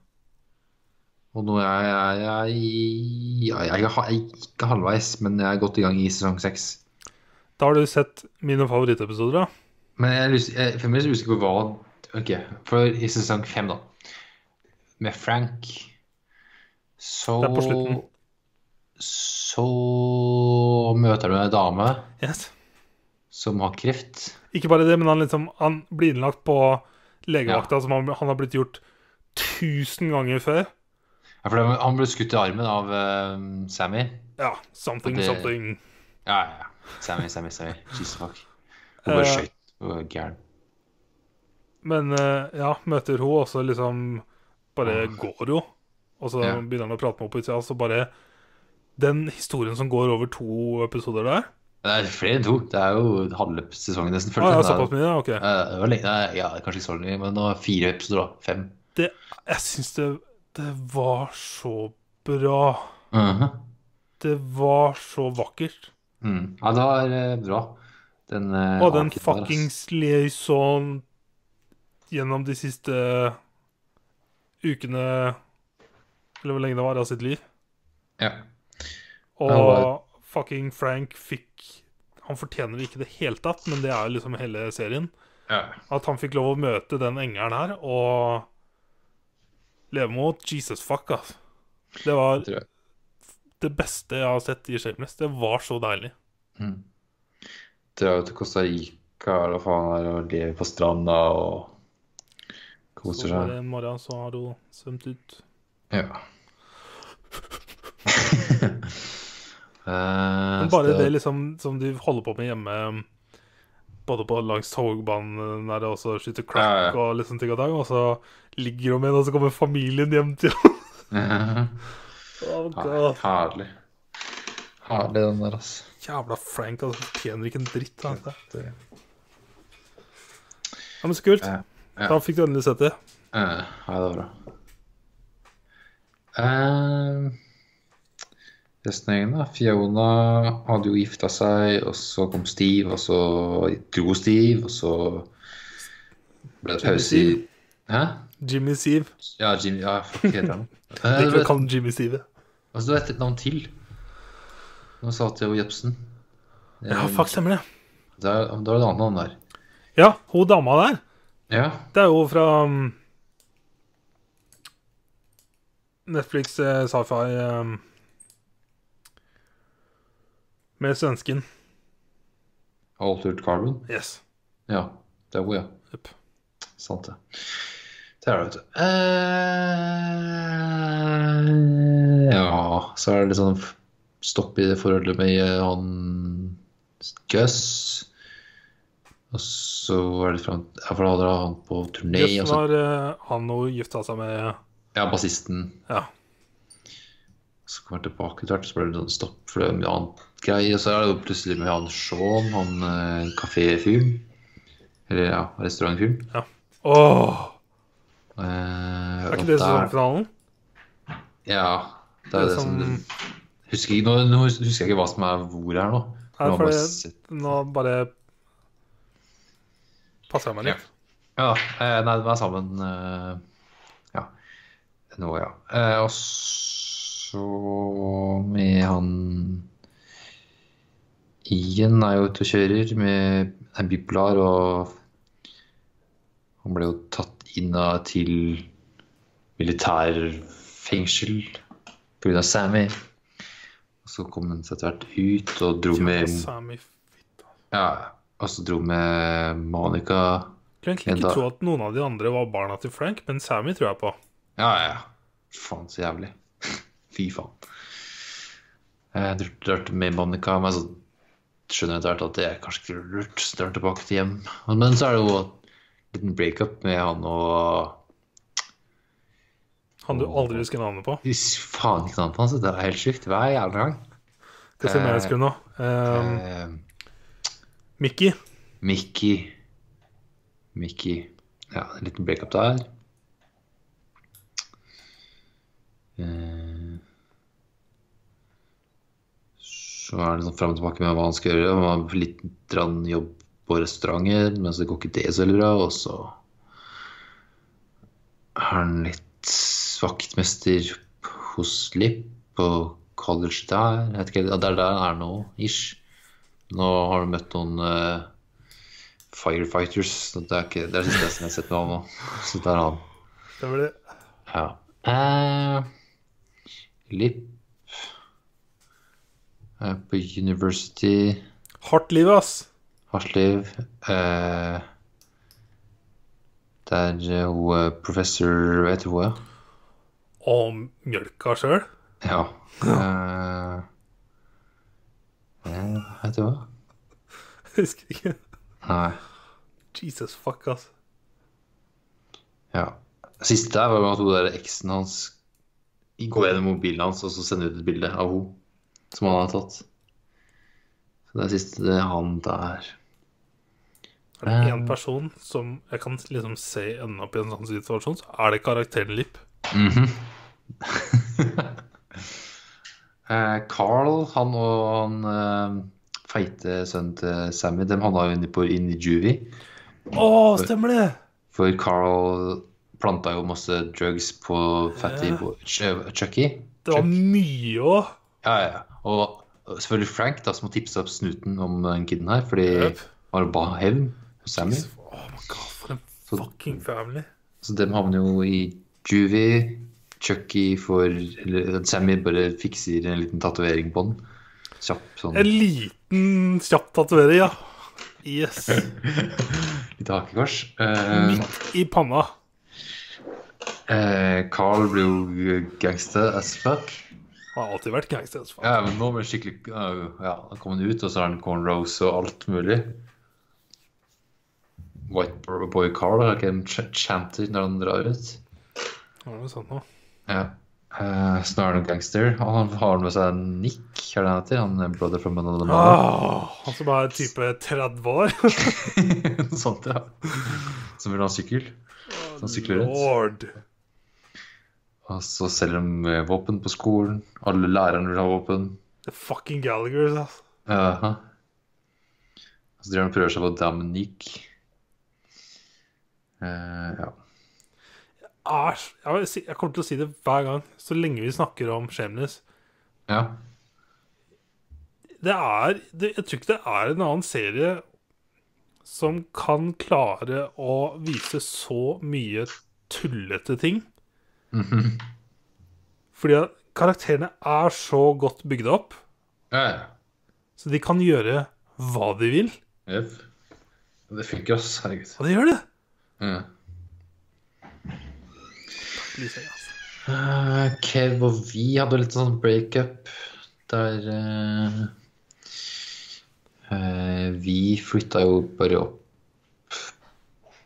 Og nå er jeg, jeg, jeg, jeg, jeg er ikke halvveis, men jeg er godt i gang i sesong seks. Da har du sett mine favorittepisoder, da. Men jeg er lyst- jeg er fremdeles usikker på hva. Ok, for i sesong fem da, med Frank, så Det er på slutten. så møter du en dame Yes. som har kreft. Ikke bare det, men han, liksom, han blir innlagt på legevakta, som han, han har blitt gjort tusen ganger før. Ja, for det- han ble skutt i armen av eh, Sammy. Ja, something, Og det- something. Ja, ja, ja. Sammy, Sammy, Sammy. Jesus fuck. Hun bare Eh, skjøt. Hun var gæren. Men eh, ja, møter hun også liksom bare går jo. Og så Ja. begynner han å prate med henne på utsida. Så bare den historien som går over to episoder der. Det er flere enn to. Det er jo halve sesongen nesten. Ah, ja, Det er- såpass mye, ja, ok. Eh, det var lenge. Nei, ja, kanskje ikke så lenge, men nå er fire episoder da. Fem. Det, jeg syns det, det var så bra. Mhm. Det var så vakkert. Mm. Ja, det var eh, bra. Den, eh, Og den arken der, ass. fuckings liaison gjennom de siste ukene, eller hvor lenge det var, av sitt liv. Ja. Og Ja, det fucking Frank fikk Han fortjener det ikke i det hele tatt, men det er jo liksom hele serien. Ja. At han fikk lov å møte den engelen her og leve mot Jesus fuck, altså. Det var Det tror jeg. det beste jeg har sett i Shameless. Det var så deilig. Mm. Dra til Costa Rica eller hva faen er, og leve på stranda og koser Så bare seg. en morgen så har hun svømt ut. Ja. Eh, Men så bare det liksom som de holder på med hjemme, både på langs togbanen der det også skyter crack Ja, ja. og liksom ting og tang, og så ligger hun med en, og så kommer familien hjem til henne. Oh Ja, god. herlig. Herlig den der, altså. Jævla Frank, altså. Fortjener ikke en dritt. Altså. Det- Ja, men så kult. Ja, ja. Da fikk du endelig sett det. Eh, ja, det var bra. Eh, resten av gjengen da. Fiona hadde jo gifta seg, og så kom Steve, og så dro Steve, og så ble det Jimmy pause i... Steve. Hæ? Jimmy Steve. Ja, Jimmy, ja, fuck heter han. Jeg Eh, liker du å vet- kalle han Jimmy Steve. Altså, du vet et navn til. Nå sa Theo Jepsen. Ja, fuck, stemmer det. Da er da er det et annet navn der. Ja, hun dama der, Ja, det er jo fra um, Netflix eh, sci-fi um, med svensken. Altered Carbon. Yes. Ja, det er hun, ja. Yep. Sant det. Det er det, vet du. Eh, ja, så er det litt sånn f- stopp i det forholdet med eh, han Gus. Og så var det frem... Ja, for da hadde han på turné, og Jøss, så... var uh, han og gifta seg med Ja, bassisten. Ja. Så kom han tilbake til hvert, så ble det sånn stopp for det med annet greier. Og så er det jo plutselig med han Sean, han uh, kaféfyren. Eller ja, restaurantfyren. Ja. Åh! Uh, er ikke det sesongfinalen? Ja, det er det, det som... som... Husker ikke, nå, nå husker jeg ikke hva som er hvor her nå. Nei, for bare det, sett... nå bare passer jeg meg litt. Ja, ja nei, de er sammen. Uh, ja, nå ja. Uh, og så med han Ian er jo ute og kjører med en bipolar, og han ble jo tatt inn til militærfengsel på grunn av Sammy. Og så kom han seg tvert ut og dro med Sammy, fitt. Ja, og så dro med Monica. Jeg kan egentlig ikke tro at noen av de andre var barna til Frank, men Sammy tror jeg på. Ja, ja. Faen så jævlig. Fy faen. Jeg drar med Monica, men så skjønner jeg etter hvert at det er kanskje ikke lurt, så drar tilbake til hjem. Men så er det jo en liten breakup med han og... Han du aldri husker navnet på? Faen ikke navnet hans, det er helt sykt. Hver jævla gang. Hva sier jeg skulle nå? Um, eh, Mickey. Mickey. Mickey. Ja, en liten breakup der. Eh, så er det sånn frem og tilbake med hva han skal gjøre. Han har litt jobb på restauranter, men så går ikke det så veldig bra. Og så er han litt vaktmester hos Lip på college der. Jeg vet ikke, det er der han er nå, ish. Nå har du møtt noen uh, firefighters. Det er ikke det er det siste jeg har sett med han nå. Så det er han. Det var det. Ja. Uh, Lip uh, på University. Hardt liv, ass. Hardt liv. Uh, det er hun uh, professor, vet du hva? Og mjølka selv. Ja. Uh, ja, vet du hva? Jeg husker ikke. Nei. Jesus fuck, ass. Ja. Siste der var at hun der eksen hans går gjennom mobilen hans og så sender ut et bilde av henne som han har tatt. Så det er siste det er han der. Er det en person som jeg kan liksom se ende opp i en sånn situasjon, så er det karakteren Lip. Mhm. uh, Carl, han og han uh, feite sønnen til Sammy, dem havna jo inne på inn i juvie. Åh, stemmer det! For Carl planta jo masse drugs på Fatty Ja. Boy, Ch- Chucky. Det var mye også. Ja, ja, ja. Og selvfølgelig Frank da, som tipset opp snuten om den kiden her, fordi Yep. han var bare hevn hos Sammy. Oh my god, for en Så- fucking family. Så dem havner jo i juvie. Chucky for, eller Sammy bare fikser en liten tatovering på den. Kjapp sånn. En liten kjapp tatovering, ja. Yes. Litt hakekors. Eh, Midt i panna. eh, Carl blir jo gangster as fuck. Han har alltid vært gangster. Altså. Ja, men nå blir det skikkelig... Ja, da kommer han ut, og så har han cornrows og alt mulig. White boy Carl er ikke en ch- chanter når han drar ut. Det var noe sånt nå. Ja. Eh, så nå er han en gangster. Og han har med seg Nick, er det han heter? Han er brother from another mother. Ah, han som er type tretti år. Noe sånt, ja. Som vil ha sykkel. Som sykler rundt. Lord. Og så selger de eh, våpen på skolen. Alle lærerne vil ha våpen. The fucking Gallaghers, altså. Aha. Så driver han og prøver seg på Dominique. Eh, ja. Er, jeg, vil si, jeg kommer til å si det hver gang, så lenge vi snakker om Shameless. Ja. Det er det, Jeg tror ikke det er en annen serie som kan klare å vise så mye tullete ting. Mhm. Fordi at karakterene er så godt bygd opp, Ja, ja. så de kan gjøre hva de vil. Jep. Det funker, ass. Herregud. Og det gjør det. Ja. Lisa, altså. Eh, Kev og vi hadde litt sånn breakup der eh, eh, vi flytta jo bare opp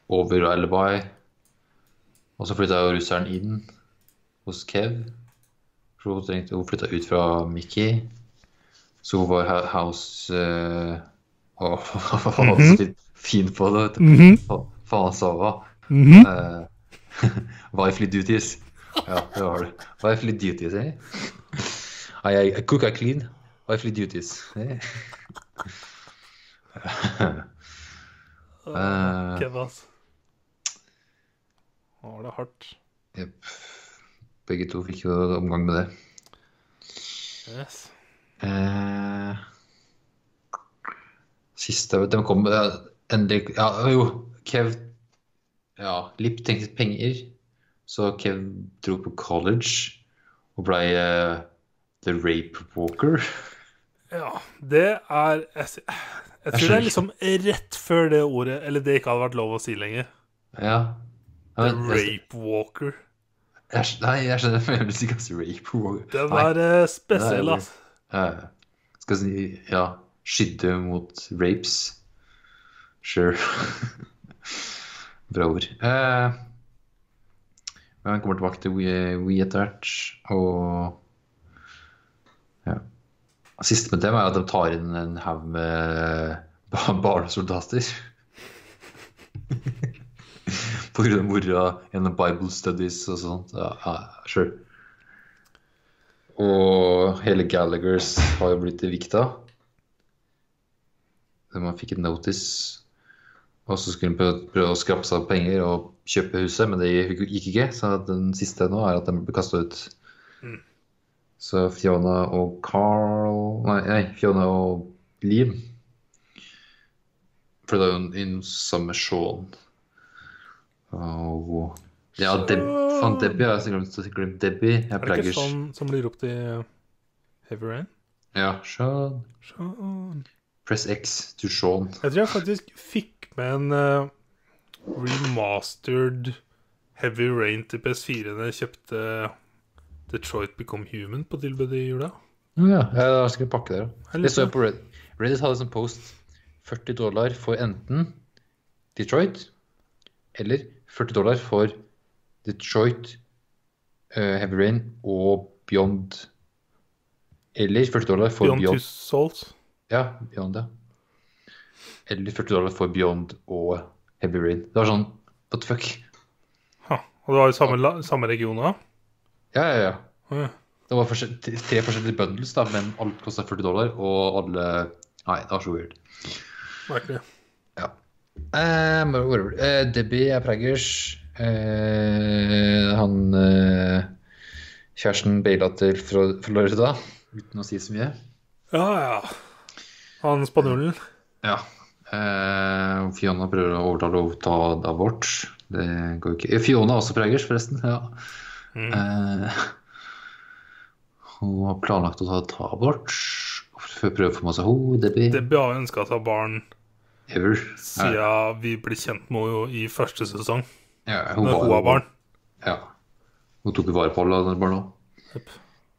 over Alibi. Og så flyttet jo russeren inn hos Kev. For hun, trengte, hun flyttet ut fra Mickey. Så hun var house... Uh, Åh, han var så fin, fin på det, vet du. Mhm. Fa- Faen sa hva. Mhm. Eh, wifely duties. Ja, det var det. Wifely duties, eh? I, I, I cook, I clean. Wifely duties. Eh? Åh, Kev, ass. Å, det er hardt. Jep. Begge to fikk jo omgang med det. Yes. Eh, siste, de kom eh, endelig, ja, jo, Kev, ja, Lip tenkte penger, så Kev dro på college og ble eh, The Rape Walker. Ja, det er Jeg, s- jeg tror det er liksom rett før det ordet, eller det ikke hadde vært lov å si lenger. Ja. Ja, The men, jeg, Rape Walker. jeg, nei, jeg skjønner, men jeg vil ikke si Rape Walker. Den Nei, er eh, spesiell, det er- ass. eh, skal jeg si, ja, skydde mot rapes. Sure. Bra ord. Eh, men han kommer tilbake til We, We etter hvert, og ja. Siste med dem er at de tar inn en haug med ba- barnesoldater. På grunn av mora gjennom Bible studies og sånt. Ja, ja, sure. Og hele Gallaghers har jo blitt vikta. Man fikk en notice, og så skulle de prøve, prøve å skrape seg penger og kjøpe huset, men det gikk ikke, så den siste nå er at de ble kastet ut. Mm. Så Fiona og Carl, nei, nei Fiona og Liam flyttet jo inn sammen med Sean. Og ja, Deb, faen Debbie, jeg har sikkert glemt- glemt Debbie, jeg Er det ikke plaggers. sånn som blir ropt i Heavy Rain? Ja, Sean. Sean. Press X to Sean. Jeg tror jeg faktisk fikk med en eh, remastered Heavy Rain til P S fire da jeg kjøpte Detroit Become Human på tilbud i jula. Ja, jeg har sikkert pakke der. Jeg Det så jeg likte på Reddit. Reddit hadde som post førti dollar for enten Detroit eller førti dollar for Detroit, eh, Heavy Rain og Beyond. Eller førti dollar for Beyond Beyond. Two Souls. Ja, Beyond, ja. Eller førti dollar for Beyond og Heavy Rain. Det var sånn, what the fuck? Ha. Og det var i samme, la- samme region da. Ja, ja, ja. Å, ja. Det var forskjell- tre forskjellige bundles, da, men alt kostet førti dollar, og alle... Nei, det var så weird. Merkelig. Ja. Eh, men whatever. Eh, Debbie er praggers. Eh, han eh, kjæresten baila til Fro- Florida, uten å si så mye. Ja, ja. Han spanjolen. Ja. Eh, Fiona prøver å overtale henne til å ta abort. Det går ikke. Eh, Fiona er også praggers, forresten. Ja. Mm. Eh, hun har planlagt å ta, ta abort. For å prøve å få med seg henne, Debbie. Debbie har ønsket seg barn Ever. siden vi ble kjent med henne i første sesong. Ja, Når hun var- var barn. Ja. Hun tok jo vare på alle andre barna. Yep.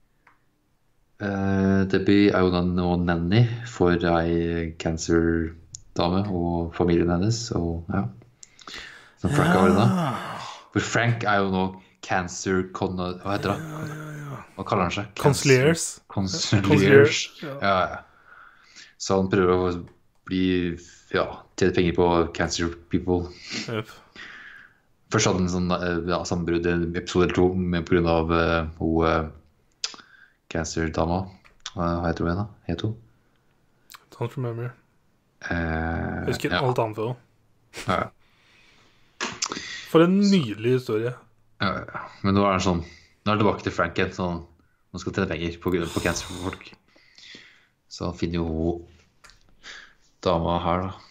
Eh, Debbie er jo da nå nanny for ei cancer-dame og familien hennes, og ja. Som Frank har det da. For Frank er jo nå cancer con... Hva heter det? Hva kaller han seg? Conciliers. Conciliers. Conciliers, Ja, ja. ja. Så han prøver å bli, ja, tjene penger på cancer people. Yep. Først hadde han en sånn eh, ja, sammenbrudd i en episode eller to med på grunn av uh, hun uh, cancer-dama. Hva heter hun igjen da? Het hun? Don't remember. Eh, Jeg husker ja. alt annet for henne. Ja, For en nydelig historie. ja, ja. Men nå er det sånn, nå er det tilbake til Frank igjen, så nå skal han tjene penger på, grunn- på cancer for folk. Så han finner jo dama her da.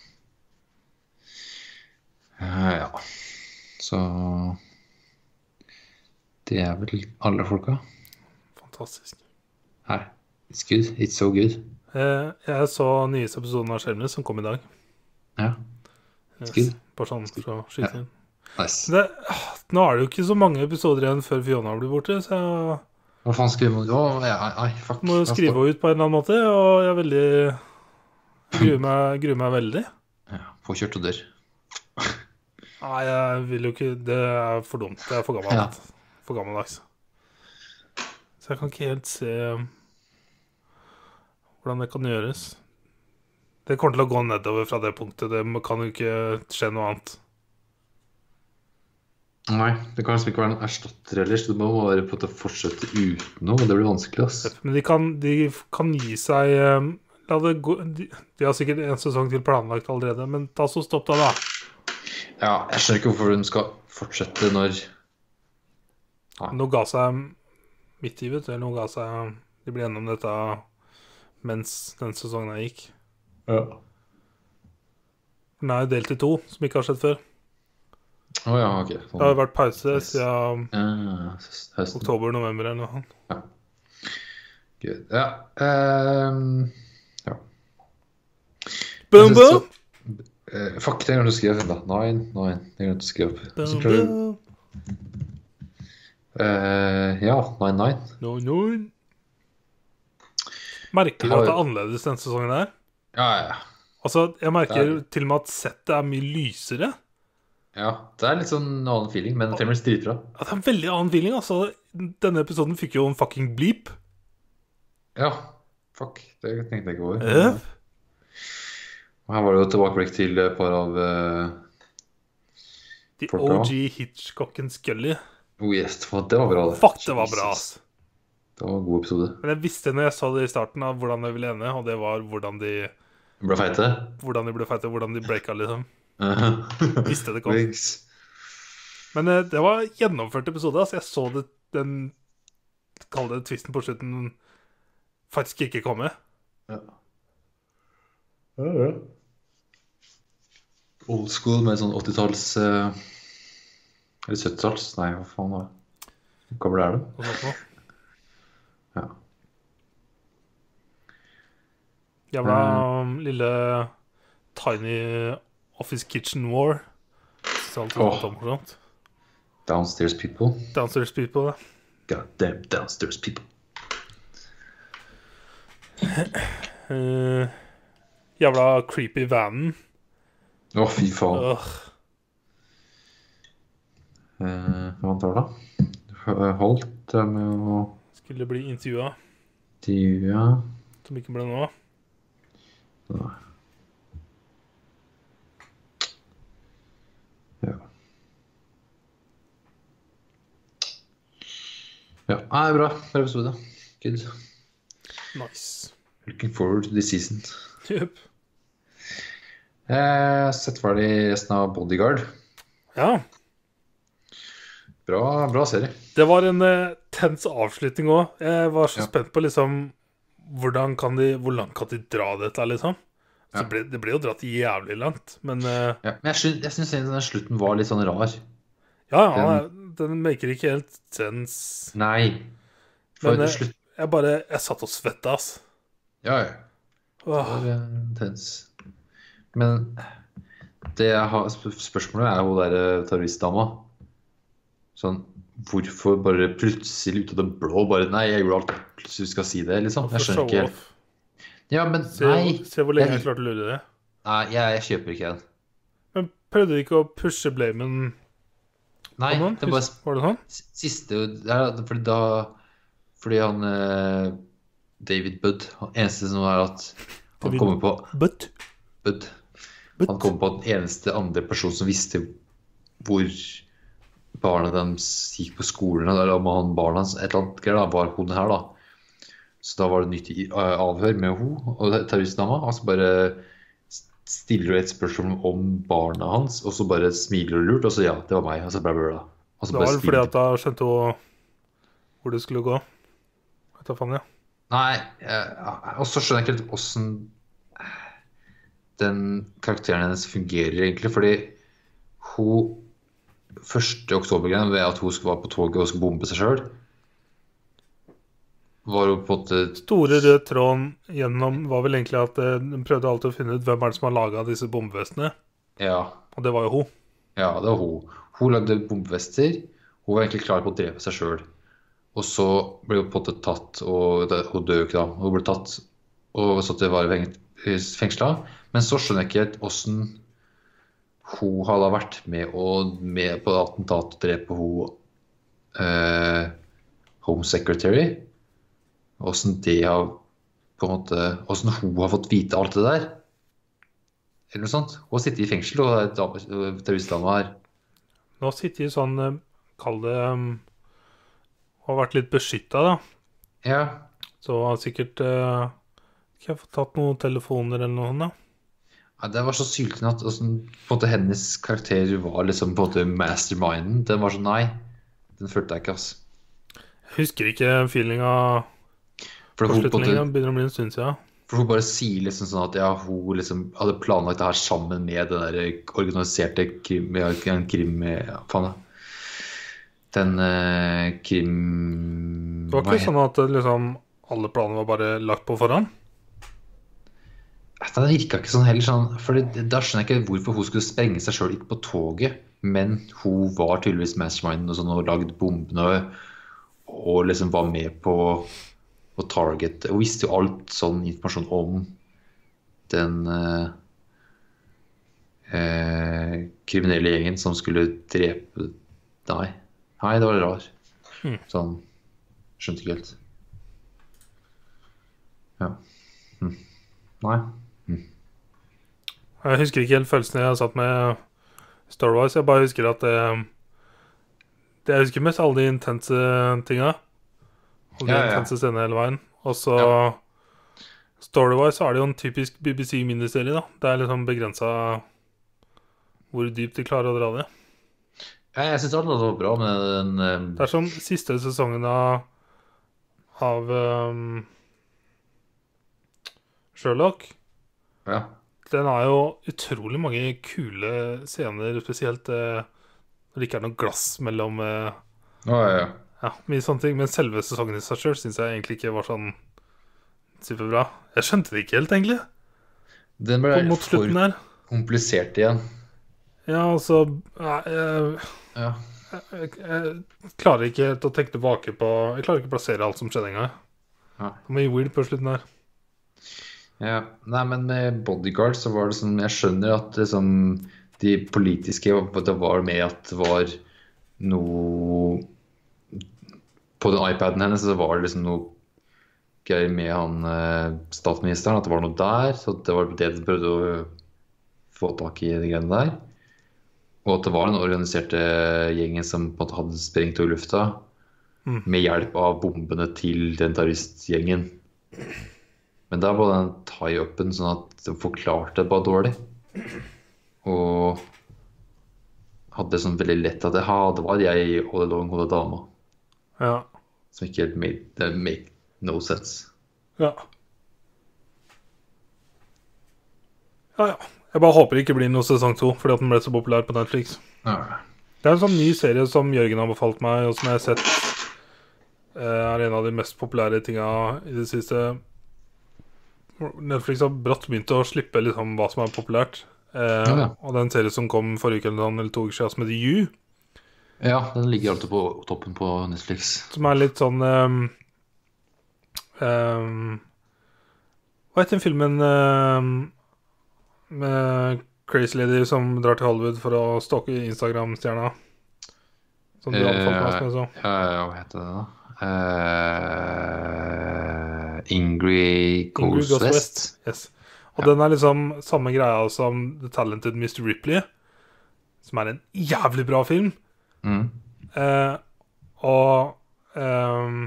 Eh, ja. Så det er vel alle folka. Fantastisk. Her. It's good. It's so good. Eh, jeg så nyeste episoden av Shameless som kom i dag. Ja. Yes. Good. Bare sånn for å skyte inn. Nice. Det, ah, nå er det jo ikke så mange episoder igjen før Fiona blir borte, så jeg Hva faen skriver man? Å, ja, nei, fuck. må jo skrive henne ut på en eller annen måte, og jeg er veldig gruer meg, gruer meg veldig. Ja, påkjørt og dør. Nei, jeg vil jo ikke. Det er for dumt. Det er for Ja. gammelt. For gammeldags. Så jeg kan ikke helt se hvordan det kan gjøres. Det kommer til å gå nedover fra det punktet. Det kan jo ikke skje noe annet. Nei, det kan liksom ikke være noen erstatter ellers. Det må bare på en måte fortsette uten noe, og det blir vanskelig, ass. Men de kan, de kan gi seg eh, La det gå de, de har sikkert en sesong til planlagt allerede, men ta så stopp da, da. Ja, jeg skjønner ikke hvorfor de skal fortsette når Nei. Nå ga seg midt i, vet du. Eller nå ga seg De ble gjennom dette mens den sesongen her gikk. Ja. Den er jo delt i to, som ikke har skjedd før. Å ja, ok. Det har jo vært pause siden Ja, høsten. oktober-november eller noe. Ja. Good. Ja. ehm, ja. Boom, Jeg synes boom! så- eh, fuck, det glemte å skrive. Da. Nine, nine. Det glemte å skrive opp. Så Boom, klarer du- boom. Eh, ja, nine, nine. No, no. Merker du at det er annerledes denne sesongen her? Ja, ja. Altså, jeg merker Det er- til og med at settet er mye lysere. Ja, det er litt sånn annen feeling, men fremdeles dritbra. Ja, det er en veldig annen feeling, altså. Denne episoden fikk jo en fucking bleep. Ja, fuck, det tenkte jeg ikke over. Eh? Og her var det jo tilbakeblikk til et par av uh, The Folk, O ja. G Hitchcock and Scully. Oh yes, for det var bra, det. Fuck, det var bra, Jesus. ass. Det var en god episode. Men jeg visste når jeg så det i starten av hvordan det ville ende, og det var hvordan de, Det ble feite. hvordan de ble feite, hvordan de breaka, liksom. Visste det kom. Wigs. Men eh, det var gjennomført episode, altså. Jeg så det, den, kall det twisten på slutten, faktisk ikke komme. Ja. Ja, ja. Old school med sånn åttitalls eh, Eller syttitalls. Nei, hva faen var det? Hvor gammel er det? Og sånt noe. Ja. Jævla um, lille Tiny Office Kitchen War. Sånn Åh. oh. morsomt. Downstairs people. Downstairs People. God damn downstairs people. Uh, jævla creepy vanen. Å, fy faen. Ugh. Eh, hva tar da? Holdt det med å Skulle bli intervjua, intervjue. som ikke ble noe. Nei. Ja. Ja, nei, bra. Bra episode. Good. Nice. Looking forward to this season. Yep. Eh, sett ferdig resten av Bodyguard. Ja. Bra, bra serie. Det var en uh, tens avslutning òg. Jeg var så Ja. spent på liksom hvordan kan de, hvor langt kan de dra dette, liksom. Så Ja. ble, det ble jo dratt jævlig langt, men uh, Ja, men jeg syns, jeg syns egentlig den slutten var litt sånn rar. ja, ja, den maker ikke helt sens. Nei. For Men til eh, slutt jeg bare Jeg satt og svetta, ass. Ja, ja. Det Åh, var eh, intens. Men det jeg har sp- spørsmålet er jo hun der terroristdama. Sånn, hvorfor bare plutselig ut av det blå bare Nei, jeg gjorde alt plutselig skal si det, liksom. Jeg for skjønner ikke helt. show-off. Ja, men Se, nei. se hvor lenge Jeg- jeg klarte å lure det. Nei, jeg, jeg kjøper ikke den. Men prøvde de ikke å pushe blamen Nei, på noen? det var Hus- Var det sånn? s- siste ja, fordi da Fordi han eh, David Budd han eneste som er at han David- kommer på But, Budd. but. Han kom på den eneste andre person som visste hvor barna deres gikk på skolen, eller om han barna hans, et eller annet greier, da, var hun her, da. Så da var det nytt i- eh, avhør med hun og terroristdama, og så bare stiller du et spørsmål om barna hans, og så bare smiler du lurt, og så ja, det var meg, og så bla, bla, bla. Og så Det bare var vel fordi smiler at da skjønte hun hvor det skulle gå. Vet du faen, ja. Nei, eh, og så skjønner jeg ikke helt hvordan den karakteren hennes fungerer egentlig, fordi hun første oktobergreien ved at hun skulle være på toget og skulle bombe seg selv, var jo på en måte Store røde tråden gjennom var vel egentlig at eh, de prøvde alltid å finne ut hvem er det som har laga disse bombevestene. Ja, Og det var jo hun. ja, det var hun. Hun lagde bombevester. Hun var egentlig klar på å drepe seg selv. Og så ble hun på en måte tatt, og det, hun døde jo ikke da. Hun ble tatt og satt i varetekt fengsla. Men så skjønner jeg ikke helt hvordan hun hadde vært med, og, med på attentat og drepe hun eh, Home Secretary. Hvordan det har på en måte, hvordan hun har fått vite alt det der. Eller noe sånt. Hun har sittet i fengsel, og terroristdama her. Nå sitter de sånn, eh, kall det, um, har vært litt beskyttet da. Ja. Så har sikkert uh, ikke jeg fått tatt noen telefoner eller noe da. Ja, det var så sylten at hvordan, på en måte, hennes karakter var liksom på en måte masterminden. Den var så nei. Den følte jeg ikke, ass. Jeg husker ikke feelinga For på hun, på en sluttningen, måte, begynner å bli en stund siden. for hun bare sier liksom sånn at ja, hun liksom hadde planlagt det her sammen med den der organiserte krim... Ja, en krim ja, faen da. Den eh, krim... Det var hva ikke sånn at liksom, alle planer var bare lagt på forhånd? Det virka ikke sånn heller, sånn, for det, da skjønner jeg ikke hvorfor hun skulle sprenge seg sjøl på toget, men hun var tydeligvis masterminden og, sånn, og lagde bombene og, og liksom var med på, på Target. Hun visste jo alt sånn informasjon om den eh, eh, kriminelle gjengen som skulle drepe Nei, Nei det var rar. Hmm. Sånn skjønte ikke helt. Ja. Hm. Nei. Jeg husker ikke helt følelsen jeg har satt med Star Wars. Jeg bare husker at det, det jeg husker mest alle de intense tinga. Alle de Ja, ja, ja. intense scenene hele veien. Og så Ja. Story-wise så er det jo en typisk B B C-miniserie da. Det er liksom begrenset hvor dypt de klarer å dra det. Ja, jeg synes alt var bra med den eh, Det er som siste sesongen av, av um, Sherlock. Ja. Den har jo utrolig mange kule scener, spesielt eh, når det ikke er noe glass mellom eh, Å, ja, ja. ja, mye sånne ting. Men selve sesongen i seg selv synes jeg egentlig ikke var sånn superbra. Jeg skjønte det ikke helt, egentlig. Den ble På mot for slutten her. komplisert igjen. Ja, altså nei, jeg, Ja. jeg, jeg klarer ikke helt å tenke tilbake på Jeg klarer ikke å plassere alt som skjedde en gang. Ja. Det var mye weird på slutten her. Ja. Nei, men med Bodyguard så var det sånn Jeg skjønner at liksom, de politiske Det var med at det var noe På den iPaden hennes så var det liksom noe greier med han eh, statsministeren, at det var noe der. Så det var det de prøvde å få tak i de greiene der. Og at det var den organiserte gjengen som på en måte hadde sprengt over lufta Mm. med hjelp av bombene til den terroristgjengen. Men der var den tie-upen sånn at de forklarte det bare dårlig. Og hadde sånn veldig lett at det, ha, det var jeg all along og det dama. Ja. Som ikke helt made, det make no sense. Ja. Ja, ja. Jeg bare håper det ikke blir noe sesong to, fordi at den ble så populær på Netflix. Ja. Det er en sånn ny serie som Jørgen har befalt meg, og som jeg har sett eh, er en av de mest populære tinga i det siste. Netflix har brått begynt å slippe liksom hva som er populært. Eh, Ja, ja. Og den serien som kom forrige uke eller, noen, eller to uker siden, som heter You, Ja, den ligger alltid på toppen på Netflix. som er litt sånn ehm, ehm, Hva heter den filmen ehm, med Crazy Lady som drar til Hollywood for å stalke Instagram-stjerna? Som du hadde fått med oss med så. Ja, ja, hva heter det da? Uh, Ingrid Goes, Ingrid Goes West. Yes. Og den er liksom samme greia som The Talented mister Ripley, som er en jævlig bra film. Mm. Eh, og ehm,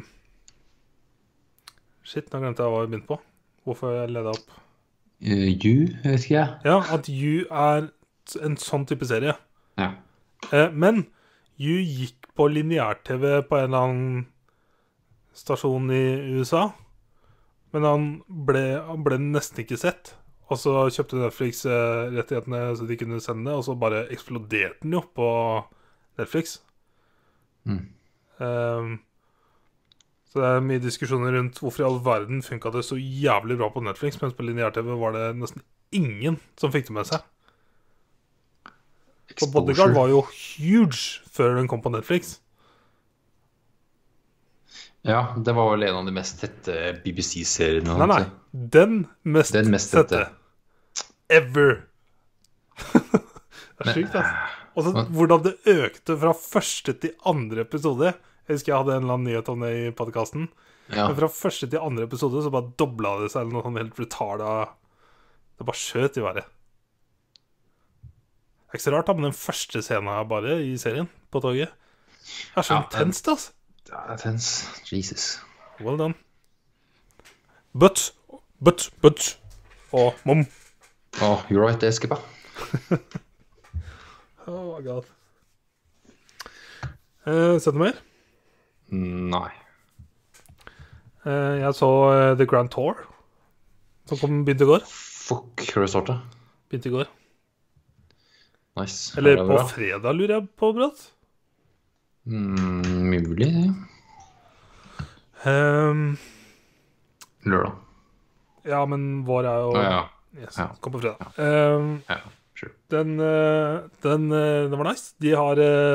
Shit, nå glemte jeg hva jeg begynte på. Hvorfor jeg ledet opp. Uh, you, vet ikke jeg. Ja, at You er en sånn type serie. Ja. Eh, men You gikk på lineær-T V på en eller annen stasjon i U S A. Men han ble, han ble nesten ikke sett. Og så kjøpte Netflix eh, rettighetene så de kunne sende det, og så bare eksploderte den jo på Netflix. Mm. Ehm, så det er mye diskusjoner rundt hvorfor i all verden funket det så jævlig bra på Netflix, mens på lineær-T V var det nesten ingen som fikk det med seg. Og Bodyguard var jo huge før den kom på Netflix. Ja, det var vel en av de mest tette B B C-seriene. Nei, nei, den mest, Den mest tette tette. ever. Det Det er sykt, altså. Og så hvordan det økte fra første til andre episode. Jeg husker jeg hadde en eller annen nyhet om det i podcasten. Ja. Men fra første til andre episode så bare dobla det seg, eller noe sånn helt retarda. Det bare skjøt i været. Det er ikke så rart da, men den første scenen bare i serien på toget. Det er så Ja, intenst, altså. Det er tens. Jesus. Well done. But, but, but. Og mom. Oh, you're right, det skipper. Oh my god. Eh, Sett noe mer? Nei. Eh, jeg så eh, The Grand Tour, som kom, begynte i går. Fuck, har du startet? Begynte i går. Nice. Eller Er det på bra? fredag, lurer jeg på, Brått. Mm, mulig, det. Um, Lørdag. ja, men vår er jo Å ja. Yes, Ja. kom på fredag. Um, Ja, sure. den, eh, den, eh, den var nice. De har uh,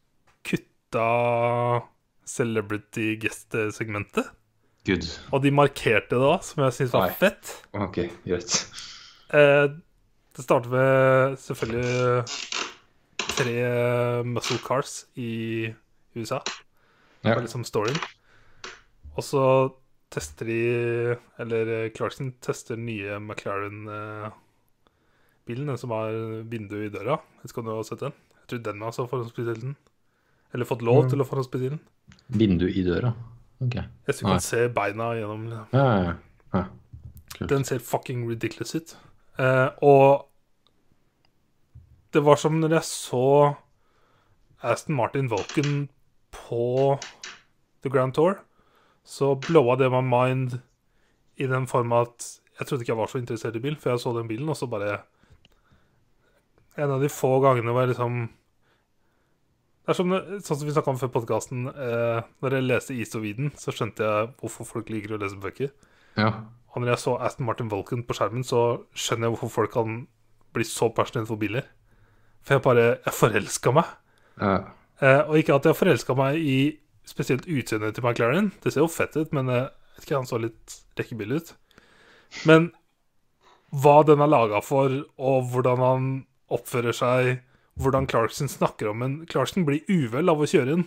kutta celebrity guest-segmentet. Good. Og de markerte det da, som jeg synes var Nei. fett. Ok, greit. Eh, det starter med selvfølgelig tre muscle cars i U S A. Det Ja. var liksom storyen. Og så tester de, eller Clarkson tester nye McLaren-bilen, den som har vindu i døra. Jeg vet ikke om du har sett den. Jeg tror den har så forhåndsbestilt den. Eller fått lov Mm. til å forhåndsbestille den. Vindu i døra. Ok. Jeg tror du Nei. kan se beina gjennom. Ja, ja, ja. ja. Kult. Den ser fucking ridiculous ut. Eh, og det var som når jeg så Aston Martin Vulcan på The Grand Tour, så blowa det my mind i den form at jeg trodde ikke jeg var så interessert i bil, for jeg så den bilen, og så bare en av de få gangene hvor jeg liksom det er som, sånn som vi snakket om før podcasten, eh, når jeg leste East of Eden, så skjønte jeg hvorfor folk liker å lese bøker. Ja. Og når jeg så Aston Martin Vulcan på skjermen, så skjønner jeg hvorfor folk kan bli så passionert for biler. For jeg bare, jeg forelsket meg. Ja. Eh, og ikke at jeg forelsket meg i spesielt utseendet til McLaren. Det ser jo fett ut, men eh, jeg vet ikke, han så litt rekkebillig ut. Men hva den er laget for, og hvordan han oppfører seg, hvordan Clarkson snakker om en Clarkson blir uvel av å kjøre den.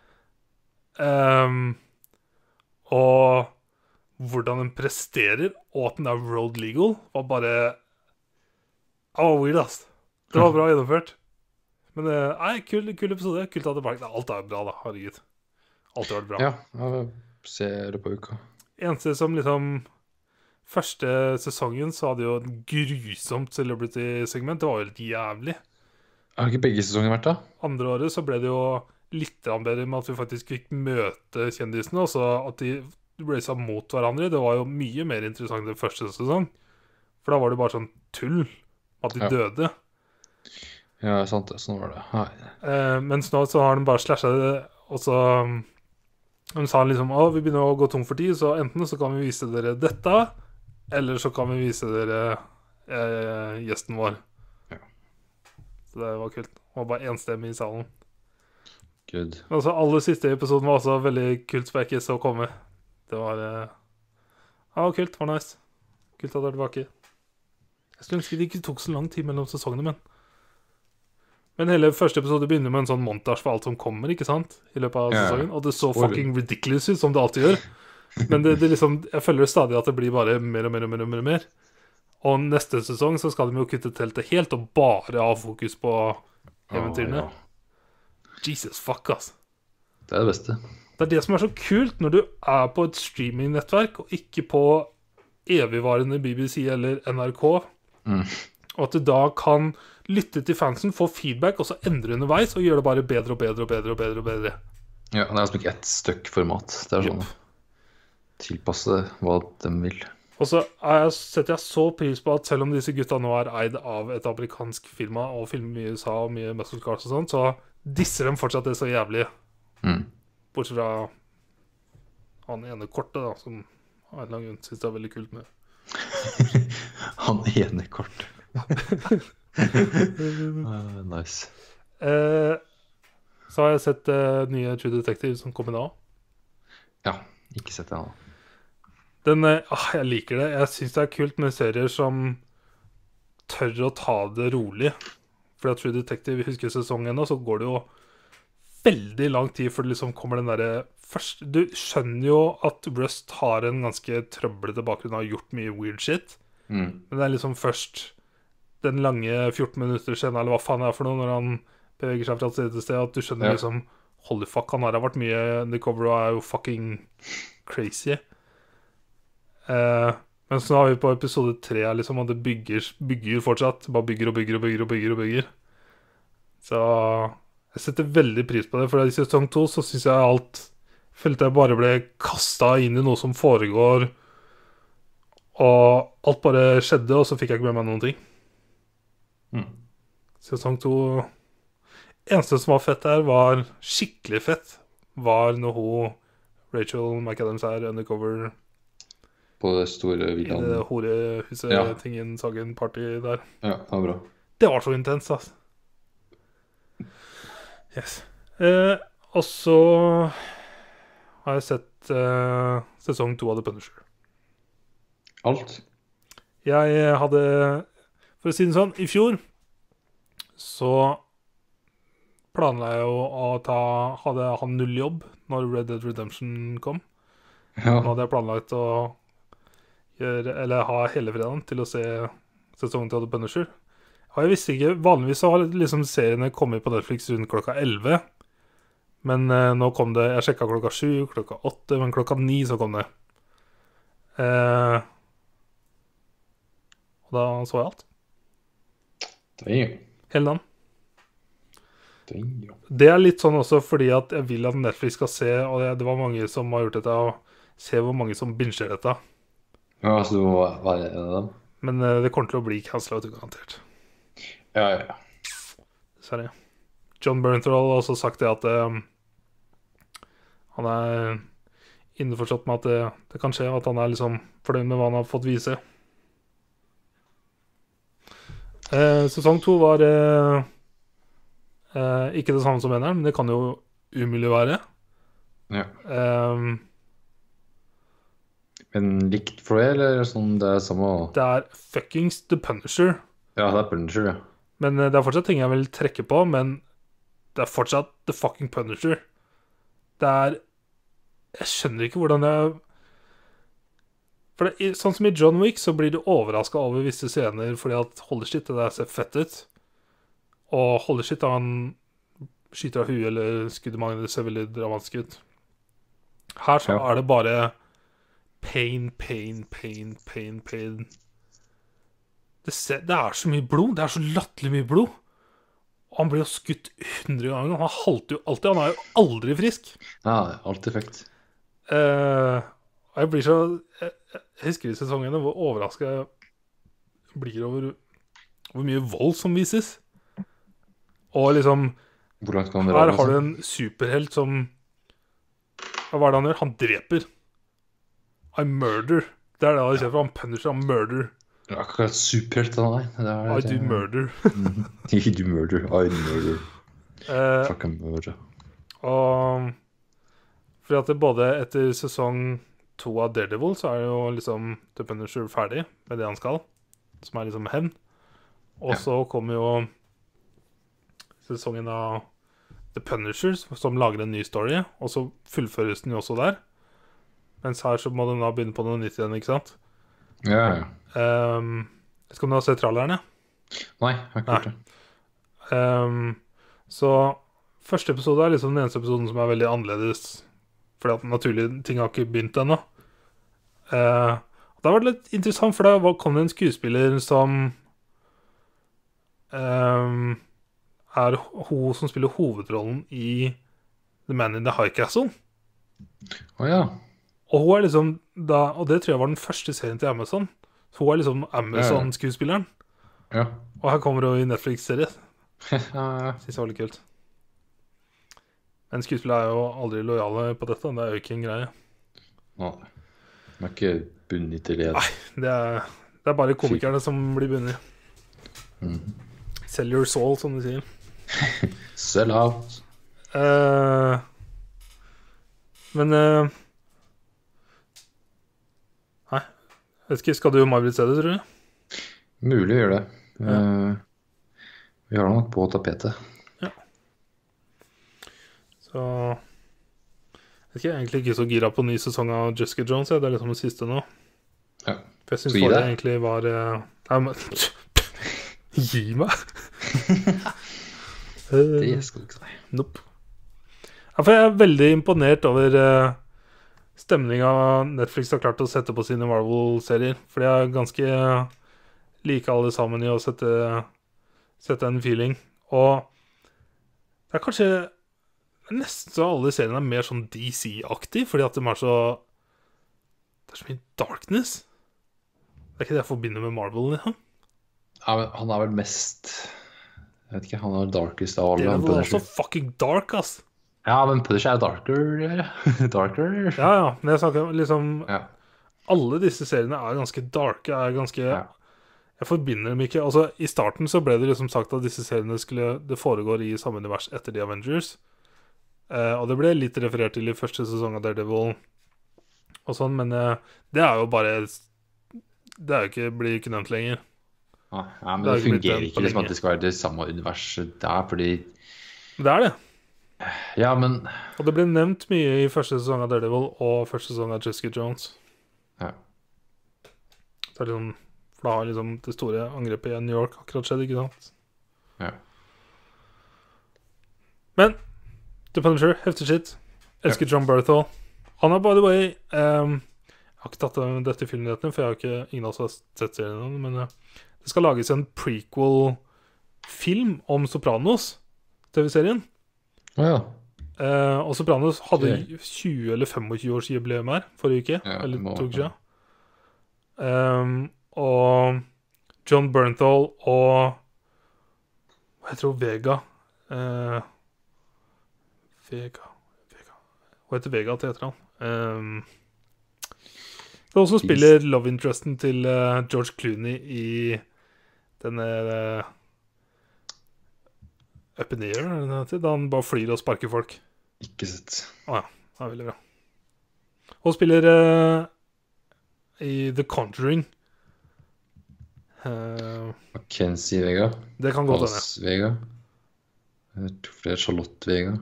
Ehm, og hvordan den presterer, og at den er road legal, var bare Det var weird, ass. Det var bra gjennomført. Men eh, nei, kul, kul episode. Kult at det bare Alt er bra, da. Herregud. Alt har vært bra. Ja, jeg ser det på uka. Eneste som liksom Første sesongen så hadde jo et grusomt celebrity-segment. Det var jo helt jævlig. Har ikke begge sesonger vært da? Andre året så ble det jo litt bedre med at vi faktisk fikk møte kjendisene, og så at de racet mot hverandre. Det var jo mye mer interessant enn første sesong. For da var det bare sånn tull. At de Ja. døde. Ja, sant det. Sånn var det. Nei. Eh, mens nå så har de bare slashet det, og så um, de sa liksom å, vi begynner å gå tom for tid, så enten så kan vi vise dere dette, eller så kan vi vise dere eh, gjesten vår. Ja. Så det var kult. Det var bare enstemmig i salen. Good. Men altså, aller siste episoden var også veldig kult, som jeg ikke så komme. Det var eh, ja, kult. Det var nice. Kult at det er tilbake. Jeg skulle ønske det ikke tok så lang tid mellom sesongene, men Men hele første episode begynner med en sånn montage for alt som kommer, ikke sant? I løpet av Ja. sesongen. Og det så Spoiler. fucking ridiculous ut, som det alltid gjør. Men det, det liksom, jeg føler stadig at det blir bare mer og mer og mer og mer. Og mer. Og neste sesong så skal de jo kutte teltet helt og bare ha fokus på eventyrene. Å, ja. Jesus fuck, ass. Det er det beste. Det er det som er så kult når du er på et streamingnettverk, og ikke på evigvarende B B C eller N R K. Mm. Og at du da kan lytte til fansen, få feedback, og så endre underveis, og gjøre det bare bedre og bedre og bedre og bedre. og bedre. Ja, det er liksom ikke ett støkk format. Det er sånn Jupp. tilpasse hva de vil. Og så er jeg, setter jeg så pris på at selv om disse gutta nå er eid av et amerikansk firma og filmer mye i U S A og mye muscle cars og sånt, så disser de fortsatt det så jævlig. Mm. Bortsett fra han ene kortet, da, som av en eller annen grunn synes det er veldig kult med. Han ene kort. uh, nice. Eh, så har jeg sett eh, nye True Detective som kommer da. Ja, ikke sett det ennå. Den, eh, ah, jeg liker det. Jeg synes det er kult med serier som tør å ta det rolig. Fordi at True Detective, jeg husker sesongen nå, så går det jo veldig lang tid før det liksom kommer den derre første Du skjønner jo at Rust har en ganske trøblete bakgrunn og har gjort mye weird shit, Mm. men det er liksom først den lange fjorten minutter siden, eller hva faen det er for noe, når han beveger seg fra sted til sted, at du skjønner Ja. liksom Holy fuck, han her har vært mye undercover og er jo fucking crazy. Eh, men så er vi på episode tre her, liksom, og det bygger, bygger fortsatt. Bare bygger og bygger og bygger og bygger og bygger. Så jeg setter veldig pris på det, for i sesong to så synes jeg alt følte jeg bare ble kastet inn i noe som foregår, og alt bare skjedde, og så fikk jeg ikke med meg noen ting. Mm. Sesong to eneste som var fett der, var skikkelig fett, var når hun Rachel McAdams er undercover På det store i det Vilan. horehuset, Ja. tingen, sagen, party der. Ja, det var bra. Det var så intenst, altså. Yes. Eh, og så har jeg sett eh, sesong to av The Punisher. Alt? Jeg hadde, for å si det sånn, i fjor så planla jeg jo å ta Hadde han null jobb når Red Dead Redemption kom. Nå Ja. hadde jeg planlagt å gjøre, eller ha hele fredagen til å se sesongen til The Punisher. Og jeg visste ikke, vanligvis så har liksom seriene kommet på Netflix rundt klokka elleve. Men eh, nå kom det, jeg sjekket klokka sju, klokka åtte, men klokka ni så kom det. Eh, og da så jeg alt. Damn. Hele dagen. Damn. Det er litt sånn også fordi at jeg vil at Netflix skal se, og det, det var mange som har gjort dette, og se hvor mange som binger dette. Ja, så du må være en av dem? Men eh, det kommer til å bli cancelled garantert. Ja, ja, ja. Dessverre. John Bernthal har også sagt det at eh, han er innforstått med at det, det kan skje, at han er liksom fornøyd med hva han har fått vise. Eh, sesong to var eh, eh, ikke det samme som eneren, men det kan jo umulig være. Ja. Eh, Men likt for det, eller sånn det er samme? det er fuckings The Punisher. Ja, det er Punisher, ja. Men eh, det er fortsatt ting jeg vil trekke på, men det er fortsatt The fucking Punisher. Det er Jeg skjønner ikke hvordan jeg For det, i- sånn som i John Wick så blir du overrasket over visse scener fordi at holy shit, det der ser fett ut. Og holy shit, han skyter av huet eller skudder mange, det ser veldig dramatisk ut. Her så Ja. er det bare pain, pain, pain, pain, pain. Det, ser, det er så mye blod. Det er så latterlig mye blod. Og han blir jo skutt hundre ganger. Han halter jo alltid. Han er jo aldri frisk. Ja, alltid effekt. Eh, og jeg blir så Jeg, jeg husker i sesongene hvor overrasket jeg blir over hvor mye vold som vises. Og liksom Hvor langt kan man her dra? har du liksom? en superhelt som Hva er det han gjør? Han dreper. I murder. Det er det han er kjent for. Han punisher, han murder. Det er akkurat superhelt av deg. Det er, I do murder. I do murder. I murder. Eh, Fucking murder. og fordi at det både etter sesong to av Daredevil så er jo liksom The Punisher ferdig med det han skal, som er liksom hevn. Og Ja. så kommer jo sesongen av The Punishers, som lager en ny story, og så fullføres den jo også der. Mens her så må de da begynne på noe nytt igjen, ikke sant? Ja, ja. Um, jeg vet ikke om du har sett trailerne? Nei, jeg har ikke Nei. gjort det. Um, så første episode er liksom den eneste episoden som er veldig annerledes, fordi at naturlig ting har ikke begynt ennå. Uh, da var det litt interessant, for da var- kom det en skuespiller som um, er hun som spiller hovedrollen i The Man in the High Castle. Å ja. Og hun er liksom da, og det tror jeg var den første serien til Amazon. Så hun er liksom Amazon-skuespilleren. Ja. Og her kommer hun i Netflix-serie. ja, ja. Synes jeg var litt kult. Men skuespillere er jo aldri lojale på dette. Det er jo ikke en greie. Nei. De er ikke bundet til det. Det er, det er bare komikerne som blir bundet. Mhm. Sell your soul, som de sier. Sell out. Eh, men eh, Nei. Vet ikke, skal du og May-Britt se det, tror du? Mulig å gjøre det. Ja. Eh, Vi har nok på tapetet. Så jeg er egentlig ikke så gira på ny sesong av Jessica Jones. Ja. Det er liksom det siste nå. Ja. For jeg synes Så gi forrige deg. egentlig var uh, nei, men, gi meg! Det skal du ikke si. Nope. Ja, for jeg er veldig imponert over uh, stemninga Netflix har klart å sette på sine Marvel-serier. For de er ganske like alle sammen i å sette, sette en feeling. Og det er kanskje nesten så alle seriene er mer sånn D C-aktig, fordi at de er så det er så mye darkness. Det er ikke det jeg forbinder med Marvel. Liksom. Ja, men han er vel mest Jeg vet ikke, han er darkest av alle. Det han var Punisher. også fucking dark, ass. Ja, men Punisher er darker. darker. Ja, ja, men jeg snakker liksom Ja. alle disse seriene er ganske darke, er ganske Ja. Jeg forbinder dem ikke. Altså, i starten så ble det liksom sagt at disse seriene skulle det foregår i samme univers etter The Avengers. Eh, og det ble litt referert til i første sesong av Daredevil og sånn, men eh, det er jo bare det er jo ikke, blir ikke nevnt lenger. Ja, ja, men Det det, har ikke blitt fungerer nevnt ikke på liksom lenge. at det skal være det samme universet der, fordi Men det er det. Ja, men Og det ble nevnt mye i første sesong av Daredevil og første sesong av Jessica Jones. Ja. Det er liksom, for da har liksom det store angrepet i New York akkurat skjedd, ikke sant? Ja. Men The Punisher, heftig shit. Elsker John Berthel. Han er, by the way um, jeg har ikke tatt av dette i filmnyhetene, for jeg har ikke ingen av oss har sett serien ennå, men uh, det skal lages en prequel-film om Sopranos, T V-serien. Å ja. Uh, og Sopranos hadde Ok. tjue eller tjuefem års jubileum her forrige uke, Ja, eller må- to uker siden. Um, og John Bernthal og hva heter hun? Vega. Uh, Vega Vega Hva heter Vega til etternavn? Um, det er også spiller love interesten til uh, George Clooney i denne uh, Up in the Air, er det det heter? Da han bare flyr og sparker folk. Ikke sett. Å ja, det er veldig bra. Og spiller uh, i The Conjuring. Uh, Mackenzie Vega. det kan godt hende. Alice Vega. Jeg tror det er Charlotte Vega.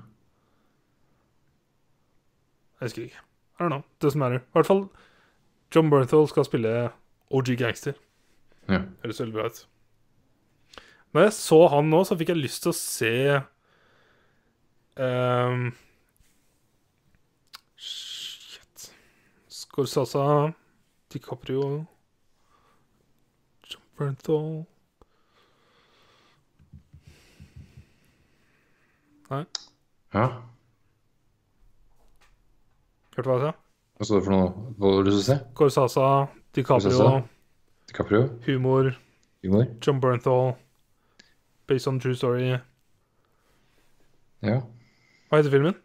Jeg husker ikke. I don't know. Doesn't matter. I hvert fall John Bernthal skal spille O G Gangster. Ja. Høres veldig bra ut. Når jeg så han nå, så fikk jeg lyst til å se um, Shit Scorsese, DiCaprio, John Bernthal. Nei, Ja. hørte hva jeg sa? Hva står det for noe? Hva var det du skulle se? Scorsese, DiCaprio, Scorsese. DiCaprio? humor, Humor? John Bernthal, based on true story. Ja. Hva heter filmen?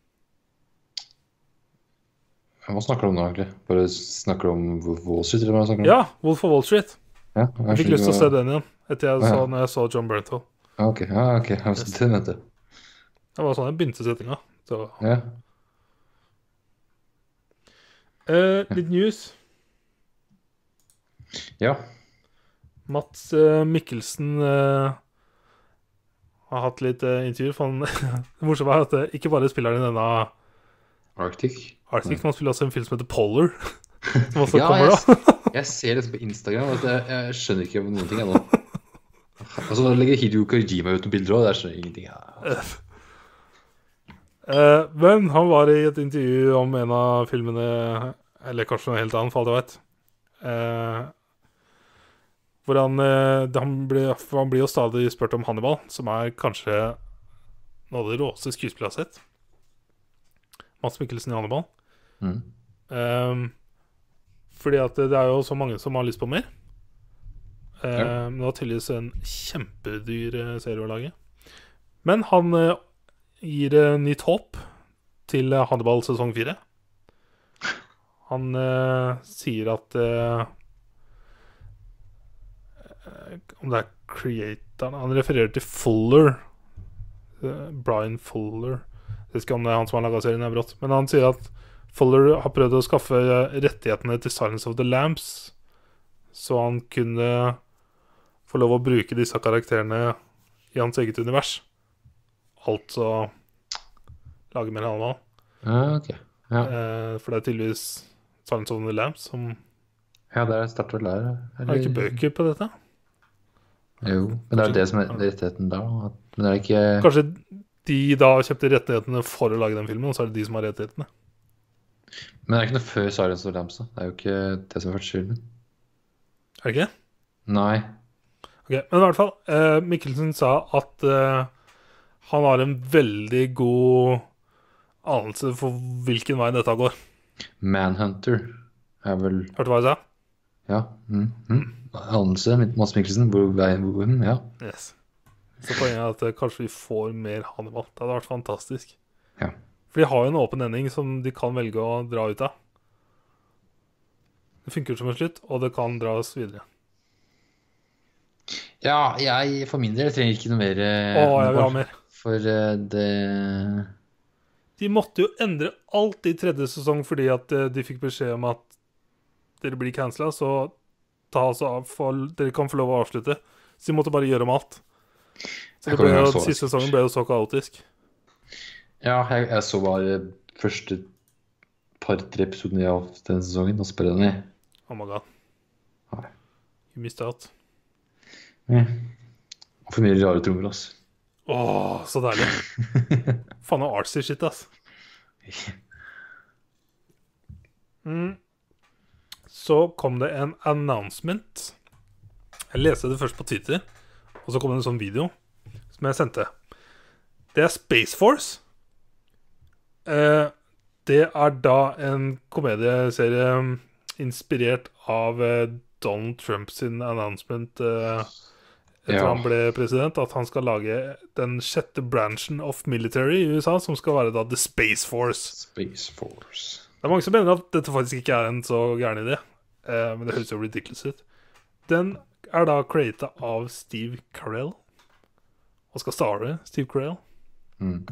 Hva snakker du om nå, egentlig? Bare snakker du om Wall Street, eller hva snakker du om? Ja, Wolf of Wall Street. Ja, Jeg fikk lyst til å se den igjen etter jeg Ah, ja. så, når jeg så John Bernthal. Ja, ok. Ja, ok. Jeg har sett den, vet du. Det var sånn jeg begynte settinga. Så. Ja. Eh, litt news. Ja. Mats eh, Mikkelsen eh, har hatt litt eh, intervjuer. For han, det morsomme er at eh, ikke bare spiller han i denne Arctic. Arctic, men han spiller også en film som heter Polar. Som også Ja, kommer jeg, da. jeg ser det på Instagram, at jeg, jeg skjønner ikke noen ting ennå. Altså, nå legger Hideo Kojima ut noen bilder også, og jeg skjønner ingenting. Ja. Eh, men han var i et intervju om en av filmene, eller kanskje noe helt annet, for alt jeg vet. Eh, hvor han, eh, det- han, blir, for han blir jo stadig spurt om Hannibal, som er kanskje noe av det råeste skuespillet jeg har sett. Mats Mikkelsen i Hannibal. Mm. Eh, fordi at det er jo så mange som har lyst på mer. Eh, Ja. Men det var tydeligvis en kjempedyr eh, serie å lage. Men han eh, gir eh, nytt håp til eh, Hannibal sesong fire. Han eh, sier at eh, eh, om det er creatoren Han refererer til Fuller. eh, Brian Fuller. Jeg vet ikke om det er han som har laga serien, jeg brått. Men han sier at Fuller har prøvd å skaffe rettighetene til Silence of the Lambs, så han kunne få lov å bruke disse karakterene i hans eget univers. Altså lage mer Hannibal. Ja, ok. Ja, Eh, for det er tydeligvis Silence of the Lambs som ja der starter vel der. har ikke bøker på dette. Jo, men det er jo det som er rettigheten da. at- Men det er ikke... Kanskje de da kjøpte rettighetene for å lage den filmen, og så er det de som har rettighetene. Men det er ikke noe før Silence of the Lambs, da. Det er jo ikke det som har vært skylden. Er det ikke? Nei. Ok, men i hvert fall, eh, Mikkelsen sa at eh, han har en veldig god anelse for hvilken vei dette går. Manhunter er vel... Hørte du hva jeg sa? Ja. Mm, mm. Anelse, Mads Mikkelsen, hvor veien hvor den, ja. Yes. Så poenget er at eh, kanskje vi får mer Hannibal. Det hadde vært fantastisk. Ja. For de har jo en åpen ending som de kan velge å dra ut av. Det funker som en slutt, og det kan dras videre. Ja, jeg for min del trenger ikke noe mer eh, Å, jeg vil ha mer. For eh, det... De måtte jo endre alt i tredje sesong fordi at eh, de fikk beskjed om at dere blir cancela, så ta oss av, for dere kan få lov å avslutte. Så de måtte bare gjøre om alt. Så Jeg det ble kommer jo, til å så- siste sesongen ble jo så kaotisk. Ja, jeg, jeg så bare første par-tre episodene av denne sesongen, og så ble den i. Oh my god. Nei. You missed out. Mm. Og for mye rare trommer, altså. Åh, så deilig. Faen noe artsy shit, ass. Mm. Så kom det en announcement. Jeg leste det først på Twitter, og så kom det en sånn video som jeg sendte. Det er Space Force. Eh, det er da en komedieserie inspirert av eh, Donald Trump sin announcement eh, etter Ja. han ble president, at han skal lage den sjette branchen of military i U S A, som skal være da The Space Force. Space Force. Det er mange som mener at dette faktisk ikke er en så gæren idé, eh, men det høres jo ridiculous ut. Den er da createt av Steve Carell, og skal starte Steve Carell. Mm.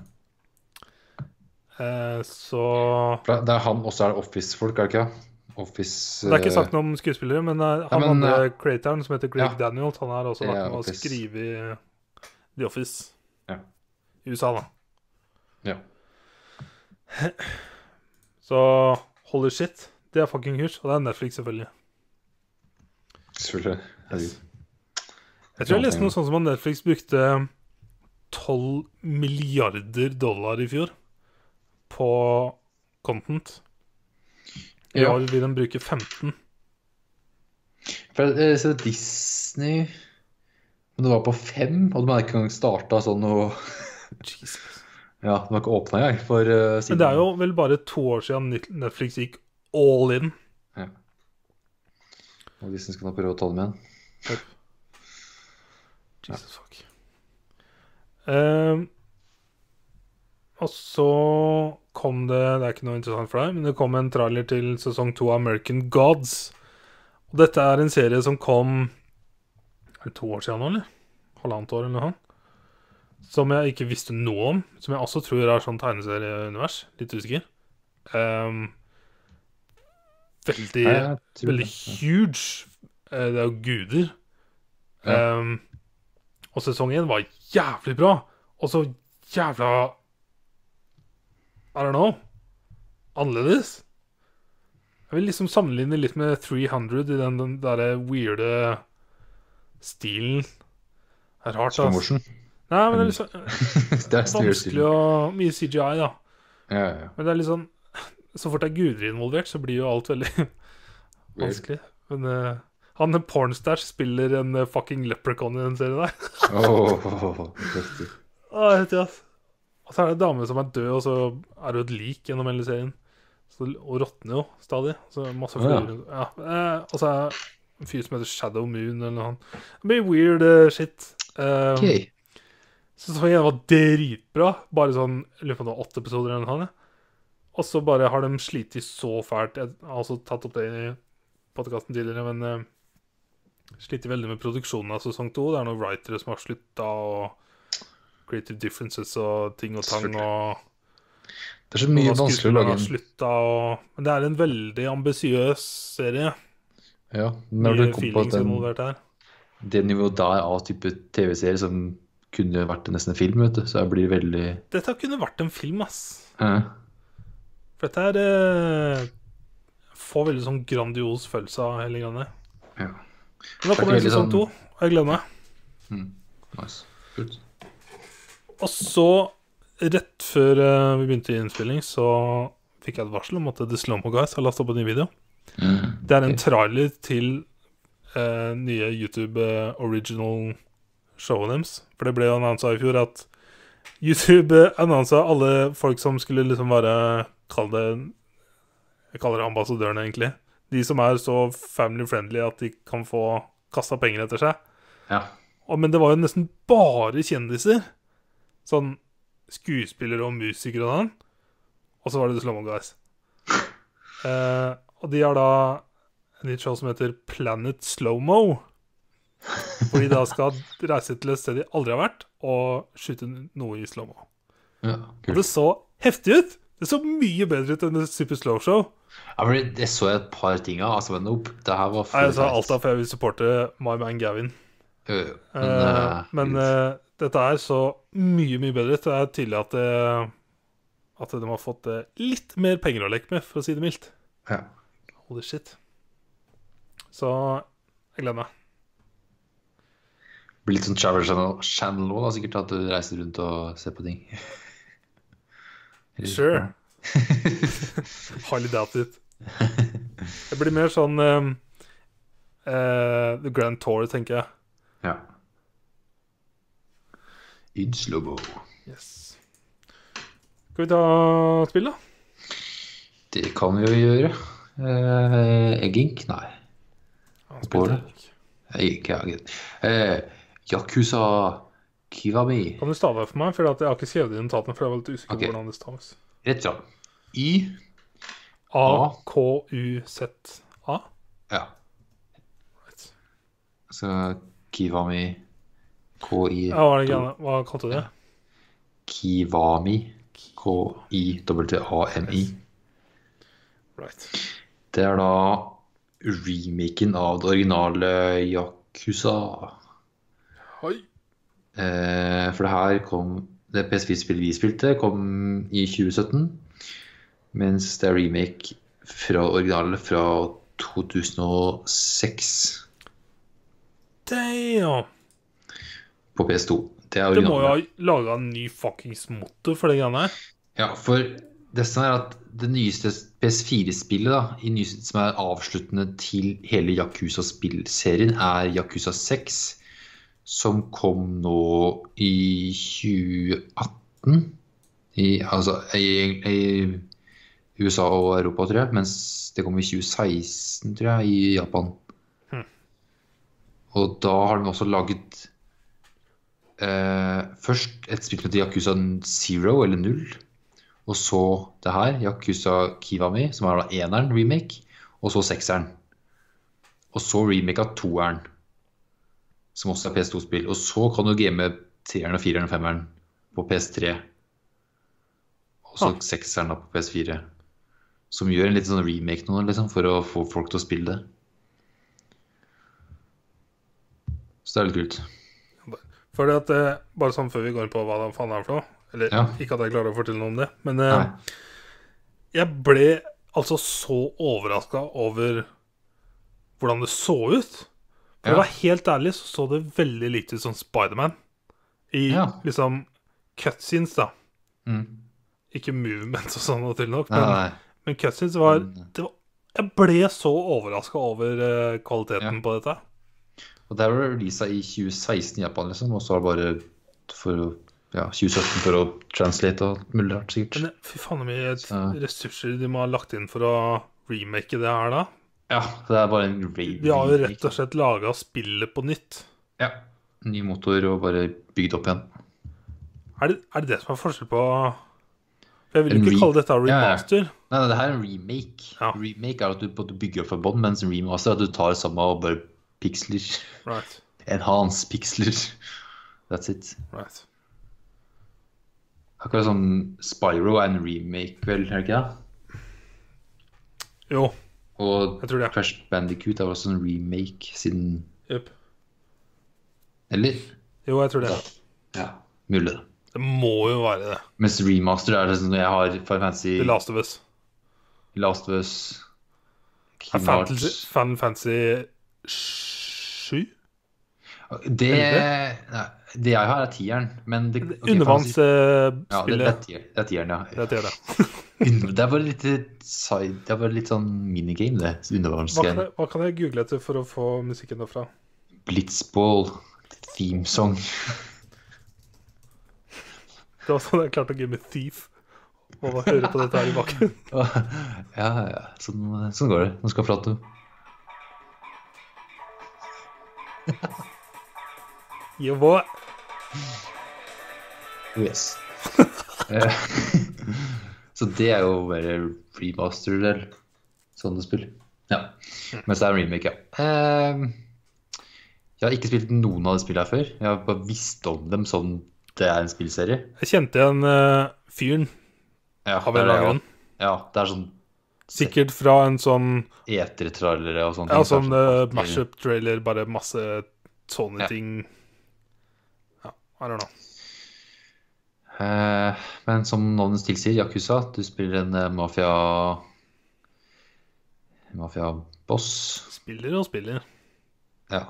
Eh, så For Det er han, også er det Office-folk, er det ikke? Office... det er ikke eh, sagt noe om skuespillere, men eh, han men, andre eh, creatoren, som heter Greg ja. Daniels, han har også Det er vært med å Office. skrive i The Office Ja. i U S A, da. Ja. Så holy shit, det er fucking huge, og det er Netflix selvfølgelig. Selvfølgelig. Herregud. Jeg tror jeg leste noe sånn som at Netflix brukte tolv milliarder dollar i fjor på content. I Ja. år vil de bruke femten. For jeg ser Disney, men det var på fem, og de hadde ikke engang startet sånn og... Jesus. Ja, de har ikke åpnet jeg for uh, siden. Men det er jo vel bare to år siden Netflix gikk all in. Ja. Og Disney skal nå prøve å ta dem igjen. Jesus fuck. Um, og så kom det, det er ikke noe interessant for deg, men det kom en trailer til sesong to av American Gods. Og dette er en serie som kom, er det to år siden nå, eller? Halvannet år eller noe sånt. Som jeg ikke visste noe om, som jeg også tror er sånn tegneserieunivers. Litt usikker. Um, veldig, Nei, jeg tror veldig det. huge. Eh, Det er jo guder. Ja. Um, og sesong én var jævlig bra. Og så jævla I don't know. Annerledes. Jeg vil liksom sammenligne litt med tre hundre i den, den der weirde stilen. Det er rart, Slow ass. motion. Nei, men det er litt sånn Det er styrer vanskelig og mye C G I, da. Ja, ja, ja. Men det er litt sånn så fort det er guder involvert, så blir jo alt veldig vanskelig. Men uh, han Pornstash spiller en uh, fucking leprechaun i den serien der. Åh, riktig. Å, jeg vet ikke, ass. Og så er det en dame som er død, og så er det jo et lik gjennom hele serien. Så, og råtner jo stadig. Så masse Å, ja. fluer. Ja. Eh, og så er det en fyr som heter Shadow Moon eller noe sånt. Det blir weird uh, shit. Um, Ok. Sesong én var dritbra. Bare sånn, jeg lurer på om det var åtte episoder eller noe sånt. Ja. Og så bare har de slitt så fælt. Jeg har også tatt opp det i podcasten tidligere, men uh, sliter veldig med produksjonen av sesong to. Det er noen writere som har slutta, og creative differences og ting og tang, og Det er så mye noen av vanskelig å skuespillerne lage har en... slutta, og Men det er en veldig ambisiøs serie. Ja, når du Mye kommer på feelings den, involvert her. det nivået der av type T V-serier som kunne vært nesten en film, vet du. Så jeg blir veldig Dette kunne vært en film, ass. eh, For dette er eh, får veldig sånn grandios følelse av hele greiene. Ja. Men da Det er kommer ikke sesong veldig to, sånn- og jeg gleder meg. mm, Nice. Kult. Og så, rett før eh, vi begynte i innspilling, så fikk jeg et varsel om at The Slow-Mo Guys har lastet opp en ny video. Mm. Det er en trailer til eh, nye YouTube eh, original showet deres. For det ble jo annonsa i fjor at YouTube eh, annonsa alle folk som skulle liksom være, kall det, jeg kaller det ambassadørene egentlig. De som er så family friendly at de kan få kastet penger etter seg. Ja. Og, men det var jo nesten bare kjendiser. Sånn skuespillere og musikere og sånn. Og så var det The Slow-Mo Guys. Eh, og de har da en nytt show som heter Planet Slow-Mo. Hvor de da skal reise til et sted de aldri har vært, og skyte noe i slow-mo. Ja, Og kult. det så heftig ut! Det så mye bedre ut enn et Super Slow Show. Ja, for det, det så jeg et par ting av. Altså, men nope, det her var Nei, jeg sa teit. alt da, for jeg vil supporte My Man Gavin. Jo, jo, Men, Eh, eh, men kult. eh, dette her så mye, mye bedre ut. Det er tydelig at, det, at de har fått eh, litt mer penger å leke med, for å si det mildt. ja. Holy shit. Så jeg gleder meg. Det blir litt sånn Travel Channel, channel nå, da, sikkert, at du reiser rundt og ser på ting. Eller- Sure. Highly doubt it. Det blir mer sånn um, eh, The Grand Tour, tenker jeg. Ja. In slow-mo. Yes. Skal vi ta spill, da? Det kan vi jo gjøre. Eh, Eggink? Nei. Ja, På det. spill. Eggink, ja, greit. Eh, Yakuza Kiwami. Kan du stave for meg? For jeg har ikke skrevet det i notatene, for jeg var litt usikker Ok. på hvordan det staves. Rett fram. Y. A K U Z A. Ja. Right. Så Kiwami. K-I. Ja, hva er det greiene? Hva kalte du det? Kiwami. K-I-W-A-M-I. Right. Det er da remaken av det originale Yakuza. Oi. Eh, for det her kom Det P S fire-spillet vi spilte, kom i tjue sytten. Mens det er remake fra originale fra to tusen og seks Damn. på P S to. Det er Det må jo originale. ha laget en ny fuckings motor for det greiene her. Ja, for det som er at det nyeste P S fire-spillet, da, i nyeste, som er avsluttende til hele Yakuza-spillserien, er Yakuza seks, som kom nå i tjue atten. I, altså i, i U S A og Europa, tror jeg, mens det kom i tjue seksten, tror jeg, i Japan. Hm. Og da har de også laget eh, først et spill som heter Yakuza Zero, eller Null. Og så det her, Yakuza Kiwami, som er da eneren remake, og så sekseren. Og så remake av toeren, som også er P S to-spill. Og så kan du game treeren og fireren og femmeren på P S tre. Og så Ah. sekseren da på P S fire. Som gjør en litt sånn remake nå, liksom, for å få folk til å spille det. Så det er litt kult. Fordi at eh, Bare sånn før vi går inn på hva det faen er for noe. Eller Ja. ikke at jeg klarer å fortelle noe om det, men eh, Nei. jeg ble altså så overraska over hvordan det så ut. For Ja. å være helt ærlig så så det veldig likt ut som Spider-Man. I Ja. liksom cutscenes, da. Mm. Ikke movements og sånn, naturlig nok, Nei, men, nei. men cutscenes var, Mm. det var Jeg ble så overraska over eh, kvaliteten Ja. på dette. Og det var releasa i tjue seksten i Japan, liksom. Og så var det bare for å Ja, tjue sytten for å translate og alt mulig rart, sikkert. Men eh, fy faen så mye Så- ressurser de må ha lagt inn for å remake det her, da. Ja, det er bare en raid. De har jo rett og slett laga spillet på nytt. Ja. Ny motor og bare bygd opp igjen. Er det, er det det som er forskjell på For jeg vil En ikke re- kalle dette Ja, ja. remaster. Nei, nei, det her er en remake. Ja. Remake er at du både bygger opp fra bånn, mens en remaster er at du tar samme og bare piksler. Right, Enhance piksler. That's it. right. Akkurat som Spyro er en remake, vel, er det ikke det? Jo, Og jeg tror det. Crash Bandicoot er også en remake siden Yep. Eller? Jo, jeg tror det. Ja, mulig det. Det må jo være det. Mens remaster er det sånn når jeg har Final Fantasy, The Last of Us. Last of Us, Er Kingdom Fantasy, Hearts. Final Fantasy sju? Det, nei, det jeg har er tieren, men det, ok, Fantasy- Undervannsspillet. ja, det, det, er tier- det er tieren, ja. Det er det. Under- Det er bare litt side, det er bare litt sånn minigame, det. Hva kan, Undervannsgreier. jeg, hva kan jeg google etter for å få musikken derfra? Blitzball, theme song. Det var sånn jeg klarte å game Thief og bare høre på dette her i bakken. Ja, ja, sånn, sånn går det. Nå skal jeg prate. Jo, boy. Yes. Eh, Så det er jo bare remaster del. Sånne spill. Ja. Mens det er en remake, ja. Eh, Jeg har ikke spilt noen av de spillene her før. Jeg har bare visst om dem som det er en spillserie. Jeg kjente igjen uh, fyren Ja, av en det er eller det, annen grunn. ja, det er sånn Sikkert fra en sånn etere-trallere og sånne Ja, ting. så er sånn det uh, sånn- mashup-trailer, bare masse sånne Ja. ting. Ja, I don't know. Eh, Men som navnet tilsier, Yakuza, du spiller en eh, mafia... Mafia-boss. Spiller og spiller. Ja.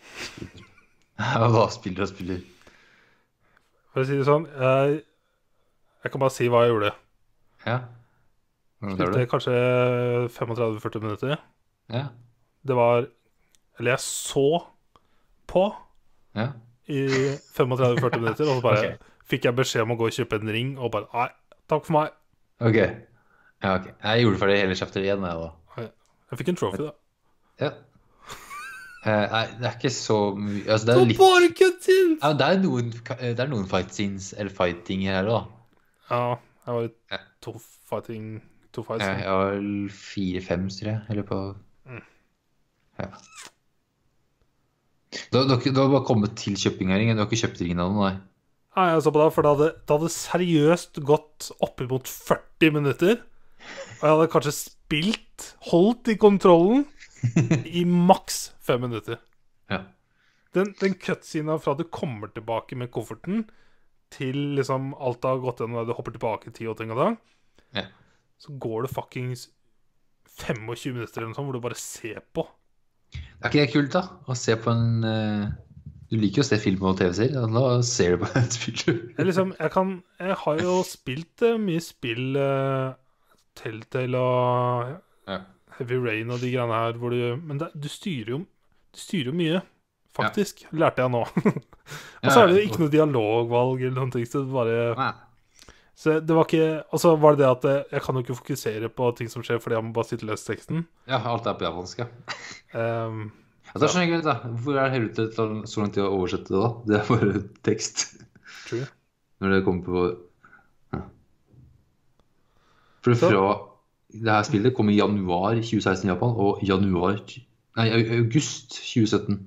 Hva spiller og spiller? For å si det sånn, jeg, jeg kan bare si hva jeg gjorde. Ja. Hvordan gjør Spilte du? kanskje femogtredve til førti minutter. Ja. Det var Eller jeg så på Ja. i femogtredve til førti minutter, og så bare Ok. fikk jeg beskjed om å gå og kjøpe en ring, og bare nei, takk for meg. Ok. Ja, ok. Jeg gjorde ferdig hele chapter igjen, jeg da. Jeg fikk en trophy, da. Ja. Eh, nei, det er ikke så mye altså, det er litt bare cutscenes! ja, men det er noen, det er noen fight scenes, eller fighting her da. Ja, jeg var i Ja. to fighting To fights. Jeg Ja. har fire-fem, tror jeg, eller på Mm. Ja. Du, du, du har bare kommet til kjøping her, ingen. Du har ikke kjøpt ringen av noen, nei. Nei, jeg så på det, for det hadde, det hadde seriøst gått oppimot førti minutter. Og jeg hadde kanskje spilt, holdt i kontrollen, i maks fem minutter. Ja. Den, den cutscenen fra du kommer tilbake med kofferten, til liksom alt har gått gjennom, og du hopper tilbake ti og ting og da, Ja. så går det fuckings tjuefem minutter eller noe sånt, hvor du bare ser på. Er ikke det kult, da? Å se på en eh, Du liker jo å se film og T V-serier. Ja, da ser du på et spill. Jeg, liksom, jeg, kan, jeg har jo spilt eh, mye spill, uh, Telltale og Ja. Heavy Rain og de greiene her, hvor du, men det, du styrer jo Du styrer jo mye, faktisk, lærte jeg nå. Og så er det jo ikke noe dialogvalg eller noen ting, så det bare Nei. Så det var ikke Og så var det det at eh, jeg kan jo ikke fokusere på ting som skjer, fordi jeg må bare sitte og lese teksten. Ja, alt er på japansk, ja. Um, Ja, da skjønner jeg ikke litt, da. Hvorfor er det helvete det tar så lang tid å oversette det, da? Det er bare tekst. True. Når det kommer på ja. For fra det her spillet kom i januar tjue seksten i Japan, og januar Nei, august tjue sytten.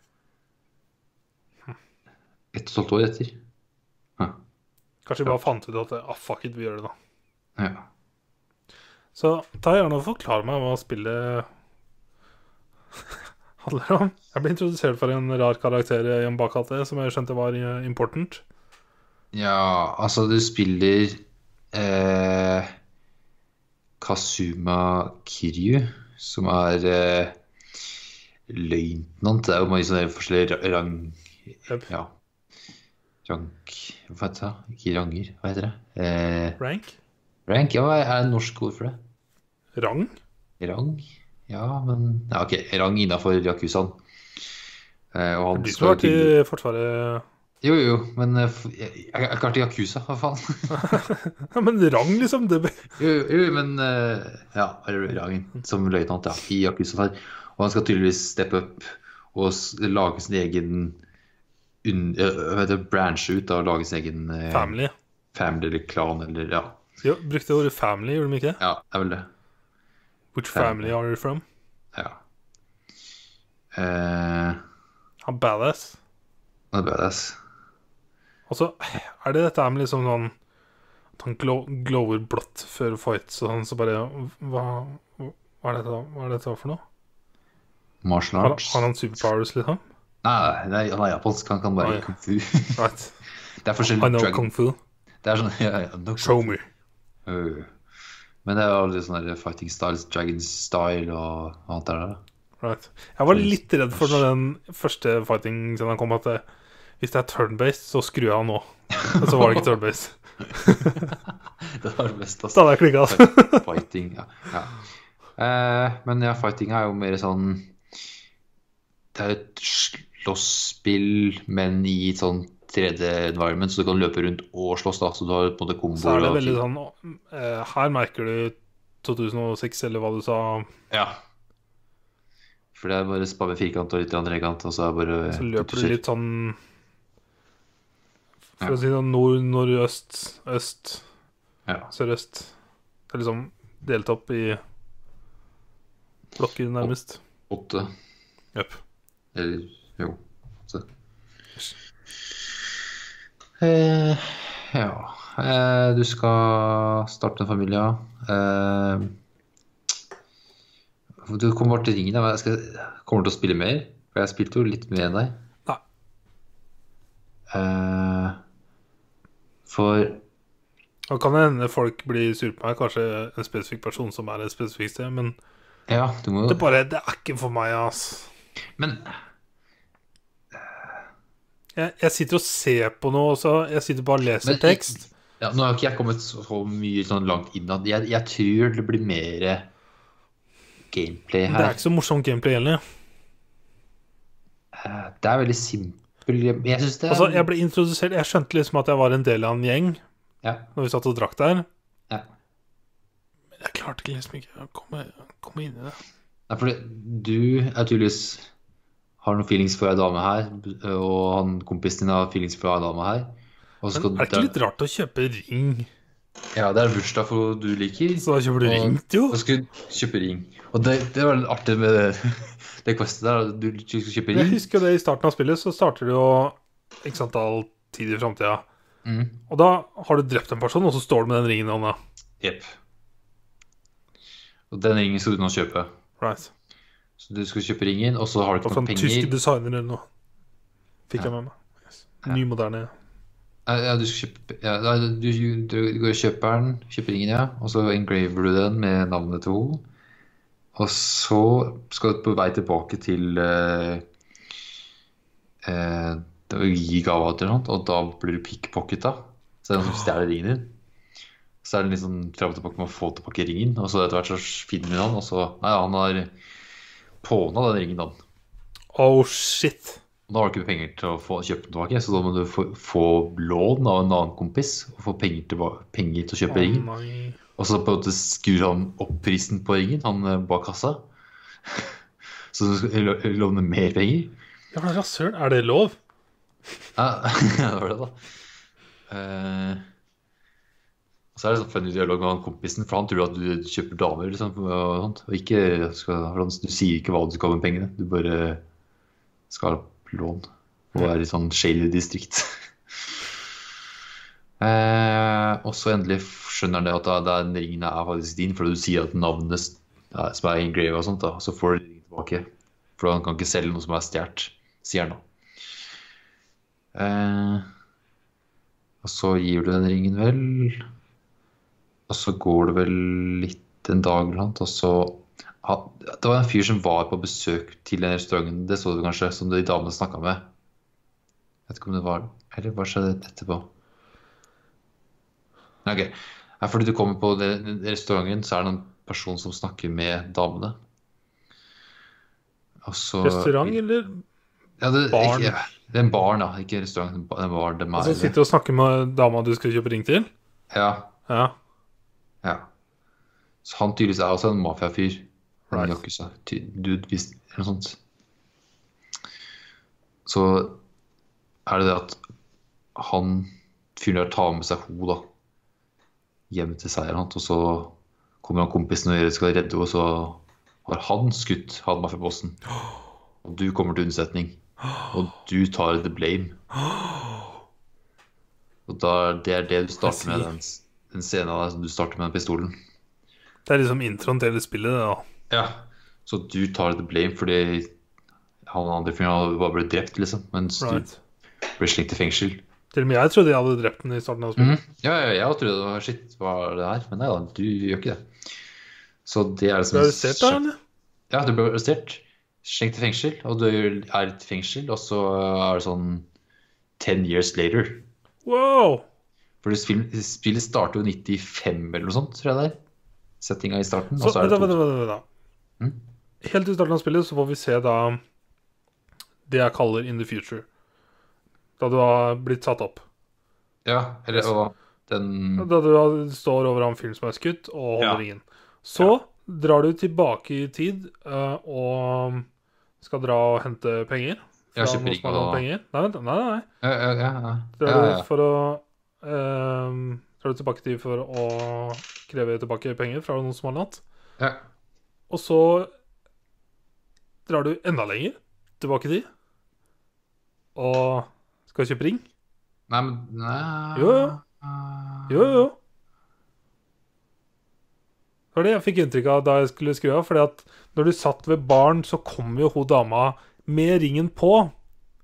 Ett og et halvt år etter. Ja. Kanskje vi bare fant ut at ah, fuck it, vi gjør det, da. Ja. Så ta gjerne og forklar meg hva spillet handler om. Jeg ble introdusert for en rar karakter i en bakgate som jeg skjønte var eh, important. Ja, altså du spiller eh, Kazuma Kiryu, som er eh, løytnant. Det er jo mange sånne forskjellige ra- rang... Yep. Ja. Rank... Hva heter det? Ikke ranger, hva heter det? Eh, Rank? rank, ja, hva er det norsk ord for det? Rang? Rang? Ja, men ja, ok, rang innenfor Yakuzaen. Eh, og han De som skal har jo vært i til... Forsvaret. Jo, jo, men eh, f- jeg jeg er ikke vært i Yakuza, hva faen? Ja, men rang, liksom. Det be- Jo, jo, men eh, ja, rangen som løytnant, ja, i Yakuza her. Og han skal tydeligvis steppe opp og s- lage sin egen un, eh, hva heter det, branche ut og lage sin egen eh, Family. family eller klan, eller ja. Jo, brukte ordet family, gjorde de ikke det? Ja, det er vel det. Which Family. family are you from? Ja. Eh, Han badass. det er badass. Og så er det dette her med liksom sånn at han glow, glower blått før fights og sånn, så bare hva, hva er dette da? Hva er dette for noe? Martial Har, arts. har han superpowers, liksom? Nei, nei, han er japansk, han kan bare Oi. kung fu. Right. Det er forskjellig I know dragon. kung fu. Det er sånn ja, ja, no Show me. Uh. Men det er jo alle sånne der fighting styles, dragon style og alt det der. Right. Jeg var litt redd for når den første fighting-scenen kom, at det, hvis det er turn-based, så skrur jeg av nå. Og så var det ikke turn-based. Det var det beste. Da hadde jeg klikket, altså. Fighting, ja. ja. Eh, men ja, fighting er jo mer sånn det er et slåssspill, men i et sånn tre D-environment, så du kan løpe rundt og slåss da, så du har på en måte komboer. Så er det og veldig ting. sånn eh, her merker du to tusen og seks, eller hva du sa. Ja. For det er bare spamme firkant og litt trekant, og så er det bare Så løper du litt sånn, for å si sånn, nord, nordøst, øst, ja. sørøst. Det er liksom delt opp i blokker nærmest. Åtte. Jep. Eller, jo. Så. Eh, ja. Eh, du skal starte en familie. Eh, du kommer bare til ringen. Jeg skal, kommer du til å spille mer? For jeg spilte jo litt mer enn deg. Nei. Eh, for Da kan det hende folk blir sur på meg, kanskje en spesifikk person som er et spesifikt sted, men ja, du må det er bare, det er ikke for meg, ass. Men Jeg, jeg sitter og ser på noe også. Jeg sitter bare og leser Men- tekst. ja, nå har ikke jeg kommet så mye sånn langt innad. Jeg, jeg tror det blir mer gameplay Det er her. ikke så morsomt gameplay heller. Eh, Det er veldig simpel. Jeg, jeg synes det er Altså, jeg ble introdusert, jeg skjønte liksom at jeg var en del av en gjeng ja, når vi satt og drakk der. ja. Men jeg klarte ikke liksom ikke å komme, komme inn i det. Nei, fordi du er tydeligvis har noen feelings for ei dame her, og han kompisen din har feelings for ei dame her. Og så skal Men er det ikke litt rart å kjøpe ring? Ja, det er bursdag for du liker. Så da kjøper du Og- ring, jo. Og skal kjøpe ring. Og det, det var litt artig med det, det questet der. at Du skal kjøpe Jeg ring. husker det i starten av spillet, så starter det jo ikke sant, all tid i fremtiden. Mm. Og da har du drept en person, og så står du med den ringen i hånda. Jepp. Og den ringen skal du nå kjøpe. Right. Så du skal kjøpe ringen, og så har du Og ikke for en noe tysk penger. designer eller noe. Fikk Ja. jeg med meg. Yes. Ny, moderne. Ja, ja, du skal kjøpe ja, da- du, du, du går og kjøper den, kjøper ringen, ja. Og så engraver du den med navnet til henne. Og så skal du på vei tilbake til eh, eh, det å gi gave til noe, og da blir du pickpocketa. Så det er noen som stjeler ringen din. Så er det litt sånn frem og tilbake med å få tilbake ringen, og så etter hvert så finner vi han, og så Nei, han har påna den ringen, da. Oh, shit. Da har du ikke penger til å få kjøpe den tilbake, så da må du få, få lån av en annen kompis og få penger til, penger til å kjøpe Å, ringen. nei. Og så på en måte skrur han opp prisen på ringen, han eh, bak kassa. Så du skal lo- låne mer penger. Ja, men rasshøl, er det lov? Ja, det var det, da. Eh, og så er det sånn funny dialog med han kompisen, for han tror at du kjøper damer, liksom, og sånt. Og ikke skal, for han- du sier ikke hva du skal med pengene, du bare skal ha lån og være i sånn shady distrikt. eh, og så endelig skjønner han det at da, den ringen er faktisk din, for du sier at navnet ja, som er engrave og sånt, da, så får du ringen tilbake. For han kan ikke selge noe som er stjert, sier han da. Eh, og så gir du den ringen vel, og så går det vel litt en dag eller noe, og så ja, det var en fyr som var på besøk til den restauranten, det så du kanskje, som de damene snakket med. Jeg vet ikke om det var, eller hva skjedde etterpå? Nei, ok. Ja, fordi du kommer på den den restauranten, så er det en person som snakker med damene. Og så... Restaurant eller Ja, det, barn? Ikke, det er en barn, da, ikke en restaurant, en bar, en bar de Altså, er. sitter og snakker med dama du skal kjøpe ring til? Ja, Ja. ja. Så han tydeligvis er også en mafiafyr. En Right. yakuza, ty- dude, hvis, eller noe sånt. Så er det det at han fyren der tar med seg ho da hjem til seg, eller noe, og så kommer han kompisen og skal redde henne, og så har han skutt han mafiabossen. Og du kommer til unnsetning. Og du tar the blame. Og da, det er det du starter med, den, den scenen der, som du starter med den pistolen. Det er liksom introen til det spillet, det, da. Ja, så du tar the blame fordi han andre fyren hadde bare blitt drept, liksom, mens Right. du ble slengt i fengsel. Til og med jeg trodde jeg hadde drept den i starten av spillet. Mhm. Ja, ja, jeg trodde det var shit, hva er det her? Men nei da, du gjør ikke det. Så det er det Du som er arrestert da, eller? Ja, du ble arrestert, slengt i fengsel, og du er i fengsel, og så er det sånn ten years later. Wow! For det spillet, spillet starter jo nittifem eller noe sånt, tror jeg det er. Settinga i starten, Så, og så er vent, det da, to. vent, da, vent, da. Mm. Helt i starten av spillet så får vi se da det jeg kaller in the future. Da du har blitt satt opp. Ja, eller, og den Da du har- står over en film som er skutt, og holder Ja. ringen. Så drar du tilbake i tid eh, og skal dra og hente penger. Ja, Fra kjøpe noen ring som har lånt og- penger. Nei, vent, nei, nei. nei. Ja, ja, ja, ja. Drar ja, du ja. for å eh, Drar du tilbake i tid for å kreve tilbake penger fra noen som har lånt. ja. Og så drar du enda lenger tilbake i tid og skal kjøpe ring. Nei, men nei. Jo, jo. Jo, jo. Det var det jeg fikk inntrykk av da jeg skulle skru av. Fordi at når du satt ved baren, så kom jo hun dama med ringen på.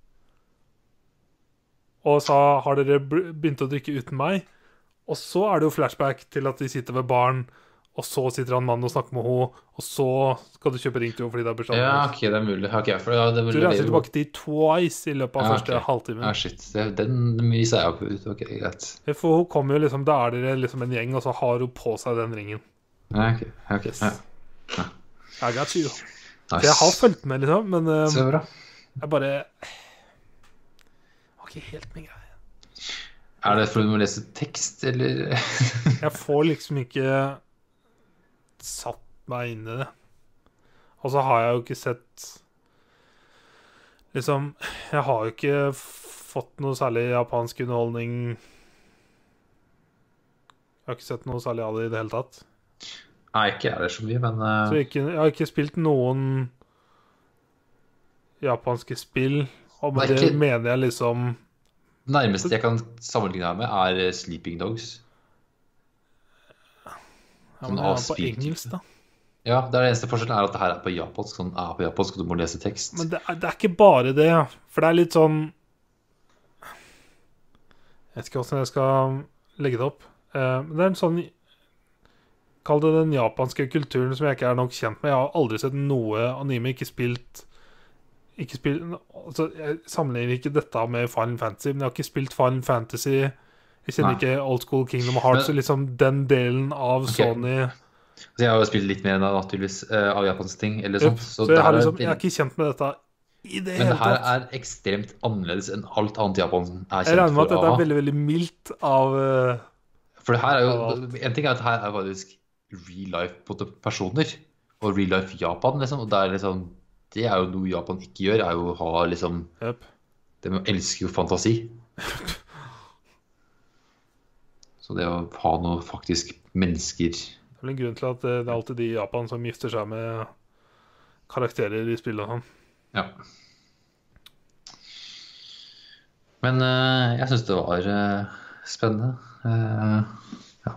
Og sa 'har dere b- begynt å drikke uten meg?' Og så er det jo flashback til at de sitter ved baren, og så sitter han mannen og snakker med henne, og så skal du kjøpe ring til henne fordi det er bursdagen Ja, hennes. ok, det er mulig. Ok, for ja, det Du leverer reiser jo- tilbake til twice i løpet av Ja, første ok. halvtimen. Ja, shit. Det, den viser jeg opp ut. Ok, greit. For hun kommer jo liksom, da er dere liksom en gjeng, og så har hun på seg den ringen. Ja, ok. ok. Ja. I got you. Nice. For jeg har fulgt med, liksom, men eh, Så bra. jeg bare var ikke helt min greie. Er det fordi du må lese tekst, eller? Jeg får liksom ikke satt meg inn i det. Og så har jeg jo ikke sett Liksom, jeg har jo ikke fått noe særlig japansk underholdning. Jeg har ikke sett noe særlig av det i det hele tatt. Nei, ikke er det så mye, men uh, Så jeg, ikke, jeg har ikke spilt noen japanske spill. Og med Det er det ikke- mener jeg liksom nærmeste jeg kan sammenligne her med, er Sleeping Dogs. Ja, Sånn men det er på avspilt. engelsk, da. Ja, det er det eneste forskjellen er at det her er på japansk. Sånn er på japansk, og du må lese tekst. Men det er, det er ikke bare det. For det er litt sånn Jeg vet ikke hvordan jeg skal legge det opp. Eh, Men det er en sånn Kall det den japanske kulturen som jeg ikke er nok kjent med. Jeg har aldri sett noe anime, ikke spilt Ikke spilt altså, Jeg sammenligner ikke dette med Final Fantasy, men jeg har ikke spilt Final Fantasy. Jeg kjenner Nei. ikke Old School Kingdom Hearts, Men- og liksom den delen av Ok. Sony. Så jeg har jo spilt litt mer enn naturligvis eh, av japanske ting. Eller Yep. sånt, Så, det jeg, har her er liksom, jeg er veldig- ikke kjent med dette i det Men hele det her tatt. er ekstremt annerledes enn alt annet Japan er Jeg kjent regner med at for dette å er ha. veldig, veldig mildt av eh, For det her er jo av En ting er at her er faktisk real life på en måte personer. Og real life Japan, liksom. Og det er liksom Det er jo noe Japan ikke gjør, er jo å ha liksom Jep. De elsker jo fantasi. Så det å ha noe faktisk mennesker Det er vel en grunn til at eh, det er alltid de i Japan som gifter seg med karakterer i spill og sånn. Ja. Men eh, jeg syns det var eh, spennende. Eh, ja.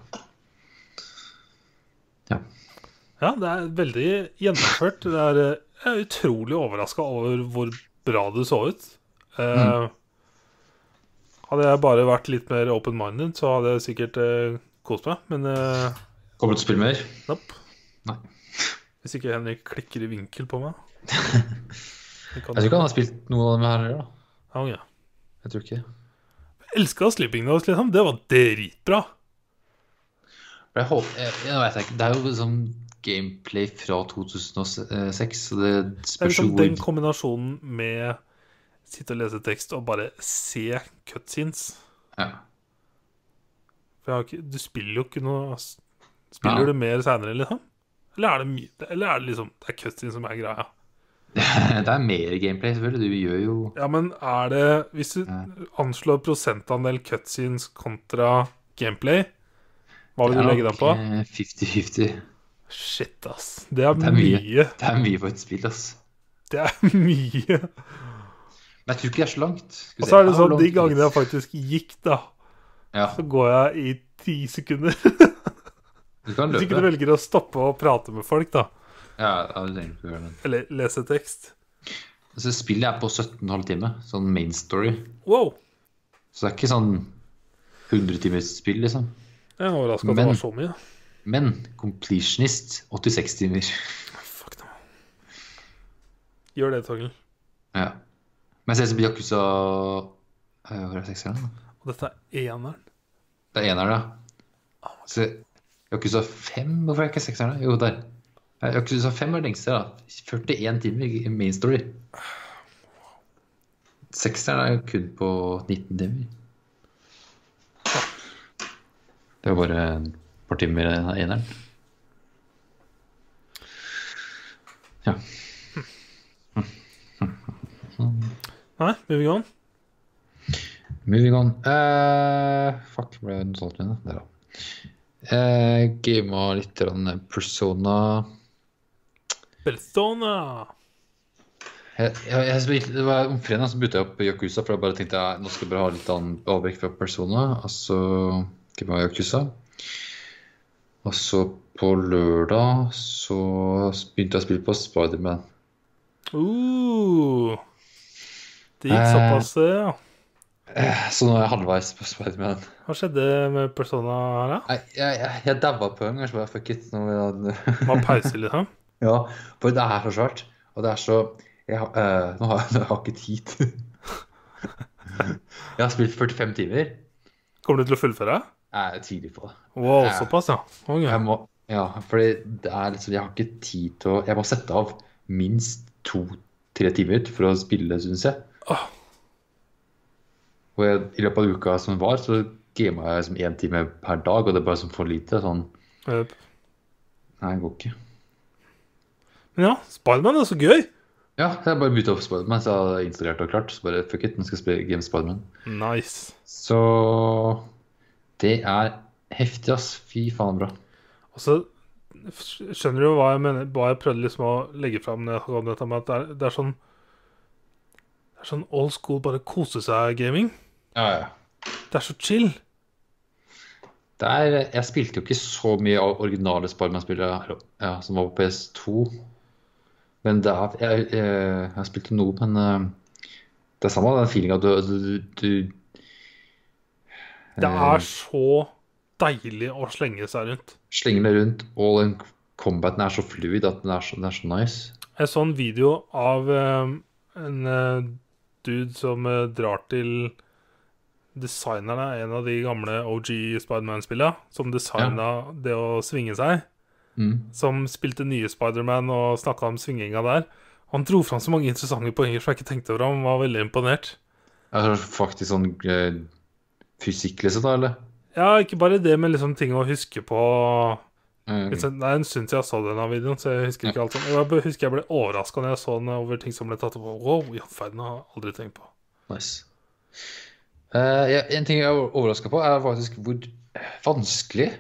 Ja. Ja, det er veldig gjennomført. Det er, eh, jeg er utrolig overraska over hvor bra det så ut. Eh, Hadde jeg bare vært litt mer open-minded, så hadde jeg sikkert eh, kost meg. Men eh, Kommer du til å spille mer? nope. Nei. Hvis ikke Henrik klikker i vinkel på meg. Det Jeg tror ikke han har spilt noen av dem her heller, da. Ja, ja. Jeg tror ikke. Jeg elska Sleeping Dogs, liksom. Det var dritbra. For Jeg håper, jeg, jeg vet ikke, Det er jo sånn gameplay fra to tusen og seks, så det Det er spørs jo liksom hvor den kombinasjonen med sitte og lese tekst og bare se cutscenes. ja. For jeg har ikke, du spiller jo ikke noe Spiller Ja. du mer senere, liksom? Eller er det mye Eller er det liksom Det er cutscenes som er greia? Det er mer gameplay, selvfølgelig. Du gjør jo Ja, men er det Hvis du Ja. anslår prosentandel cutscenes kontra gameplay, hva vil Det du er legge nok, den på? eh, fifty fifty. Shit, ass. Det er, Det er mye. mye. Det er mye for et spill, ass. Det er mye. Men jeg tror ikke det er så langt. Skal vi Og se. så er det How sånn, long de is gangene it? jeg faktisk gikk, da, Ja, så går jeg i ti sekunder. du kan Hvis ikke du løpe. velger å stoppe og prate med folk, da. Ja, ja, du trenger ikke å gjøre det. Eller lese tekst. Altså, spillet er på sytten og en halv time, sånn main story. Wow. Så det er ikke sånn hundre timers spill, liksom. Jeg er overrasket at det Men- var så mye. Men completionist, åttiseks timer. Fuck no. Gjør det, Torgel. Ja. Men jeg ser som Yakuza eh, Hvor er sekseren, da? Og dette er eneren. Det er eneren, da. Så Yakuza fem, hvorfor er det ikke sekseren, da? Jo, der. Ja, Yakuza fem er lengste, da. førtien timer i main story. Sekseren er kun på nitten timer. Det var bare et par timer i eneren. Ja. Nei, moving on. Moving on. Eh, fuck, ble det noe sånt med det? Der, da. Eh, Gama litt grann Persona. Persona! Jeg, jeg, jeg, spilte- det var om fredag så bytte jeg opp Yakuza, for jeg bare tenkte jeg, nå skal jeg bare ha litt annen avbrekk fra Persona. Altså Gama Yakuza. Og så på lørdag så begynte jeg å spille på Spider-Man. Uh, det gikk Eh. såpass, ja. Eh, Så nå er jeg halvveis på Spider-Man. Hva skjedde med Persona her, da? Nei, jeg, jeg, jeg dabba på en gang, så bare fuck it. Nå vil jeg... Var pause, liksom? Ja, for det er så svært. Og det er så jeg, har- eh, nå, har, nå har jeg ikke tid. Jeg har spilt førtifem timer. Kommer du til å fullføre? Jeg er tidlig på det. Wow, Ja. såpass, ja. Ok. Jeg må, ja, fordi det er liksom, jeg har ikke tid til å Jeg må sette av minst to-tre timer for å spille, synes jeg. Åh. Og jeg, i løpet av uka som var, så gamet jeg liksom én time per dag, og det er bare som for lite. Sånn, Jep. nei, det går ikke. Men ja, Spiderman er så gøy. Ja, jeg bare begynte opp Spiderman, så jeg hadde installert og klart. Så bare fuck it, nå skal jeg spille game Spiderman. Nice. Så det er heftig, ass. Fy faen bra. Og så skjønner du hva jeg mener, hva jeg prøvde liksom å legge fram når jeg snakket om dette med at det er, det er sånn det er sånn old school, bare kose seg gaming. Ja, ja. Det er så chill. Det er, jeg spilte jo ikke så mye av originale Spiderman-spillere ja, som var på P S to. Men det er, jeg, jeg, jeg har spilt noe, men eh, det er samme den feelingen at du, du, du Det eh, er så deilig å slenge seg rundt. slenger deg rundt, og den combaten er så fluid at den er så, den er så nice. Jeg så en video av eh, en eh, dude som eh, drar til designerne, en av de gamle O G Spiderman-spillene, som designet det å svinge seg, Mm. som spilte nye Spiderman og snakket om svinginga der. Han dro fram så mange interessante poenger som jeg ikke tenkte over. Han var veldig imponert. Er det faktisk sånn eh, fysikk, liksom, da, eller? Ja, ikke bare det, men liksom ting å huske på. Eh, Det er en stund siden jeg så denne videoen, så jeg husker ikke alt sånn. Jeg husker jeg ble overrasket når jeg så den over ting som ble tatt opp. Wow, i all verden, har jeg aldri tenkt på. Nice. Eh, ja, en ting jeg er overrasket på, er faktisk hvor vanskelig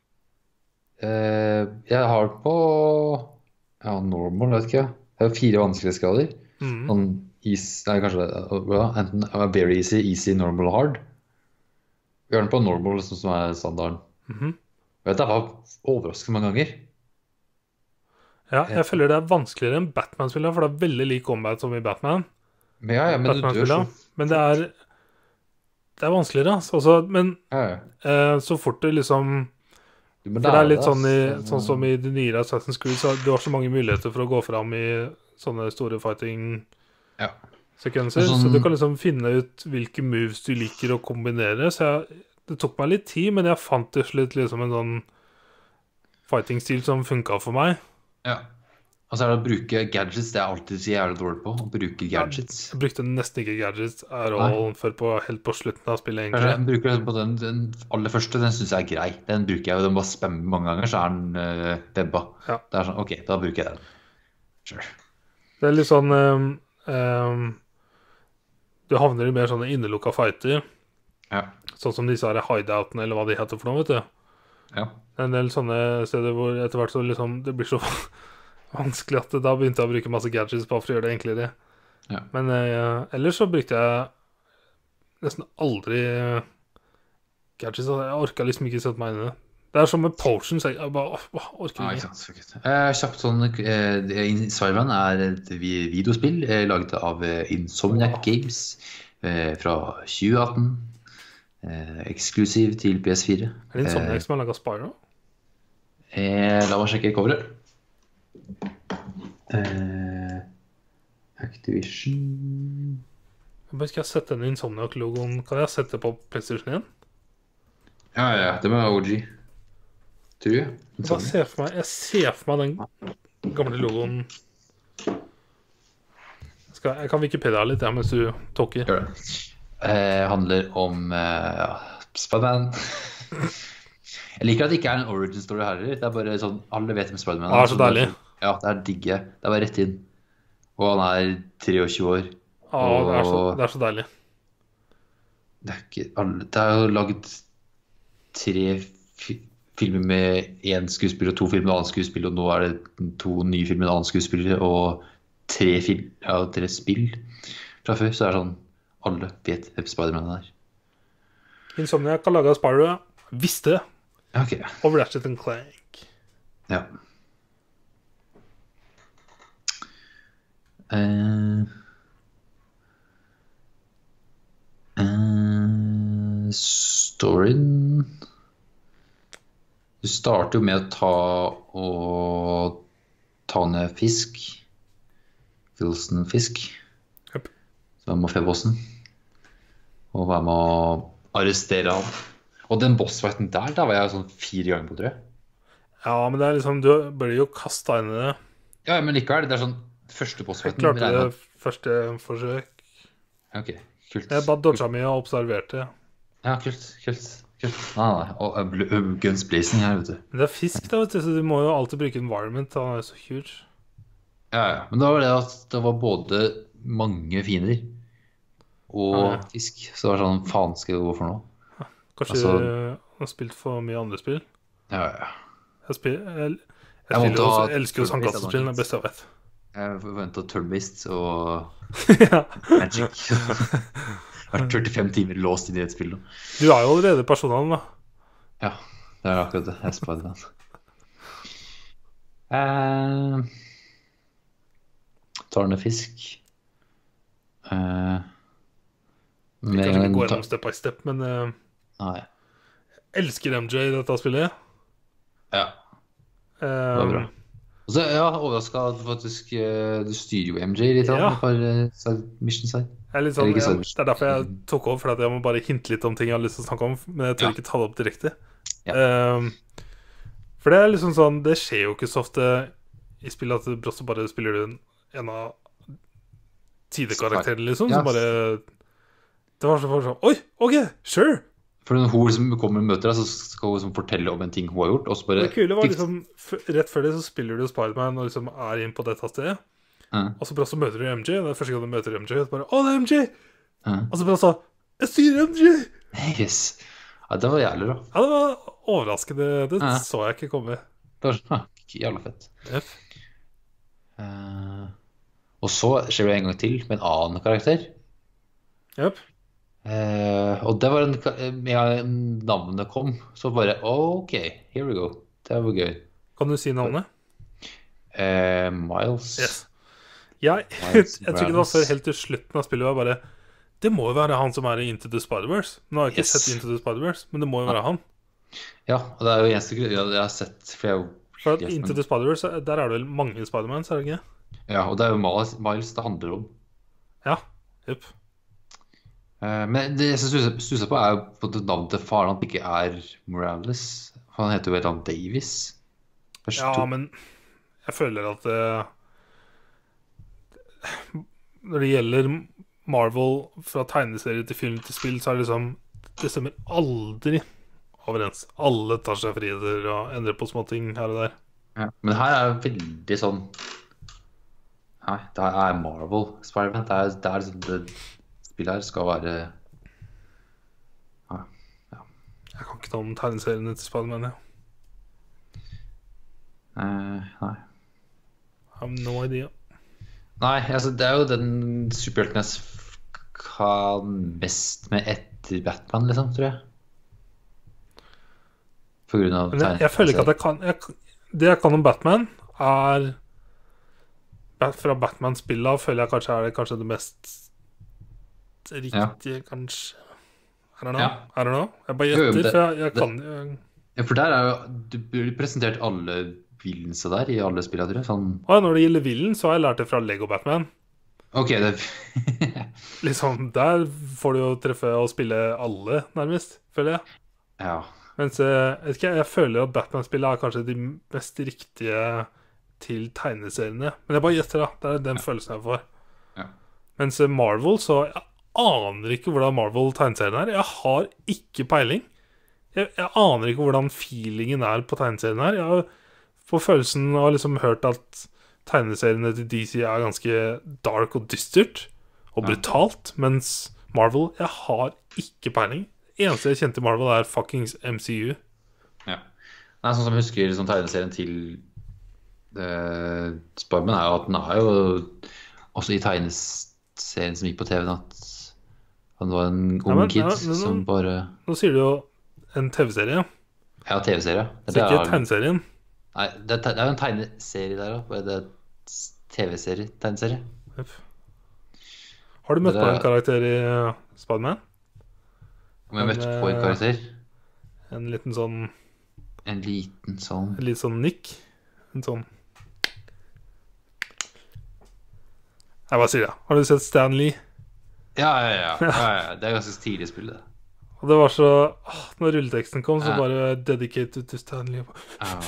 eh, jeg har på ja, normal, vet ikke jeg. Det er jo fire vanskelighetsgrader. Mhm. Sånn easy, nei, kanskje det ja, enten uh, very easy, easy, normal, hard. Vi har den på normal, liksom, som er standarden. Mhm. Jeg vet, det var overraskende mange ganger. Ja, jeg føler det er vanskeligere enn Batman-spillet, for det er veldig lik combat som i Batman. Men ja, ja, men du dør så Batman-spillet. Men det er Det er vanskeligere, altså. Også, men ja, ja. eh, så fort du liksom Du må For det er lære litt deg, sånn, i, ass. sånn som i de nyere Assassin's Creed, så du har så mange muligheter for å gå fram i sånne store Ja. fighting-sekvenser, Sånn- så du kan liksom finne ut hvilke moves du liker å kombinere. Så jeg, det tok meg litt tid, men jeg fant til slutt liksom en sånn fighting-stil som funka for meg. Ja. Og så er det å bruke gadgets. Det er alltid så jævlig dårlig på. Å bruke gadgets. Jeg brukte nesten ikke gadgets at all før på, helt på slutten av spillet, Kanskje egentlig. jeg bruker det på den, den aller første. Den synes jeg er grei. Den bruker jeg, og den bare spammer mange ganger, så er den uh, debba. Ja. Det er sånn, ok, da bruker jeg den. Sure. Det er litt sånn ehm, ehm, Du havner i mer sånne innelukka fighter, Ja. sånn som disse her hideoutene, eller hva de heter for noe, vet du. Ja. Det er en del sånne steder hvor etter hvert så liksom det blir så vanskelig at det, da begynte jeg å bruke masse gadgets bare for å gjøre det enklere. Ja. Men eh, ellers så brukte jeg nesten aldri eh, gadgets. Altså, jeg orka liksom ikke sette meg inn i det. Det er som med potions. Jeg, jeg bare åh, orker Ja, ikke. ikke sant. Fuck it. Eh, kjapt sånn, eh, Spiderman er et vi- videospill eh, laget av eh, Insomniac Wow. Games eh, fra tjue atten. Eh, eksklusiv til P S fire. Er det Insomniac som har laget Spyro? Eh, la meg sjekke coveret. Eh, Activision. Jeg bare skal jeg sette den Insomniac-logoen. Kan jeg sette på PlayStation igjen? Ja, ja, det var O G. Tror jeg. Jeg, bare ser for meg, jeg ser for meg den gamle logoen. Jeg, skal, jeg kan Wikipedia litt ja, mens du talker. Gjør det. Eh, handler om eh, ja, Spiderman. Jeg liker at det ikke er en origin story her. Det er bare sånn, alle vet om Spiderman. Ah, så deilig. Ja, det er digge. Det er bare rett inn. Og han er treogtjue år. Ah, det, er så, det er så deilig. Det er ikke alle. Det er jo laget tre fi filmer med én skuespiller og to filmer med annen skuespiller, og nå er det to nye filmer med annen skuespiller og tre, film, ja, tre spill fra før. Så er det sånn, alle vet hvem Spiderman er. Insomniac har laget Spyro. Visste det. Ok. Og Ratchet and Clank. Ja. Uh, uh, storyen Du starter jo med å ta og ta ned fisk. Wilson-fisk. Yep. Som er med Febossen. Og være med å arrestere han. Og den bossfighten der, da var jeg sånn fire ganger på, tror jeg. Ja, men det er liksom, du blir jo kastet inn i det. Ja, men likevel, det er sånn første Jeg bossfighten. klarte det første forsøk. Ok, kult. Jeg bare dodget mye og observerte. Ja, kult, kult, kult. Nei, nei, og uh, bl- uh, guns blazing her, vet du. Men det er fisk da, vet du, så du må jo alltid bruke environment. Han er jo så huge. Ja, ja, men da var det at det var både mange fiender og Ja, ja. fisk. Så det var sånn, faen skal jeg gå for noe? Kanskje Altså- du har spilt for mye andre spill. Ja, ja. Jeg, spil, jeg, jeg, Jeg måtte spiller jo, ha jeg elsker jo turn-based sandkassespill, det er det beste jeg vet. Jeg forventet turn-based og Ja. magic. Jeg har vært førtifem timer låst inn i et spill nå. Du er jo allerede personalen da. Ja, det er akkurat det. Jeg er Spider-Man. Eh, tar ned fisk. Eh, Vi med kan en ikke gå gang ta- gjennom step by step, men uh, Nei. jeg elsker M J i dette spillet. Ja, det var Um, bra. Og så er jeg overrasket at faktisk eh, du styrer jo M J litt av Ja. et par eh, side missions her. jeg er litt sånn, Eller ikke jeg, så- det er derfor jeg tok over, for at jeg må bare hinte litt om ting jeg har lyst til å snakke om, men jeg tør Ja. ikke ta det opp direkte. Ja. Um, for det er liksom sånn, det skjer jo ikke så ofte i spill at du brått så bare spiller du en, en av sidekarakterene, liksom, Ja. som bare, det var så, sånn, oi, ok, sure. For når hun som kommer og møter deg, så skal hun liksom fortelle om en ting hun har gjort, og så bare Det kule var liksom, f- rett før det så spiller du Spider-Man og liksom er inn på dette stedet, Ja. og så brått så møter du M J, og det er første gang du møter M J, og så bare, å, det er M J! Ja. Og så brått så, jeg styrer M J! Yes. Ja, det var jævlig bra. Ja, det var overraskende. Det Ja. så jeg ikke komme. Det var sånn, ja, jævla fett. Yep. Eh, og så skjer det en gang til med en annen karakter. Yep. Eh, og det var en, ka- med en gang navnet kom, så bare, ok, here we go. Det var gøy. Kan du si navnet? Eh, Miles. Yes. Jeg, jeg Miles tror ikke det var Morales. før helt til slutten av spillet var bare, det må jo være han som er i Into the Spider-Verse. Nå har jeg ikke Yes. sett Into the Spider-Verse, men det må jo være han. Ja, og det er jo eneste grunn jeg har sett, for jeg er jo For at Yes, Into men- the Spider-Verse, der er det vel mange Spider-Mans, er det ikke? Ja, og det er jo Miles, Miles det handler om. Ja, yep. Eh, men det jeg stusser stusser på er jo på det navnet til faren han ikke er Morales. For han heter jo vel han Davis. Først Ja, to- men jeg føler at eh, når det gjelder Marvel fra tegneserie til film til spill, så er det liksom, det stemmer aldri overens. Alle tar seg friheter og endrer på små ting her og der. Ja. Men her er det veldig sånn Nei, det er Marvel Spider-Man. Det er, det er liksom det spillet her skal være ja. Jeg kan ikke ta om tegneseriene til Spider-Man, ja. Eh, nei. I have no idea. Nei, altså det er jo den superhelten jeg s- kan mest med etter Batman, liksom, tror jeg. På grunn av Men jeg, jeg føler ikke at jeg kan jeg, Det jeg kan om Batman, er Bat- fra Batman-spillet føler jeg kanskje er det kanskje det mest riktige, kanskje. I don't know. Ja. I don't know. Jeg bare Jo, jo, men gjetter, det- for jeg, jeg det- kan jeg... Ja, for der er jo Du burde presentert alle villainsa der i alle spillene, tror jeg. Sånn Og når det gjelder villen, så har jeg lært det fra Lego Batman. OK, det Liksom, der får du jo treffe og spille alle, nærmest, føler jeg. Ja. Mens jeg, jeg, vet ikke, jeg føler at Batman-spillet er kanskje de mest riktige til tegneseriene. Men jeg bare gjetter, da. Det er den følelsen jeg får. Ja. Mens Marvel, så jeg aner ikke hvordan Marvel-tegneserien er. Jeg har ikke peiling. Jeg, jeg aner ikke hvordan feelingen er på tegneserien her. Jeg har på følelsen av liksom hørt at tegneseriene til D C er ganske dark og dystert og Ja. brutalt, mens Marvel, jeg har ikke peiling. Det eneste jeg kjente i Marvel er fuckings M C U. Ja. Nei, sånn som jeg husker liksom, tegneserien til uh, Spiderman, er jo at den er jo også i tegneserien som gikk på T V-en, at han var en ung Ja, men- kid ja, men- som bare Nå sier du jo en T V-serie, Ja, T V-serie. så Det ikke er- tegneserien. Nei, det, er- det er jo en tegneserie der òg. Det er T V-serie, tegneserie. Har du møtt Det på er- en karakter i uh, Spiderman? Om jeg Men, møtte på en eh, karakter. En liten sånn En liten sånn En litt sånn nikk. En sånn Jeg bare sier det. Har du sett Stan Lee? Ja, ja, ja, ja, ja. Det er ganske tidlig spill, det. Og det var så åh, når rulleteksten kom, så Ja. bare 'dedicated to Stan Lee'. Ja.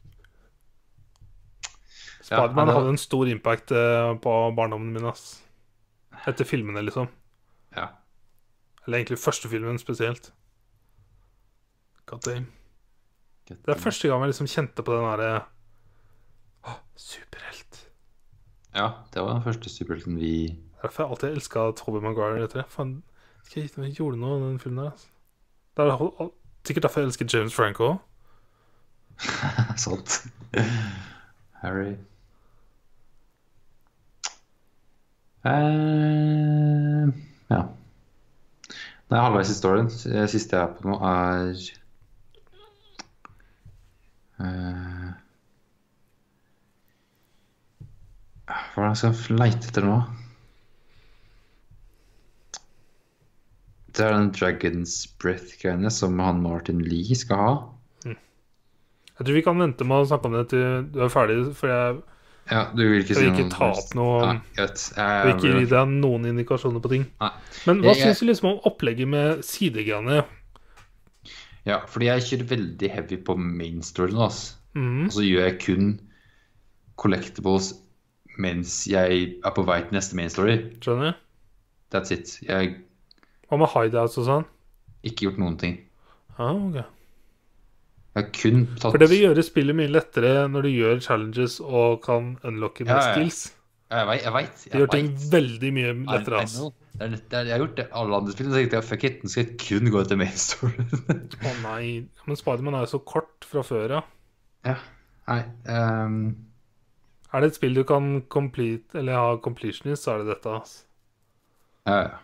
Spiderman det var- hadde en stor impact eh, på barndommen min, ass. Etter filmene, liksom. Ja. Eller egentlig første filmen spesielt. God damn. Det er første gang jeg liksom kjente på den derre Åh, superhelt. Ja, det var den første superhelten vi Det er derfor jeg alltid elska Tobey Maguire etter det. Faen, skal jeg gitt meg gjorde noe i den filmen der, altså. Det er al- al- sikkert derfor jeg elsker James Franco òg. Sant. Harry. Eh, ja. Det er halvveis i storyen. Det siste jeg er på nå, er eh, Hva er det jeg skal leite etter nå? Det er den Dragon's Breath-greiene som han Martin Lee skal ha. Jeg tror vi kan vente med å snakke om det til du er ferdig, for jeg Ja, du vil ikke Jeg si vil noe ikke ta opp noe Nei, greit. Jeg vil ikke gi deg noen indikasjoner på ting. Nei. Men hva Jeg- jeg- syns du liksom om opplegget med sidegreiene? Ja, fordi jeg kjører veldig heavy på main story nå, ass. Mhm. Og så gjør jeg kun collectibles mens jeg er på vei til neste main story. Skjønner du? That's it. Jeg har Hva med hideouts og sånn? ikke gjort noen ting. Ah, ok. Jeg har kun tatt For det vil gjøre spillet mye lettere når du gjør challenges og kan unlocke med Ja, ja, ja. skills. Jeg veit. Jeg vet, Det jeg gjør ting vet. veldig mye I- lettere. I ass. know. Det er, nett- det er, jeg har gjort det i alle andre spill. Så jeg tenkte jeg, fuck it, nå skal jeg kun gå etter main story. Å nei, men Spiderman er jo så kort fra før, ja. ja. Nei ehm, Er det et spill du kan complete, eller ha completionist, så er det dette. ass. Ja, ja.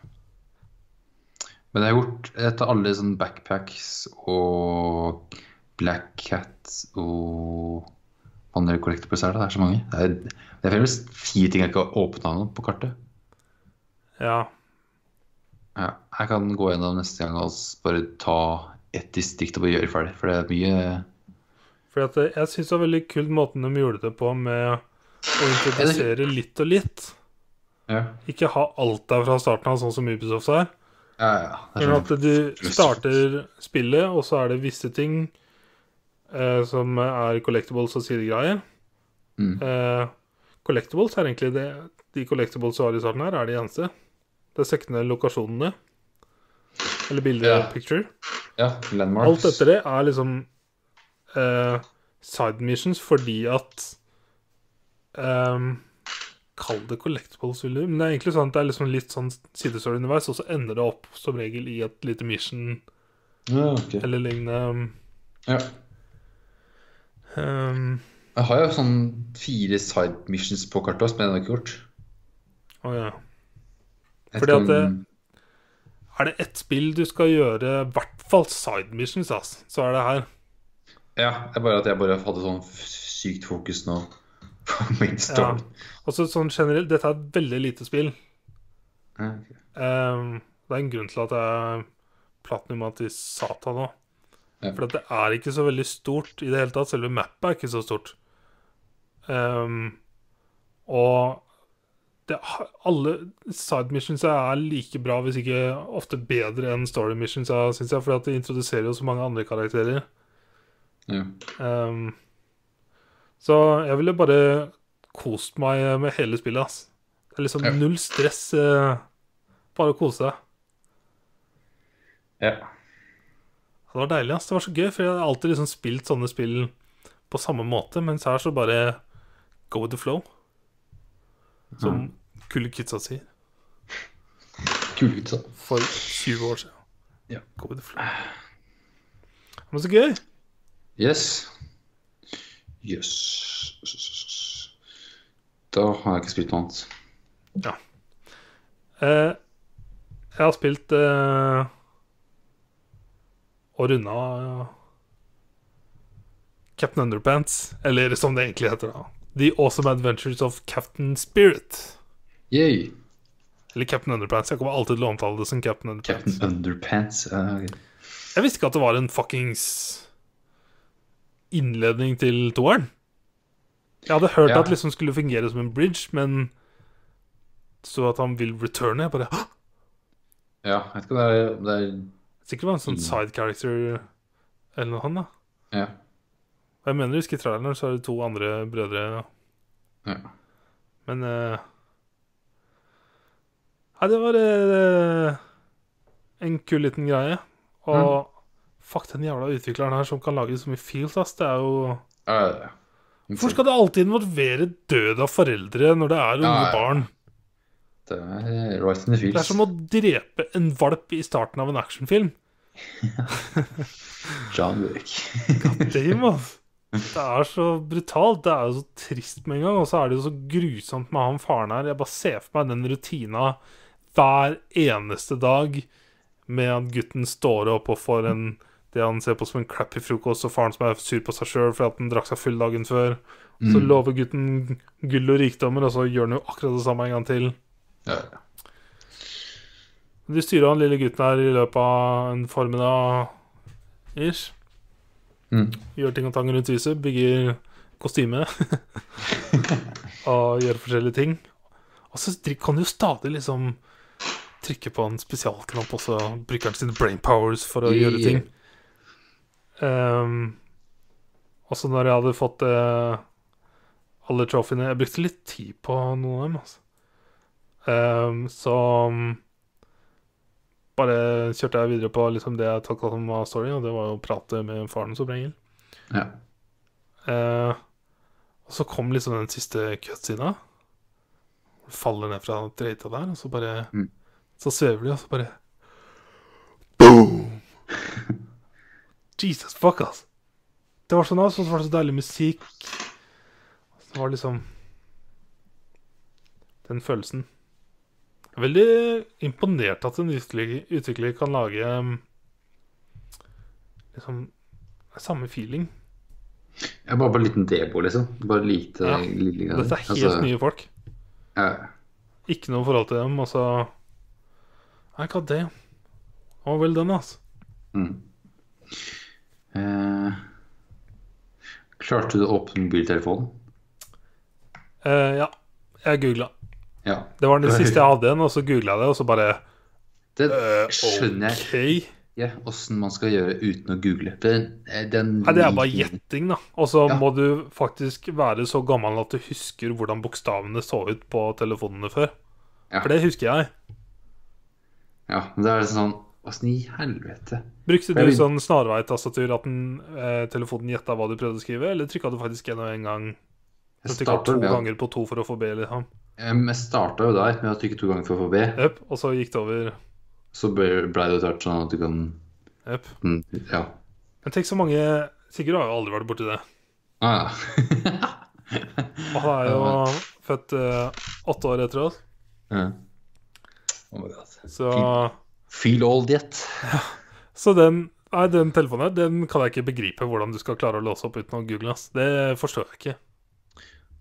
Men jeg har gjort etter alle sånne backpacks og Black Cat og andre collectibles er det. Det er så mange. Det er, det er fremdeles fire ting jeg ikke har åpnet nå på kartet. Ja. Ja, jeg kan gå gjennom neste gang og s- bare ta ett distrikt og bare gjøre ferdig, for det er mye. For at eh, jeg syns det var veldig kult måten de gjorde det på, med å introdusere litt og litt. Ja, Ikke ha alt der fra starten av, sånn som Ubisoft er. ja, ja. Det er Men sånn- at du starter spillet, og så er det visse ting eh, som er collectibles og sidegreier. Mm. Eh, collectibles er egentlig det. De collectibles du har i starten her, er de eneste. Det er sekundære lokasjonene. Eller bilde Ja. picture. Ja, landmarks. Alt etter det er liksom eh, side missions fordi at ehm, Kall det collectibles, vil du. Men det er egentlig sånn at det er liksom litt sånn sidestory underveis, og så ender det opp som regel i et lite mission Ja, ok. eller lignende. Ja. Um, Jeg har jo sånn fire side missions på kartet også, men jeg har ikke gjort. å ja. Jeg Fordi vet at ikke om- Er det ett spill du skal gjøre, i hvert fall side missions, ass, så er det her. Ja, det er bare at jeg bare hadde sånn sykt fokus nå på main Ja. story. Og så sånn generelt, dette er et veldig lite spill. Ja, ok. Um, det er en grunn til at jeg platinum til satan også. Ja. For at det er ikke så veldig stort i det hele tatt. Selve mappet er ikke så stort. Um, og det, alle side missions er like bra, hvis ikke ofte bedre enn story missions, synes jeg, for at det introduserer jo så mange andre karakterer. Ja. Um, så jeg ville bare kost meg med hele spillet, ass. Det er liksom Ja. null stress, eh, bare å kose deg. Ja. Det var deilig, ass. Det var så gøy, for jeg har alltid liksom spilt sånne spill på samme måte, mens her så bare go with the flow. Som kule kidsa sier. Kul ut, så. For tjue år siden. Ja. Go with the flow. Men så gøy. Yes. Yes. Da har jeg ikke spilt noe annet. Ja. Eh, jeg har spilt eh, og runda uh, Captain Underpants, eller som det egentlig heter da, The Awesome Adventures of Captain Spirit. Yay. Eller Captain Underpants. Jeg kommer alltid til å omtale det som Captain Underpants. Captain Underpants. Uh, Jeg visste ikke at det var en fuckings innledning til toeren. Jeg hadde hørt Ja. at det liksom skulle fungere som en bridge, men så at han vil returne. Jeg bare, «Hå!» ja, jeg vet ikke om det er, det er Sikkert var en sånn side character eller noe han da. Ja. Og jeg mener, jeg husker i traileren så er det to andre brødre. Ja. Men eh, Nei, det var eh, en kul liten greie. Og fuck den jævla utvikleren her som kan lage så mye feels, ass. Det er jo Uh, Hvorfor skal det alltid involvere død av foreldre når det er unge Ja, ja. barn? Det er right in the Det er fields. som å drepe en valp i starten av en actionfilm. John Wick. Damn, ass. Det er så brutalt. Det er jo så trist med en gang. Og så er det jo så grusomt med han faren her. Jeg bare ser for meg den rutina hver eneste dag med at gutten står opp og får en det han ser på som en crappy frokost, og faren som er sur på seg selv fordi at han drakk seg full dagen før. Så Mm. lover gutten gull og rikdommer, og så gjør han jo akkurat det samme en gang til. Ja. De styrer han lille gutten her i løpet av en formiddag ish. Mm. Gjør ting og tang rundt huset, bygger kostyme og gjør forskjellige ting. Og så dri- kan du jo stadig liksom trykke på en spesialknapp, og så bruker han sine brain powers for å gjøre ting. Um, og så når jeg hadde fått uh, alle trophyene, jeg brukte litt tid på noen av dem, altså. Um, så um, bare kjørte jeg videre på liksom det jeg tok som var story, og det var jo å prate med faren som regel. Ja. Uh, og så kom liksom den siste cutscena. Faller ned fra drøyta der, og så bare Mm. så svever de, og så bare boom! Jesus fuck, ass. Det var sånn, altså, så var det så deilig musikk. Det var liksom den følelsen. Jeg er veldig imponert at en utvikler, utvikler kan lage um, liksom samme feeling. Jeg er bare på en liten debo, liksom. Bare lite Ja. lille greier. Dette er helt Altså, nye folk. Ja. Ikke noe forhold til dem, og så Nei, hva det? Å, vel den, altså. Mm. Eh, klarte du å åpne mobiltelefonen? Eh, ja, jeg googlet. Ja. Det var den siste jeg hadde igjen, og så googlet jeg det, og så bare Det eh, skjønner jeg ok. ikke hvordan man skal gjøre uten å google. Den, den Nei, det er bare gjetting, da. Og så Ja. må du faktisk være så gammel at du husker hvordan bokstavene så ut på telefonene før. Ja. For det husker jeg. Ja, men det er sånn Åssen i helvete? Brukte du Jeg vil- sånn snarveitastatur at den, eh, telefonen gjetta hva du prøvde å skrive, eller trykka du faktisk en og en gang? Jeg Så trykka to starter med, ganger på to for å få B, liksom. jeg starta jo der med å trykke to ganger for å få B. Jep, og så gikk det over. Så ble ble det etter hvert sånn at du kan Jep. mm, Ja. Men tenk så mange. Sigurd har jo aldri vært borti det. Ah, Og han er jo født eh, åtte år etter oss. ja. Oh my god. Så, Feel old yet. så den, nei, den telefonen her, den kan jeg ikke begripe hvordan du skal klare å låse opp uten å google. Ass. Det forstår jeg ikke. Nei,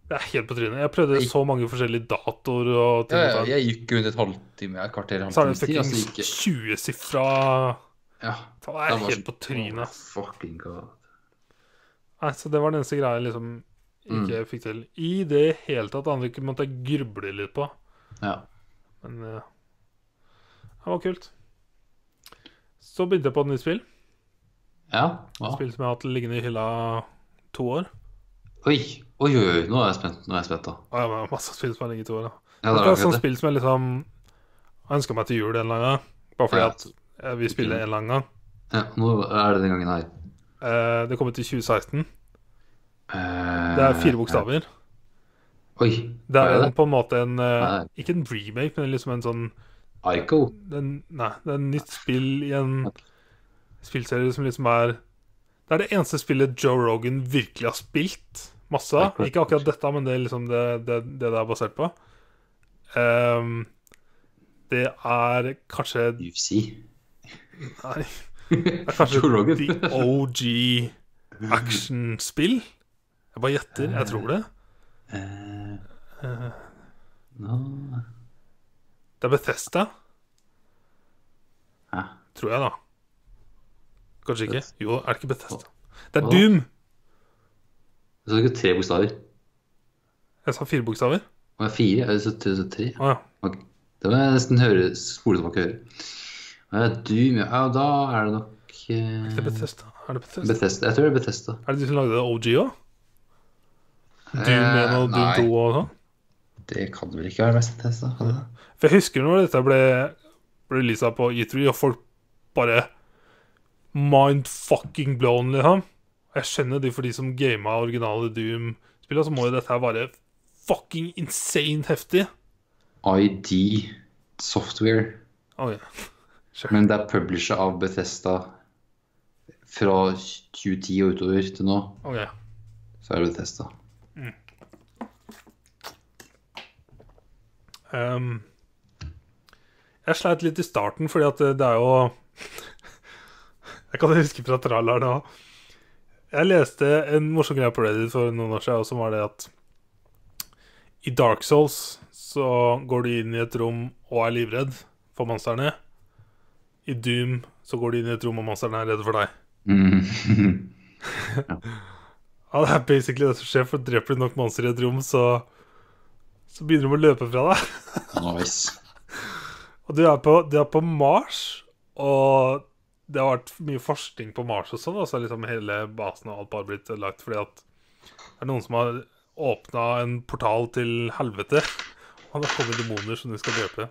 Det er helt på trynet. Jeg prøvde så mange forskjellige datoer og ting. Ja, og ja, jeg gikk rundt et halvtime, et kvarter, så er det halvtimes tid, og så fuckings gikk jeg... tjue-sifra. Ja, Det er var helt sånn, på trynet. oh, fucking god. Nei, så det var den eneste greia jeg liksom ikke Mm. fikk til. I det hele tatt andre ikke måtte jeg gruble litt på. Ja. Men eh, det var kult. Så begynte jeg på et nytt spill. Ja, Et hva? spill som jeg har hatt liggende i hylla to år. Oi, oi, oi, oi, nå er jeg spent, nå er jeg spent da. Og jeg har masse spill som har ligget i to år. Da. Ja, Det det er er et sånt akkurat det. spill som jeg liksom har ønsket meg til jul en eller annen gang. Bare fordi Ja. at jeg vil spille en eller annen gang. Ja, nå er det den gangen her. Eh, det kom ut i tjue seksten. Eh, Det er fire bokstaver. Oi, Det hva er er en, det? på en måte en eh, Nei. ikke en remake, men liksom en sånn Ico? en, Nei, det er et nytt spill i en Ok. spillserie som liksom er Det er det eneste spillet Joe Rogan virkelig har spilt masse av. Akkurat. Ikke akkurat dette, men det er liksom det det, det, det er basert på. Ehm, det er kanskje U F C. Nei. Det er kanskje Joe Rogan. the O G actionspill. Jeg bare gjetter. Jeg tror det. Eh, Eh, nå... Det er Bethesda, Hæ? tror jeg, da. Kanskje ikke. Jo, er det ikke Bethesda? Det er Hva? Doom. Så er det ikke tre bokstaver. Jeg sa fire bokstaver. Og jeg er fire, eller så så- så tre. Å ja. Ok. Det må jeg nesten høre, spole tilbake og høre. Og jeg er Doom, ja, ja, da er det nok... eh, Det er Bethesda. Er det Bethesda? Bethesda. Jeg tror det er Bethesda. Er det de som lagde O G òg? Doom Eh, en og Doom nei. to og sånn? Det kan det vel ikke være mest Bethesda? Kan det? For jeg husker når dette ble, ble releasa på E tre, og folk bare mind-fucking blown, liksom. Jeg skjønner de for de som gama originale Doom-spillene, så må jo dette her være fucking insane heftig. I D Software. Ok, sure. Men det er publisher av Bethesda fra tjue ti og utover til nå. Ok. Så er det Bethesda. Um, jeg sleit litt i starten, fordi at det, det er jo Jeg kan huske fra traileren òg. Jeg leste en morsom greie på Reddit for noen år siden, og som var det at i Dark Souls så går du inn i et rom og er livredd for monsterne. I Doom så går du inn i et rom og monsterne er redde for deg. Mm. Ja, det er basically det som skjer, for dreper du nok monster i et rom, så Så begynner de å løpe fra deg. Nice. Og du er på, du er på Mars, og det har vært mye forskning på Mars og sånn, og så er liksom hele basen og alt bare blitt lagt fordi at det er noen som har åpna en portal til helvete, og det kommer demoner som du skal drepe.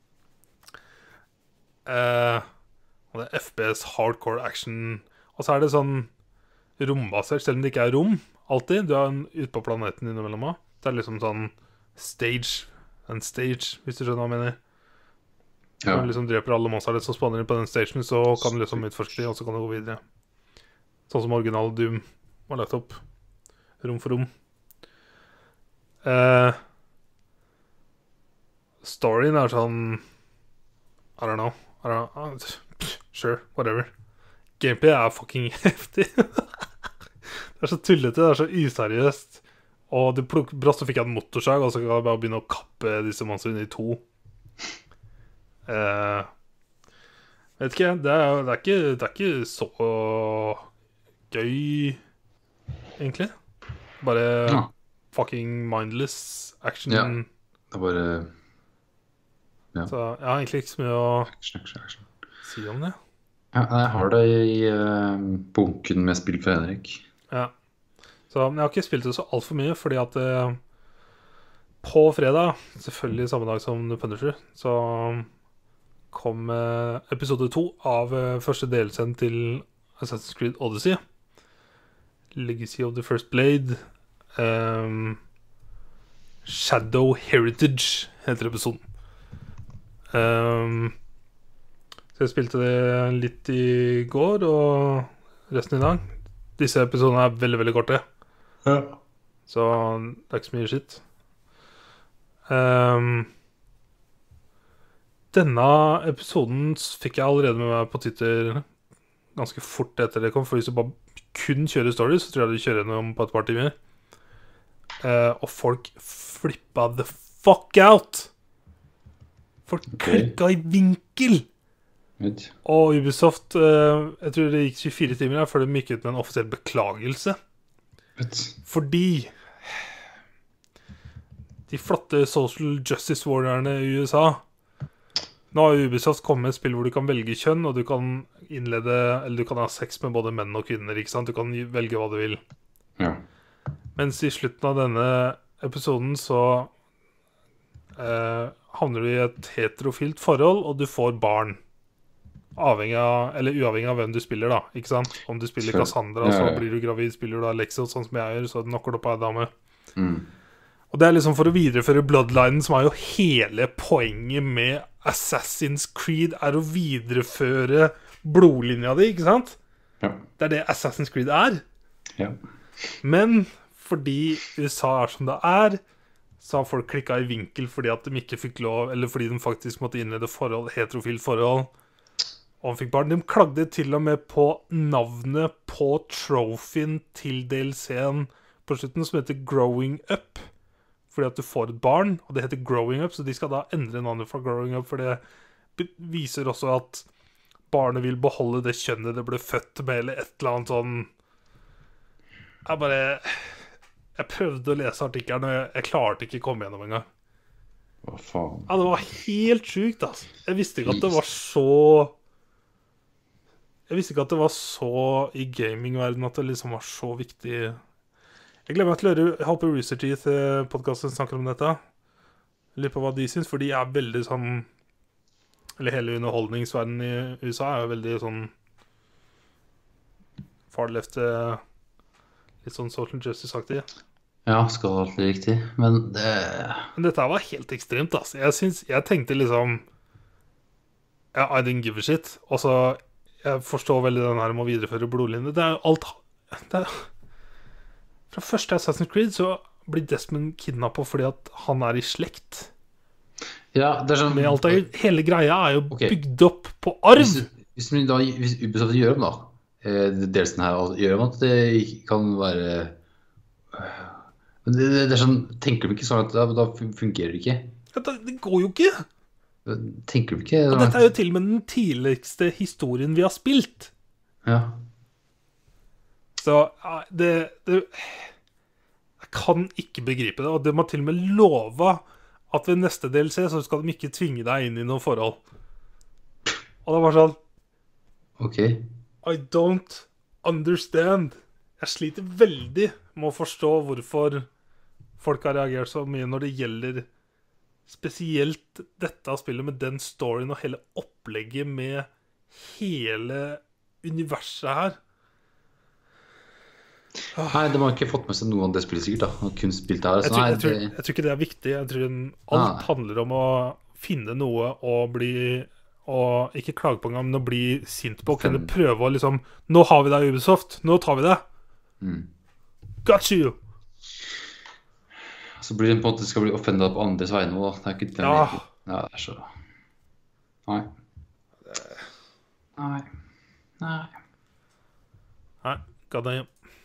Eh, og det er F P S, hardcore action, og så er det sånn rombasert, selv om det ikke er rom alltid. Du er en- ute på planeten innimellom også. Det er liksom sånn stage, en stage, hvis du skjønner hva jeg mener. Ja. Når du liksom dreper alle monsterne som spawner inn på den stationen, så kan du liksom utforske dem, og så kan du gå videre. Sånn som original Doom var lagt opp. Rom for rom. Eh, storyen er sånn I don't know. I don't know. Pff, sure, whatever. Gameplay er fucking heftig. Det er så tullete, det er så useriøst. Og du pluk, brått så fikk jeg en motorsag, og så kan jeg bare begynne å kappe disse monstrene i to. Eh, vet ikke, det er, det, er ikke, det er ikke så gøy, egentlig. Bare Ja. fucking mindless action. Ja. Det er bare Så jeg har egentlig ikke så mye å action, action, action. si om det. Ja, jeg har det i eh, bunken med spill fra Henrik. Ja. Så, men jeg har ikke spilt det så altfor mye, fordi at eh, på fredag, selvfølgelig samme dag som The Punisher, så kom eh, episode to av eh, første delsen til Assassin's Creed Odyssey. Legacy of the First Blade. ehm, Shadow Heritage heter episoden. Ehm, så jeg spilte det litt i går og resten i dag. Disse episodene er veldig, veldig korte, Ja. så det er ikke så mye shit. Ehm, denne episoden fikk jeg allerede med meg på Twitter ganske fort etter det kom. For hvis du bare kun kjører stories, så tror jeg du kjører gjennom på et par timer. eh, og folk flippa the fuck out. Folk Ok. klikka i vinkel. Vet. Og Ubisoft, eh, jeg tror det gikk tjuefire timer her før de gikk ut med en offisiell beklagelse. Vet. Fordi de flotte social justice warriorene i U S A, nå har Ubisoft kommet med et spill hvor du kan velge kjønn, og du kan innlede, eller du kan ha sex med både menn og kvinner, ikke sant? Du kan velge hva du vil. Ja. Mens i slutten av denne episoden så eh, havner du i et heterofilt forhold, og du får barn. Avhengig av, eller uavhengig av hvem du spiller da, ikke sant? Om du spiller Sure. Cassandra, Ja, ja, så ja. blir du gravid. Spiller du Alexa, sånn som jeg gjør, så knocker du opp ei dame. Mm. Og det er liksom for å videreføre Bloodlinen, som er jo hele poenget med Assassin's Creed, er å videreføre blodlinja di, ikke sant? Ja. Det er det Assassin's Creed er. Ja. Men fordi U S A er som det er, så har folk klikket i vinkel fordi at de ikke fikk lov, eller fordi de faktisk måtte innlede forhold, heterofilt forhold, og han fikk barn. De klagde til og med på navnet på trophyen til D L C-en på slutten, som heter Growing Up, fordi at du får et barn, og det heter Growing Up, så de skal da endre navnet fra Growing Up, for det be- viser også at barnet vil beholde det kjønnet det ble født med, eller et eller annet sånn. Jeg bare, jeg prøvde å lese artikkelen, og jeg, jeg klarte ikke å komme gjennom en gang. Hva faen? Ja, det var helt sykt, altså. Jeg visste ikke at det var så... Jeg visste ikke at det var så i gamingverdenen at det liksom var så viktig. Jeg gleder meg til å høre, jeg håper Rooster Teeth-podcasten snakker om dette. Litt på hva de synes, for de er veldig sånn, eller hele underholdningsverdenen i U S A er jo veldig sånn far left, eh, litt sånn social justice-aktig. Ja, skal alt bli riktig. Men det Men dette her var helt ekstremt, altså. Jeg, synes, jeg tenkte liksom ja, I didn't give a shit. Og så jeg forstår veldig den her om å videreføre blodlinje. Det er jo alt det er, fra første Assassin's Creed så blir Desmond kidnappet fordi at han er i slekt Ja, det er sånn med alt det. Hele greia er jo Ok. bygd opp på arv. Hvis, hvis, vi da, hvis Ubisoft gjør om da eh, delsen her, og gjør om at det ikke kan være Men det, det, det er sånn, tenker du ikke sånn at da, da fungerer det ikke? Ja, Det, det går jo ikke. Tenker du ikke Og sånn dette at er jo til og med den tidligste historien vi har spilt. Ja, Så ja, det, det Jeg kan ikke begripe det. Og de har til og med lova at ved neste D L C så skal de ikke tvinge deg inn i noe forhold. Og det var sånn ok. I don't understand. Jeg sliter veldig med å forstå hvorfor folk har reagert så mye når det gjelder spesielt dette spillet med den storyen og hele opplegget med hele universet her. Nei, de har ikke fått med seg noe av det spillet sikkert da. De har kun spilt det her. Jeg Så tror, nei, jeg, tror, det, jeg tror ikke det er viktig. Jeg tror den, alt Ah. handler om å finne noe og bli og ikke klage på en gang, men å bli sint på og kunne Fem. prøve å liksom Nå har vi deg, Ubisoft. Nå tar vi det. mm. Got you! Så blir det på en måte skal bli offendet på andres vegne også, da. Det er ikke den Ja. Ja, det er så Nei. Nei. Nei. Nei, god damn.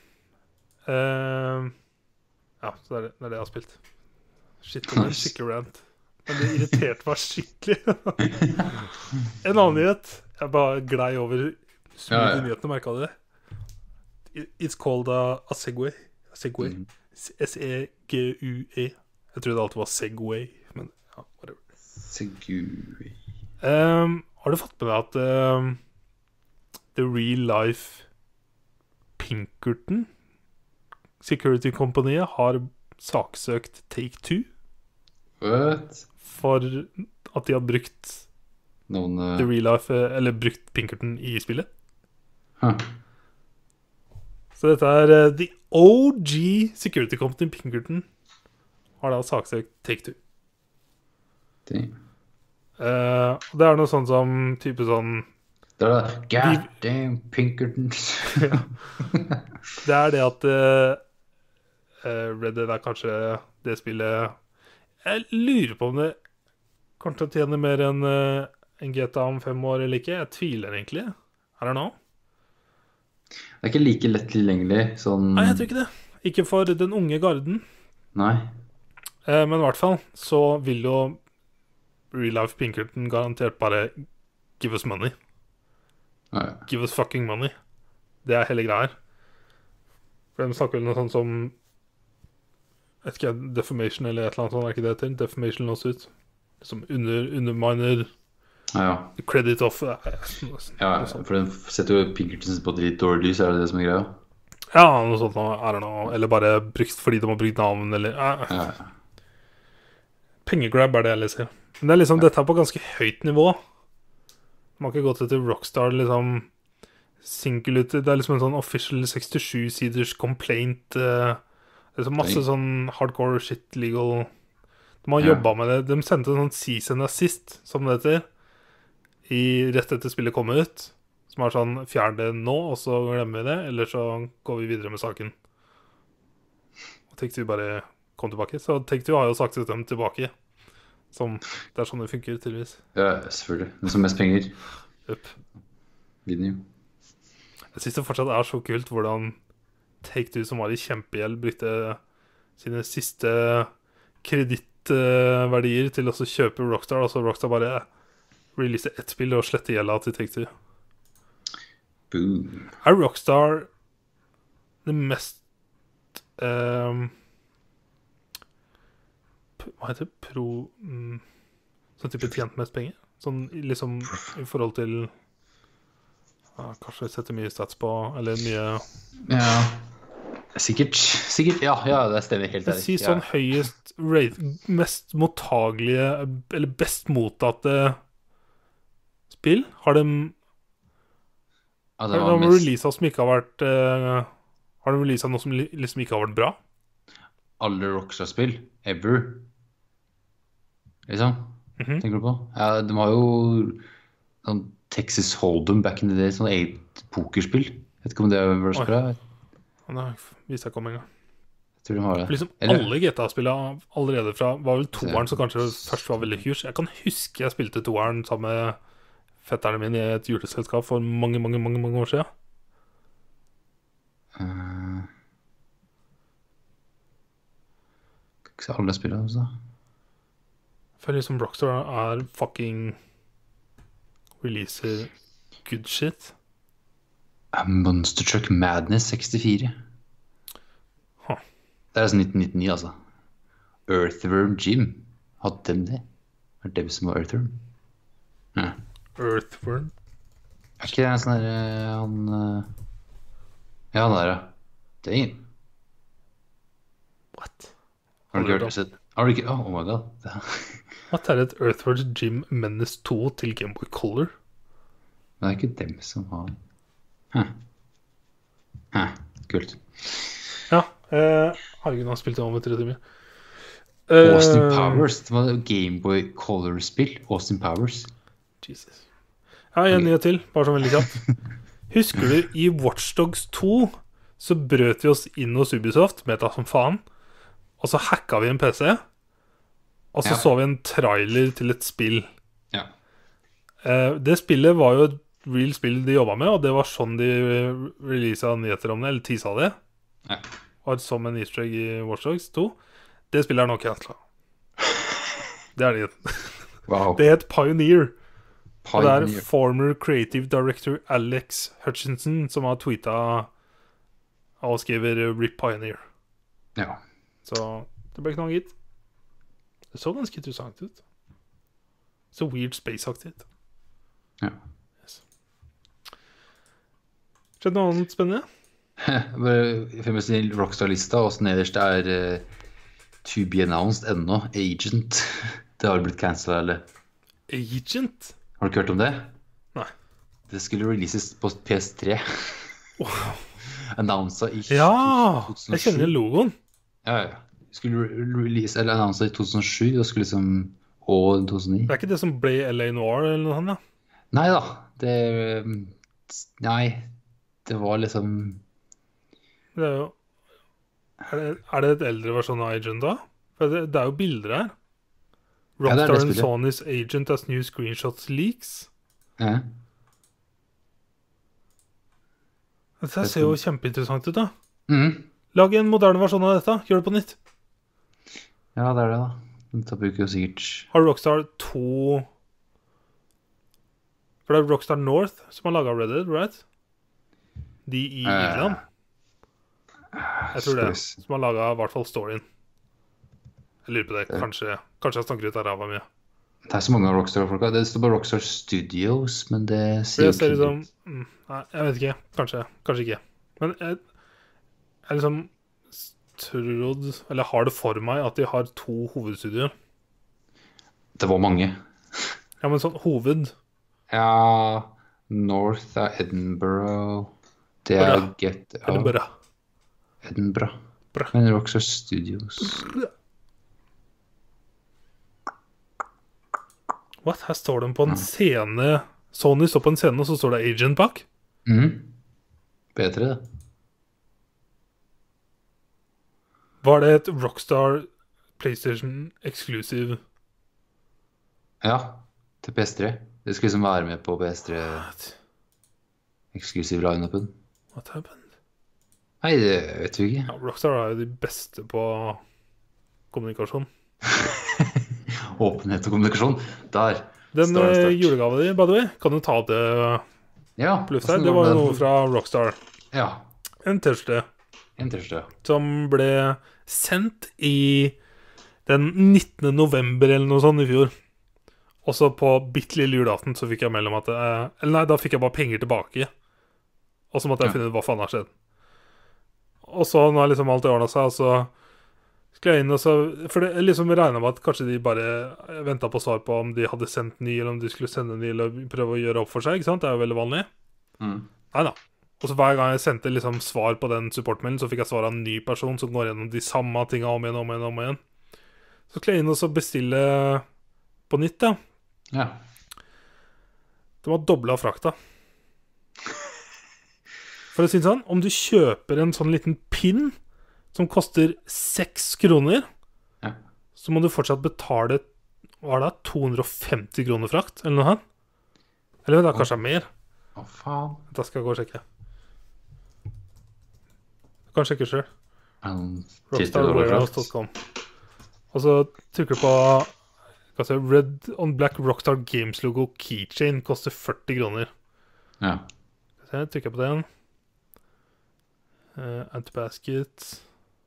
Uh, ja, så det er det, det er det jeg har spilt. Shit, det var en skikkelig rant. Men det irriterte meg skikkelig. En annen nyhet. Jeg bare glei over smooth Ja, ja. nyhetene, merket du det? It- It's called a, a Segway. A Segway. Mm. S E G U E. Jeg trodde det alltid var Segway, men ja, whatever. Segui. Um, har du fått med deg at um, The Real Life Pinkerton Security Company har saksøkt Take-Two What? for at de har brukt Noen uh, The Real Life, eh, eller brukt Pinkerton i spillet. huh. Så dette er eh, The O G Security Company Pinkerton har da saksøkt Take-Two. Damn. Uh, og det er noe sånn som type sånn Det er det. God damn Pinkertons. Det er det at uh, Red Dead er kanskje det spillet jeg lurer på om det kommer til å tjene mer enn uh, en G T A om fem år eller ikke. Jeg tviler egentlig. I don't know. Det er ikke like lett tilgjengelig sånn Nei, jeg tror ikke det. Ikke for den unge garden. Nei. Eh, men i hvert fall så vil jo Real Life Pinkerton garantert bare give us money. Nei. Give us fucking money. Det er hele greia her. For de snakker vel noe sånt som vet ikke, defamation eller et eller annet sånt, er ikke det til? Defamation lawsuit. Liksom under, underminer Ja, ja. credit of eh, Ja, for den setter jo Pinkertons på et litt dårlig lys, er det det som er greia? Ja, noe sånt noe, er det noe, eller bare brukt fordi de har brukt navn, eller eh. Ja. Pengegrab er det jeg leser. Men det er liksom, dette er på ganske høyt nivå. Man har ikke gått til Rockstar, liksom single ut, det er liksom en sånn official sekstisju siders complaint, eh, det er så masse Oi. sånn hardcore shit legal. De har Ja. jobbet med det. De sendte en sånn cease and assist, som det heter, i rett etter spillet kom ut. Som er sånn, fjern det nå, og så glemmer vi det, eller så går vi videre med saken. Og Take-Two bare kom tilbake. Så Take-Two har jo sagt ut dem tilbake. Som, det er sånn det funker, tydeligvis. Ja, selvfølgelig. Den som mest penger Upp. vinner jo. Jeg synes det fortsatt er så kult hvordan Take-Two, som var i kjempegjeld, brukte sine siste kredittverdier til å så kjøpe Rockstar. Altså Rockstar bare release ett spill og slette gjelda til Take-Two. Boom. Er Rockstar det mest ehm, p- Hva heter det? Pro mm, Sånn type tjent mest penger? Sånn i- liksom i forhold til ja, kanskje setter mye stats på, eller mye Ja. Sikkert. Sikkert. Ja, ja, det stemmer helt Jeg ærlig. sier sånn høyest rate, mest mottagelige, eller best mottatte spill. Har de Ja, Har det de var mest releasa som ikke har vært eh, Har de releasa noe som li- liksom ikke har vært bra? alle Rockstar-spill ever. Liksom. Mhm. Tenker du på? Ja, de har jo sånn Texas Hold'em back in the day, sånn eget pokerspill. Vet ikke om det er Rockstar. Jeg Ja, det visste jeg ikke om engang. tror de har det. For liksom Eller- alle G T A-spillene allerede fra var vel toeren, så kanskje først var veldig huge. Jeg kan huske jeg spilte toeren sammen med fetterne mine i et juleselskap for mange, mange, mange, mange år siden. Eh, Kan ikke se alle spillene, altså. For liksom Rockstar er fucking releaser good shit. Eh, Monster Truck Madness sekstifire. Huh. Det er altså nitten nittini, altså. Earthworm Jim. Hadde de det? Er det dem som var Earthworm? Ja. Earthworm. Er ikke det en sånn derre han eh, Ja, han der, ja. Damn. What? Har du Aldri ikke hørt hørt det? Har du ikke Oh my god. Det- What er et Earthworm Jim Menace to til Gameboy Color? Men det er ikke dem som har Hæ. Hæ. Kult. Ja. Eh, herregud, han har spilt det over tre timer. Austin Eh, Powers. Det var Gameboy Color-spill. Austin Powers. Jesus. Ja, en nyhet til, bare sånn veldig kjapt. Husker du, i Watchdogs to så brøt vi oss inn hos Ubisoft, meta som faen, og så hacka vi en P C, og så Ja. så vi en trailer til et spill. Ja. Eh, det spillet var jo et real spill de jobba med, og det var sånn de releasa nyheter om det, eller teasa det. Ja. Og som en easter egg i Watchdogs to. Det spillet er nå cancela. Det er det. Wow. Det het Pioneer. Og det er Pioneer. former creative director Alex Hutchinson som har tweeta og skriver Rip Pioneer. Ja. Så det ble ikke noe, gitt. Det så ganske interessant ut. Så weird space-aktig ut. Ja. Skjedde noe annet spennende? Bare fremst i Rockstar-lista, og så nederst er eh, To be announced ennå. Agent. Det har blitt cancela, eller? Agent? Har du ikke hørt om det? Nei. Det skulle releases på P S tre. Annonsa i Ja! to tusen og Jeg kjenner sju. logoen. Ja, ja. Skulle re- release, eller annonsa i to tusen og sju, og skulle liksom Og to tusen og ni. Det er ikke det som ble L A Noir eller noe sånt? Ja. Nei da. Det Nei. Det var liksom Det er jo Er det, er det et eldre versjon av Agent, da? For det, det er jo bilder her. Ja, det er det Rockstar and spillet. Sony's Agent as new screenshots leaks. ja. Dette ser jo kjempeinteressant ut, da. Mhm. Lag en moderne versjon av dette. Gjør det på nytt. Ja, det er det, da. Da bruker jo sikkert Har Rockstar to For det er Rockstar North som har laget Red Dead, right? De i Eh, Irland. Jeg tror det. skal vi se. Som har laget i hvert fall storyen. Jeg lurer på det. Det- Kanskje, kanskje jeg snakker ut av ræva mye. Det er så mange av Rockstar-folka. Det står bare Rockstar Studios, men det For sier jeg jo ser ikke liksom litt. mm, Nei, jeg vet ikke. Kanskje. Kanskje ikke. Men jeg, jeg liksom trodd Eller har det for meg at de har to hovedstudioer. Det var mange. Ja, men sånn hoved Ja, North er Edinburgh. Det er Bra. Get Er det Out. bare Edinburgh. Bra. Men Rockstar Studios. What? Her står de på en scene. Sony står på en scene, og så står det Agent bak. Mhm. Bedre, det. Var det et Rockstar PlayStation exclusive? Ja, til P S tre. Det skal liksom være med på P S tre What? eksklusiv line-upen. What happened? Nei, det vet vi ikke. Ja, Rockstar er jo de beste på kommunikasjon. Åpenhet og kommunikasjon. Der Den står det uh, sterkt. julegava di, by the way, kan du ta opp det Ja, pluss her? hvordan Det var jo den? noe fra Rockstar. Ja, En T-skjorte en T-skjorte. som ble sendt i den nittende november eller noe sånt i fjor. Og så på bitte lille julaften så fikk jeg melding om at eh, Eller nei, da fikk jeg bare penger tilbake. Og så måtte jeg Ja. finne ut hva faen har skjedd. Og så nå har liksom alt ordna seg, og så skulle jeg inn og så For det jeg liksom regna med at kanskje de bare venta på svar på om de hadde sendt ny, eller om de skulle sende ny, eller prøve å gjøre opp for seg. Ikke sant? Det er jo veldig vanlig. Mm. Nei da. Og så hver gang jeg sendte liksom svar på den supportmailen, så fikk jeg svar av en ny person som går gjennom de samme tinga om igjen, om igjen, om igjen. Så skulle jeg inn og så bestille på nytt, da. Ja. Det var dobla frakta. For å si det sånn, om du kjøper en sånn liten pinn som koster seks kroner, Ja. så må du fortsatt betale hva er det, to hundre og femti kroner frakt, eller noe sånt. Eller det er kanskje mer. Å, faen. Da skal jeg gå og sjekke. Du kan sjekke sjøl. Um, rockstar warehouse dot com. Og så trykker du på hva skal jeg si, Red on Black Rockstar Games logo keychain koster førti kroner. Ja. Så jeg trykker på den. Uh, add to basket.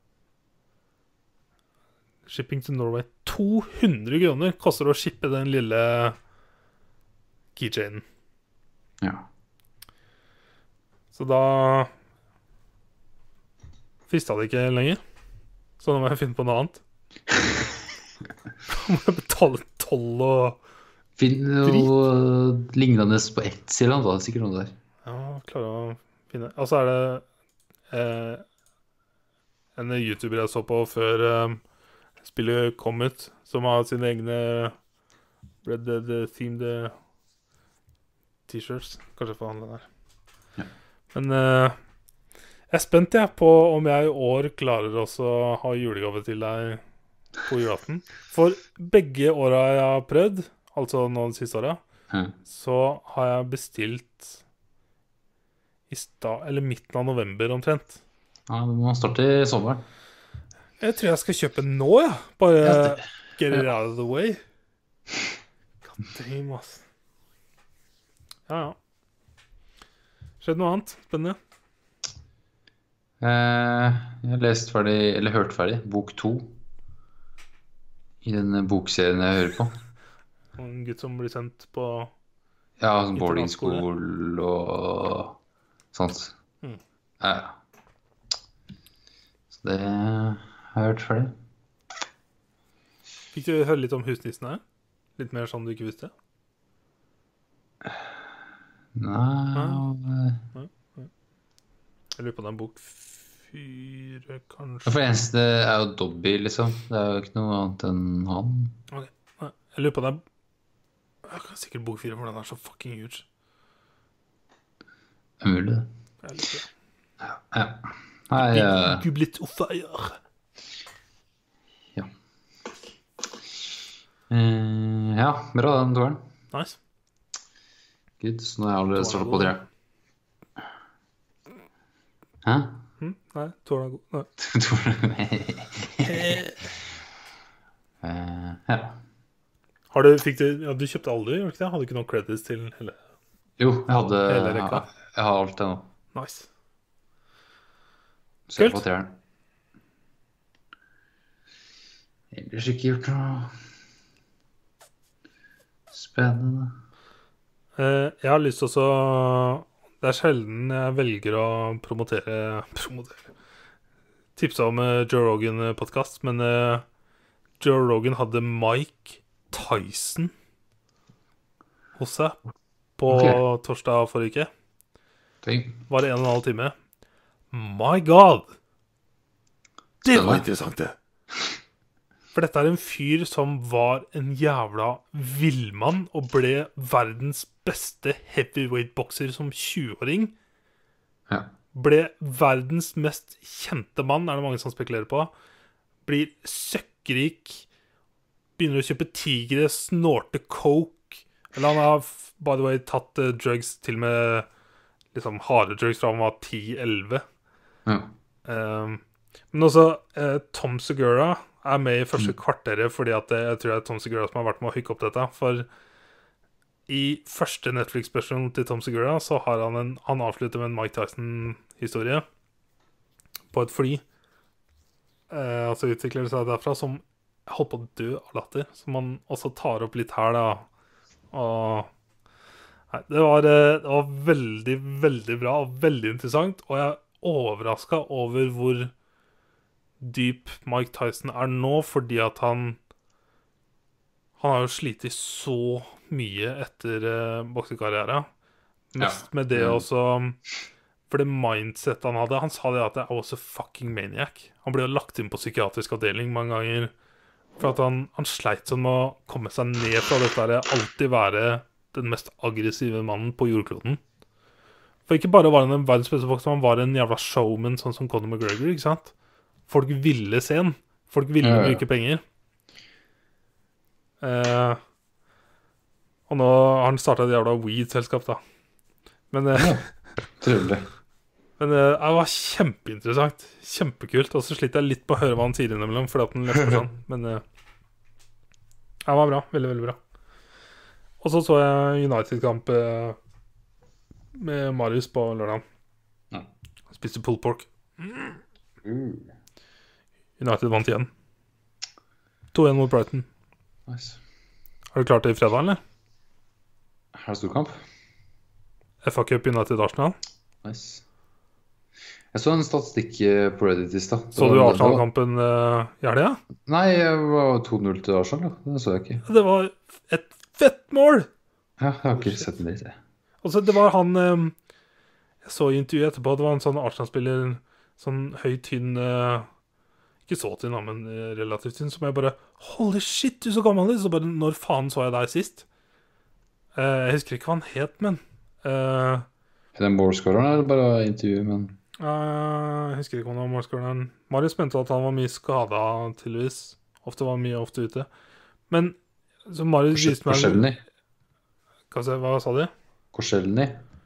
Shipping to Norway. to hundre kroner koster det å shippe den lille keychainen. Ja. Så da frista det ikke lenger. Så nå må jeg finne på noe annet. Da må jeg betale toll og Finn noe lignende på Etsy eller noe, sikkert noe der. Ja, klare å finne. Og så er det eh, en YouTuber jeg så på før eh, spillet kom ut, som har sine egne Red Dead-themed T-shirts. Kanskje jeg får handle der. Ja. Men eh, jeg er spent jeg på om jeg i år klarer også å ha julegave til deg på julaften. For begge åra jeg har prøvd, altså nå de siste åra, Ja. så har jeg bestilt i sta, eller midten av november omtrent. Ja, vi må starte i sommeren. Jeg tror jeg skal kjøpe nå, ja. Bare Ja, det- get it ja. out of the way. God damn, ass. Ja, ja. Skjedde noe annet spennende? Eh, jeg har lest ferdig, eller hørt ferdig, bok to i den bokserien jeg hører på. En gutt som blir sendt på Ja, sånn boarding Internatskole. school og sånt. Mm. Ja, ja. Så det har jeg hørt ferdig. Fikk du høre litt om husnissen her? Litt mer sånn du ikke visste? Nei Jeg lurer på om det er bok fire, kanskje. For det eneste er jo Dobby, liksom. Det er jo ikke noe annet enn han. Ok, nei, jeg lurer på om det er Jeg kan sikkert bok fire, for den er så fucking huge. Umulig, det. Jeg lurer på det. Ja. Nei, eh, Gublet of fire. ja. Eh, ja, bra den toeren. Nice. Good, så nå har jeg allerede Toeren er startet god, på tre. Hæ? Hm? Nei, toeren er god. Nei. Toeren- Eh, ja. Har du, fikk du, ja, du kjøpte aldri, gjorde du ikke det? Hadde du ikke noen credits til hele, Jo, jeg hadde hele rekka? jeg, jeg har alt det nå. Nice. Så jeg Kult. på treeren. Ellers ikke gjort noe spennende. Eh, jeg har lyst til å Det er sjelden jeg velger å promotere Promotere Tipse om eh, Joe Rogan-podkast, men eh, Joe Rogan hadde Mike Tyson hos seg på Ok. torsdag forrige uke. Ting. Var det en og en halv time. My God! Det var Spennende. interessant, det. For dette er en fyr som var en jævla villmann og ble verdens beste heavyweight-bokser som tjueåring. Ja. Ble verdens mest kjente mann, er det mange som spekulerer på. Blir søkkrik. Begynner å kjøpe tigre, snorte coke. Eller han har, f- by the way, tatt eh, drugs til og med liksom harde drugs fra han var ti elleve. Ja. Um, men også eh, Tom Segura er med i første kvarteret fordi at det, jeg tror det er Tom Segura som har vært med å hooke opp dette. For i første Netflix-specialen til Tom Segura så har han en Han avslutter med en Mike Tyson-historie på et fly. Eh, altså utvikler det seg derfra som holdt på å dø av latter. Som han også tar opp litt her, da. Og nei, det var, eh, det var veldig, veldig bra og veldig interessant. Og jeg er overraska over hvor dyp Mike Tyson er nå, fordi at han Han har jo slitt så mye etter uh, boksekarriere. Mest med det Ja. også. For det mindset han hadde. Han sa det at I was a fucking maniac. Han ble jo lagt inn på psykiatrisk avdeling mange ganger. For at han, han sleit sånn med å komme seg ned fra dette der, alltid være den mest aggressive mannen på jordkloden. For ikke bare var han en verdens beste bokser, han var en jævla showman, sånn som Conor McGregor, ikke sant? Folk ville se han. Folk ville Ja, ja. bruke penger. Eh, og nå har han startet et jævla weed-selskap, da. Men, eh, Trivelig. men eh, det var kjempeinteressant. Kjempekult. Og så sliter jeg litt på å høre hva han sier innimellom, fordi at han leser sånn. Men eh, det var bra. Veldig, veldig bra. Og så så jeg United-kamp eh, med Marius på lørdag. Ja. Spiste pulled pork. Uh, United vant igjen. to en mot Brighton. nice. Har du klart det i fredag, eller? Her er storkamp. F A Cup United Arsenal. Nice. Jeg så en statistikk eh, på Reddit i stad. Så du Arsenal-kampen uh, i helga? Nei, det var to null til Arsenal. Da. Det så jeg ikke. Det var et fett mål! Ja, jeg har ikke sett en dritt. jeg. Altså, det var han eh, Jeg så i intervjuet etterpå. Det var en sånn Arsenal-spiller, sånn høy, tynn eh, Ikke så tynn, da, men eh, relativt tynn. Som jeg bare Holy shit, du er så gammel! Så bare Når faen så jeg deg sist? Eh, jeg husker ikke hva han het, men eh, Er det målskåreren eller bare intervju? Men eh, Jeg husker ikke om det var målskåreren. Marius mente at han var mye skada, tydeligvis. Ofte var mye ofte ute. Men så Marius viste meg Korselny. Hva, sa- hva sa de? Korselny.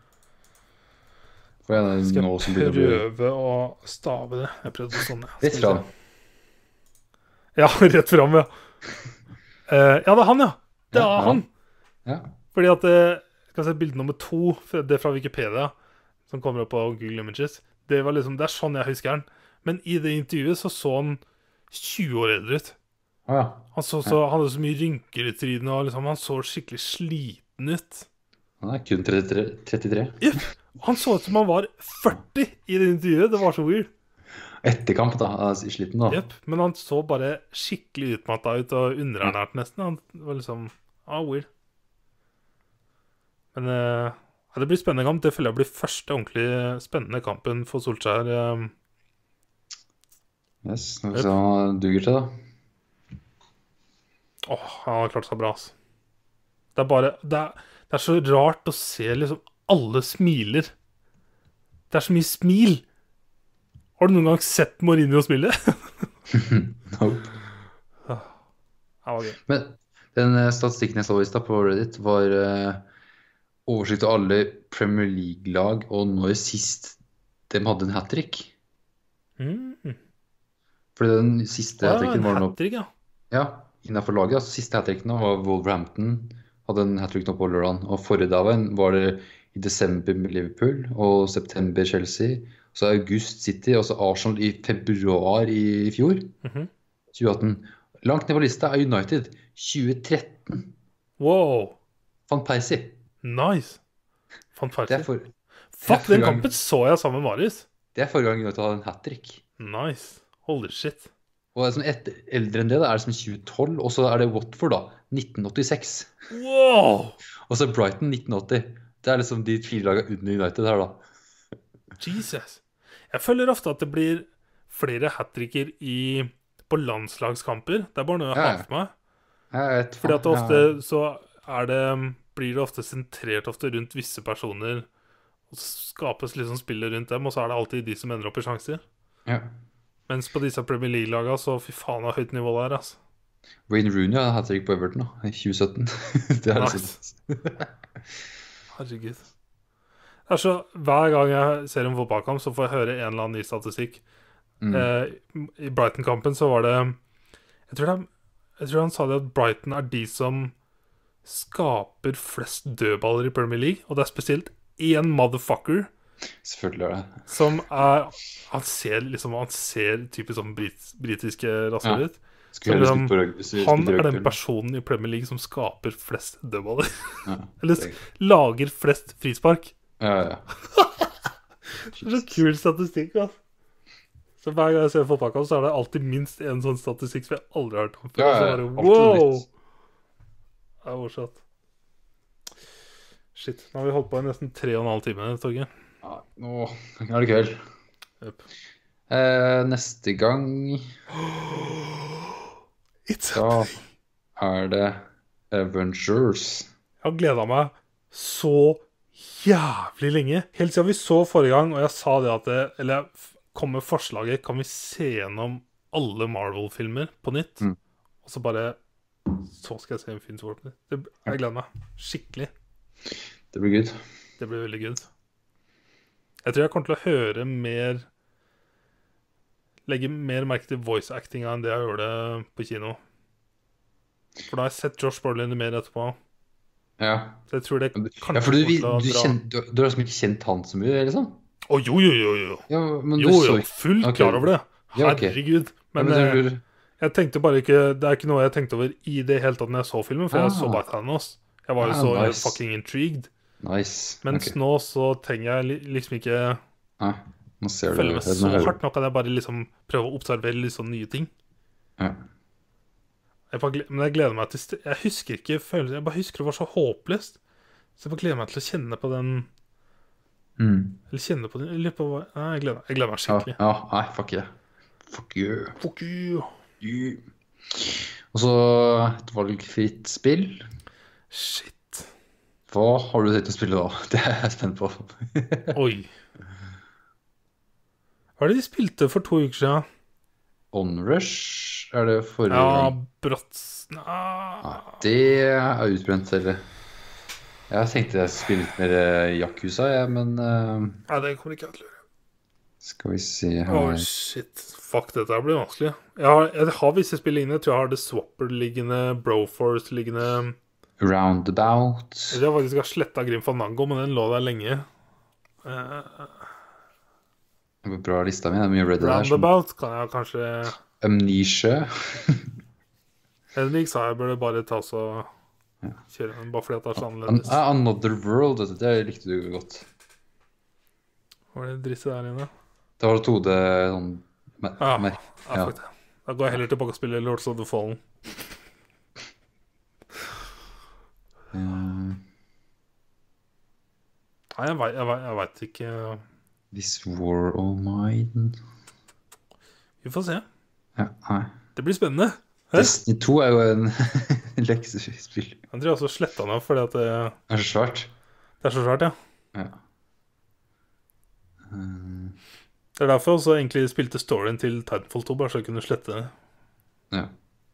For jeg er Skal nå som jeg begynner å bli prøve å stave det? Jeg prøvde sånn, ja. litt Skal vi fra. se. Ja, rett fram, ja. Eh, ja, det er han, ja. Det Ja, er ja. han. Ja. Fordi at eh, skal jeg se bilde nummer to, for det er fra Wikipedia, som kommer opp på Google Images. Det var liksom, det er sånn jeg husker han. Men i det intervjuet så så han tjue år eldre ut. Å ja. Han så, så, han hadde så mye rynker i trynet, og liksom, han så skikkelig sliten ut. Han er kun trettitre. trettitre. Ja, han så ut som han var førti i det intervjuet. Det var så weird. Etter kamp, da. Han er sliten, da. Jep, men han så bare skikkelig utmatta ut og underernært nesten. Han var liksom ah, weird. Men eh, ja, det blir spennende kamp. Det føler jeg blir første ordentlig spennende kampen for Solskjær. eh. Yes, nå får vi se om han duger til, da. Åh, han har klart seg bra, altså. Det er bare det er, det er så rart å se liksom alle smiler. Det er så mye smil. Har du noen gang sett Mourinho smile? Nope. Det var gøy. Men den eh, statistikken jeg så i stad på Reddit, var eh, oversikt over alle Premier League-lag, og når sist de hadde en hat-trick. Mm. Fordi den siste Ja, hat-tricken en var nå hat-trick, ja. Ja, innenfor laget, altså siste hat-trick nå var Wolverhampton, hadde en hat-trick nå på lørdagen, og forrige dagen var det i desember med Liverpool, og september Chelsea, så august City, og så Arsenal i februar i fjor, Mhm. tjue atten. Langt ned på lista er United, tjue tretten, Wow, Van Persie. nice. Det er, Fantastisk. for, Fuck, det er den forrige gang- kampen så jeg sammen med Marius. det er forrige gang United hadde en hat-trick. Nice. Holy shit. Og det er som et, eldre enn det, da er det som tjue tolv, og så er det Watford da, nitten åttiseks. Wow. Og så Brighton nitten åtti. Det er liksom de fire lagene under United her da. Jesus. Jeg føler ofte at det blir flere hat-tricker i, på landslagskamper. Det er bare noe jeg Ja, har ja. for meg. Jeg vet, Fordi at det faen, ofte så er det, blir det ofte sentrert ofte rundt visse personer, og så skapes liksom spillet rundt dem, og så er det alltid de som ender opp i sjanser. ja. Mens på disse Premier League-laga så fy faen av høyt nivå der, altså. Wayne Rooney har hatt trick på Everton da, i tjue sytten. Det er Nice. liksom... Herregud. Det er så, hver gang jeg ser en fotballkamp, så får jeg høre en eller annen ny statistikk. Mm. Eh, I Brighton-kampen så var det jeg tror, det, jeg tror han sa det at Brighton er de som skaper flest dødballer i Premier League, og det er spesielt én motherfucker Selvfølgelig er det. som er Han ser liksom Han ser typisk sånn brit, britiske rasshøl Ja. ut. Skulle heller liksom, spilt på rugby. hvis vi Han spilte er den rugby. personen i Premier League som skaper flest dødballer. Ja, Eller det- lager flest frispark. ja, ja. Det er så kul statistikk, altså. Så hver gang jeg ser fotballkamp, så er det alltid minst en sånn statistikk som jeg aldri har hørt om før. Ja, Så ja, bare, alltid wow! nytt. Det er morsomt. Shit, nå har vi holdt på i nesten tre og en halv time, Torgeir. Ja, nå er det kveld. Yep. Eh, neste gang It's da er det Avengers. Jeg har gleda meg så jævlig lenge. Helt siden vi så forrige gang, og jeg sa det at det, Eller jeg f- kom med forslaget Kan vi se gjennom alle Marvel-filmer på nytt? Mm. Og så bare Så skal jeg se en film til på nytt. Det- Jeg gleder meg skikkelig. Det blir good. Det blir veldig good. Jeg tror jeg kommer til å høre mer Legge mer merke til voice-actinga enn det jeg gjorde på kino. For da har jeg sett Josh Brolin mer etterpå. Ja. Så jeg tror det Ja, kanskje for du, kommer til å du, dra- kjenner, du, du har liksom ikke kjent han så mye, liksom? Å, jo, jo, jo, jo. Ja, men Jo, du så jo, ikke... fullt Ok. klar over det. Ja, ok. Herregud. Ja, Men, men eh, du- jeg tenkte bare ikke Det er ikke noe jeg tenkte over i det hele tatt når jeg så filmen, for jeg Ah. så bare Thanos. Jeg var jo Ah, så nice. fucking intrigued. Nice. Mens Ok. nå så trenger jeg li- liksom ikke Nei, nå ser du følge med nå så hører du. hardt. Nå kan jeg bare liksom prøve å observere litt sånn nye ting. Ja. Jeg bare, gle- men jeg gleder meg til st- Jeg husker ikke følelsen Jeg bare husker det var så håpløst. Så jeg bare gleder meg til å kjenne på den Mm. Eller kjenne på den eller på, hva- Nei, jeg gleder meg, jeg gleder meg Ja, skikkelig. ja, nei, fuck yeah. Fuck you. Fuck you. you. Og så et valgfritt spill. Shit. Hva har du tenkt å spille da? Det er jeg spent på. Oi. Hva er det de spilte for to uker siden? Onrush er det forrige Ja, gang. brått Nei. Det er utbrent, eller? Jeg tenkte jeg skulle spille litt mer eh, Yakuza, jeg, men eh, Nei, det kommer ikke jeg til å gjøre. skal vi se Å, her. shit. Fuck, dette her blir vanskelig. Jeg har, jeg har visse spill liggende. Jeg tror jeg har The Swapper liggende, Broforce liggende. Roundabout. Jeg har faktisk sletta Grim Fandango, men den lå der lenge. Eh, Det var bra lista mi. Det er mye Red der. som Roundabout kan jeg kanskje Amnesia. Henrik sa jeg burde bare ta så kjøre den, bare fordi at det er så An annerledes. ah, Another World, vet du, det likte du godt. Hva er det drisset der inne? Det var to D sånn mer Ja, mer- ja, ja. fuck det. Da går jeg heller tilbake og spiller Lords of the Fallen. Eh, Nei, jeg veit jeg vet, jeg vet ikke. This War of Mine. Vi får se. Ja, nei. Det blir spennende. Hæ? Destiny to er jo en leksespill. Jeg tror jeg også sletta den av fordi at det, Det er så svært. det er så svært, ja. Ja. Eh, Det er derfor jeg også egentlig spilte storyen til Titanfall to, bare så jeg kunne slette det. ja.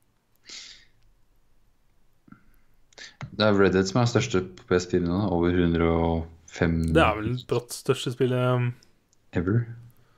Det er Red Dead som er største på P S fire nå, over hundre og fem Det er vel brått største spillet um, ever.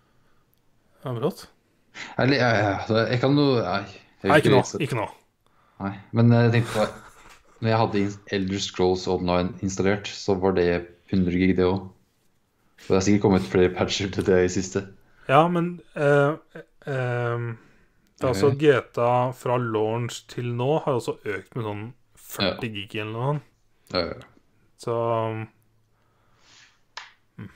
Ja, brått? Eller, ja, ja, det- jeg kan jo Nei, jeg Nei, ikke nå. lese. Ikke nå. Nei, men jeg tenkte på når jeg hadde ins- Elder Scrolls Online installert, så var det hundre gig det også. Og det har sikkert kommet flere patcher til det i siste. Ja, men eh, eh, det er altså G T A fra launch til nå har også økt med sånn førti gig eller noe sånt. Ja, ja, ja. Så mm.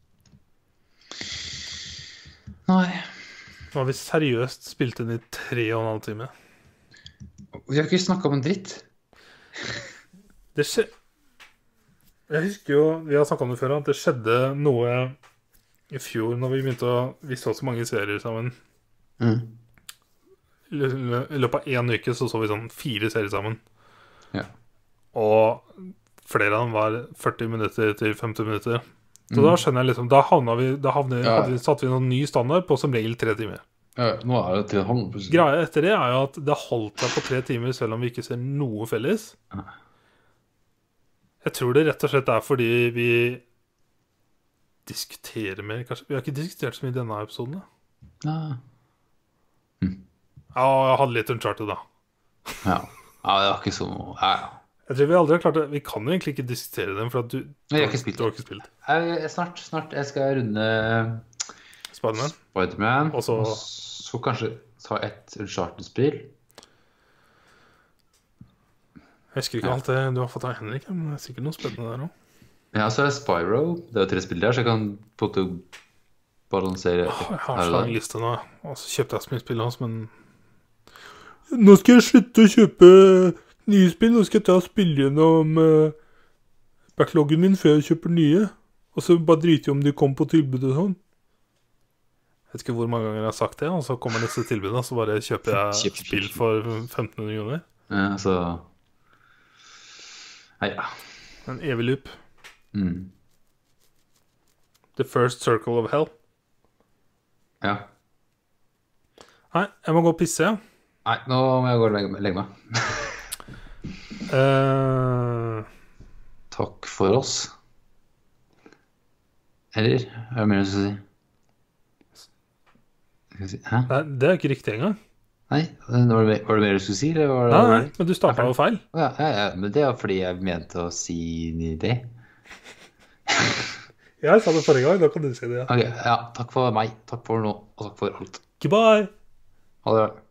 Nei. Nå har vi seriøst spilt inn i tre og en halv time. Vi har ikke snakket om en dritt. Det skje... Jeg husker jo, vi har snakket om det før, at det skjedde noe i fjor når vi begynte å... Vi så så mange serier sammen. Mm. I lø- I løpet av en uke så så vi sånn fire serier sammen. Ja. Og flere av dem var førti minutter til femti minutter. Så Mm. da skjønner jeg liksom, da havna vi, da havna, Ja. hadde vi satt vi noen ny standard på som regel tre timer. Ja, nå er det til en halv plutselig. Greia etter det er jo at det holdt seg på tre timer selv om vi ikke ser noe felles. Ja. Jeg tror det rett og slett er fordi vi diskuterer mer, kanskje. Vi har ikke diskutert så mye i denne episoden. Da. Ja. Ja, jeg hadde litt Uncharted, da. Ja. Ja, det var ikke så... Ja, ja. Jeg tror vi aldri har klart det. Vi kan jo egentlig ikke diskutere dem, for at du, Jeg har ikke spilt du har ikke spilt. Jeg, jeg, snart, snart. Jeg skal runde Spider-Man. Spider-Man, Og så- og så kanskje ta et Uncharted-spill. Jeg husker ikke alt det du har fått av Henrik, men det er sikkert noe spennende der også. Ja, så er det Spyro. Det er jo tre spill der, så jeg kan på en måte balansere Åh, jeg har her så og lang der. liste nå, og så kjøpte jeg så mye spill hans, men... Nå skal jeg slutte å kjøpe nye spill, nå skal jeg ta og spille gjennom uh, backloggen min før jeg kjøper nye. Og så bare drite i om de kom på tilbud og sånn. Jeg vet ikke hvor mange ganger jeg har sagt det, og så kommer neste tilbud, og så bare kjøper jeg Kjøp, kjøp, spill kjøp. for femten hundre kroner. Ja, så... Nei, ja. En evig loop. Mm. The first circle of hell. Ja. Nei, jeg må gå og pisse, ja. Nei, nå må jeg gå og legge, legge meg. Uh, Takk for oss. Eller? Er det mer du skal si? Skal jeg si? Hæ? nei, det er ikke riktig engang. Nei? Var det, var det mer du skulle si? Eller var det, Nei, nei, men du startet jo feil. Ja, ja, ja, men det var fordi jeg mente å si det. Jeg sa det forrige gang, da kan du si det, ja. Ok, ja, takk for meg. Takk for nå, og takk for alt. Goodbye! Ha det bra.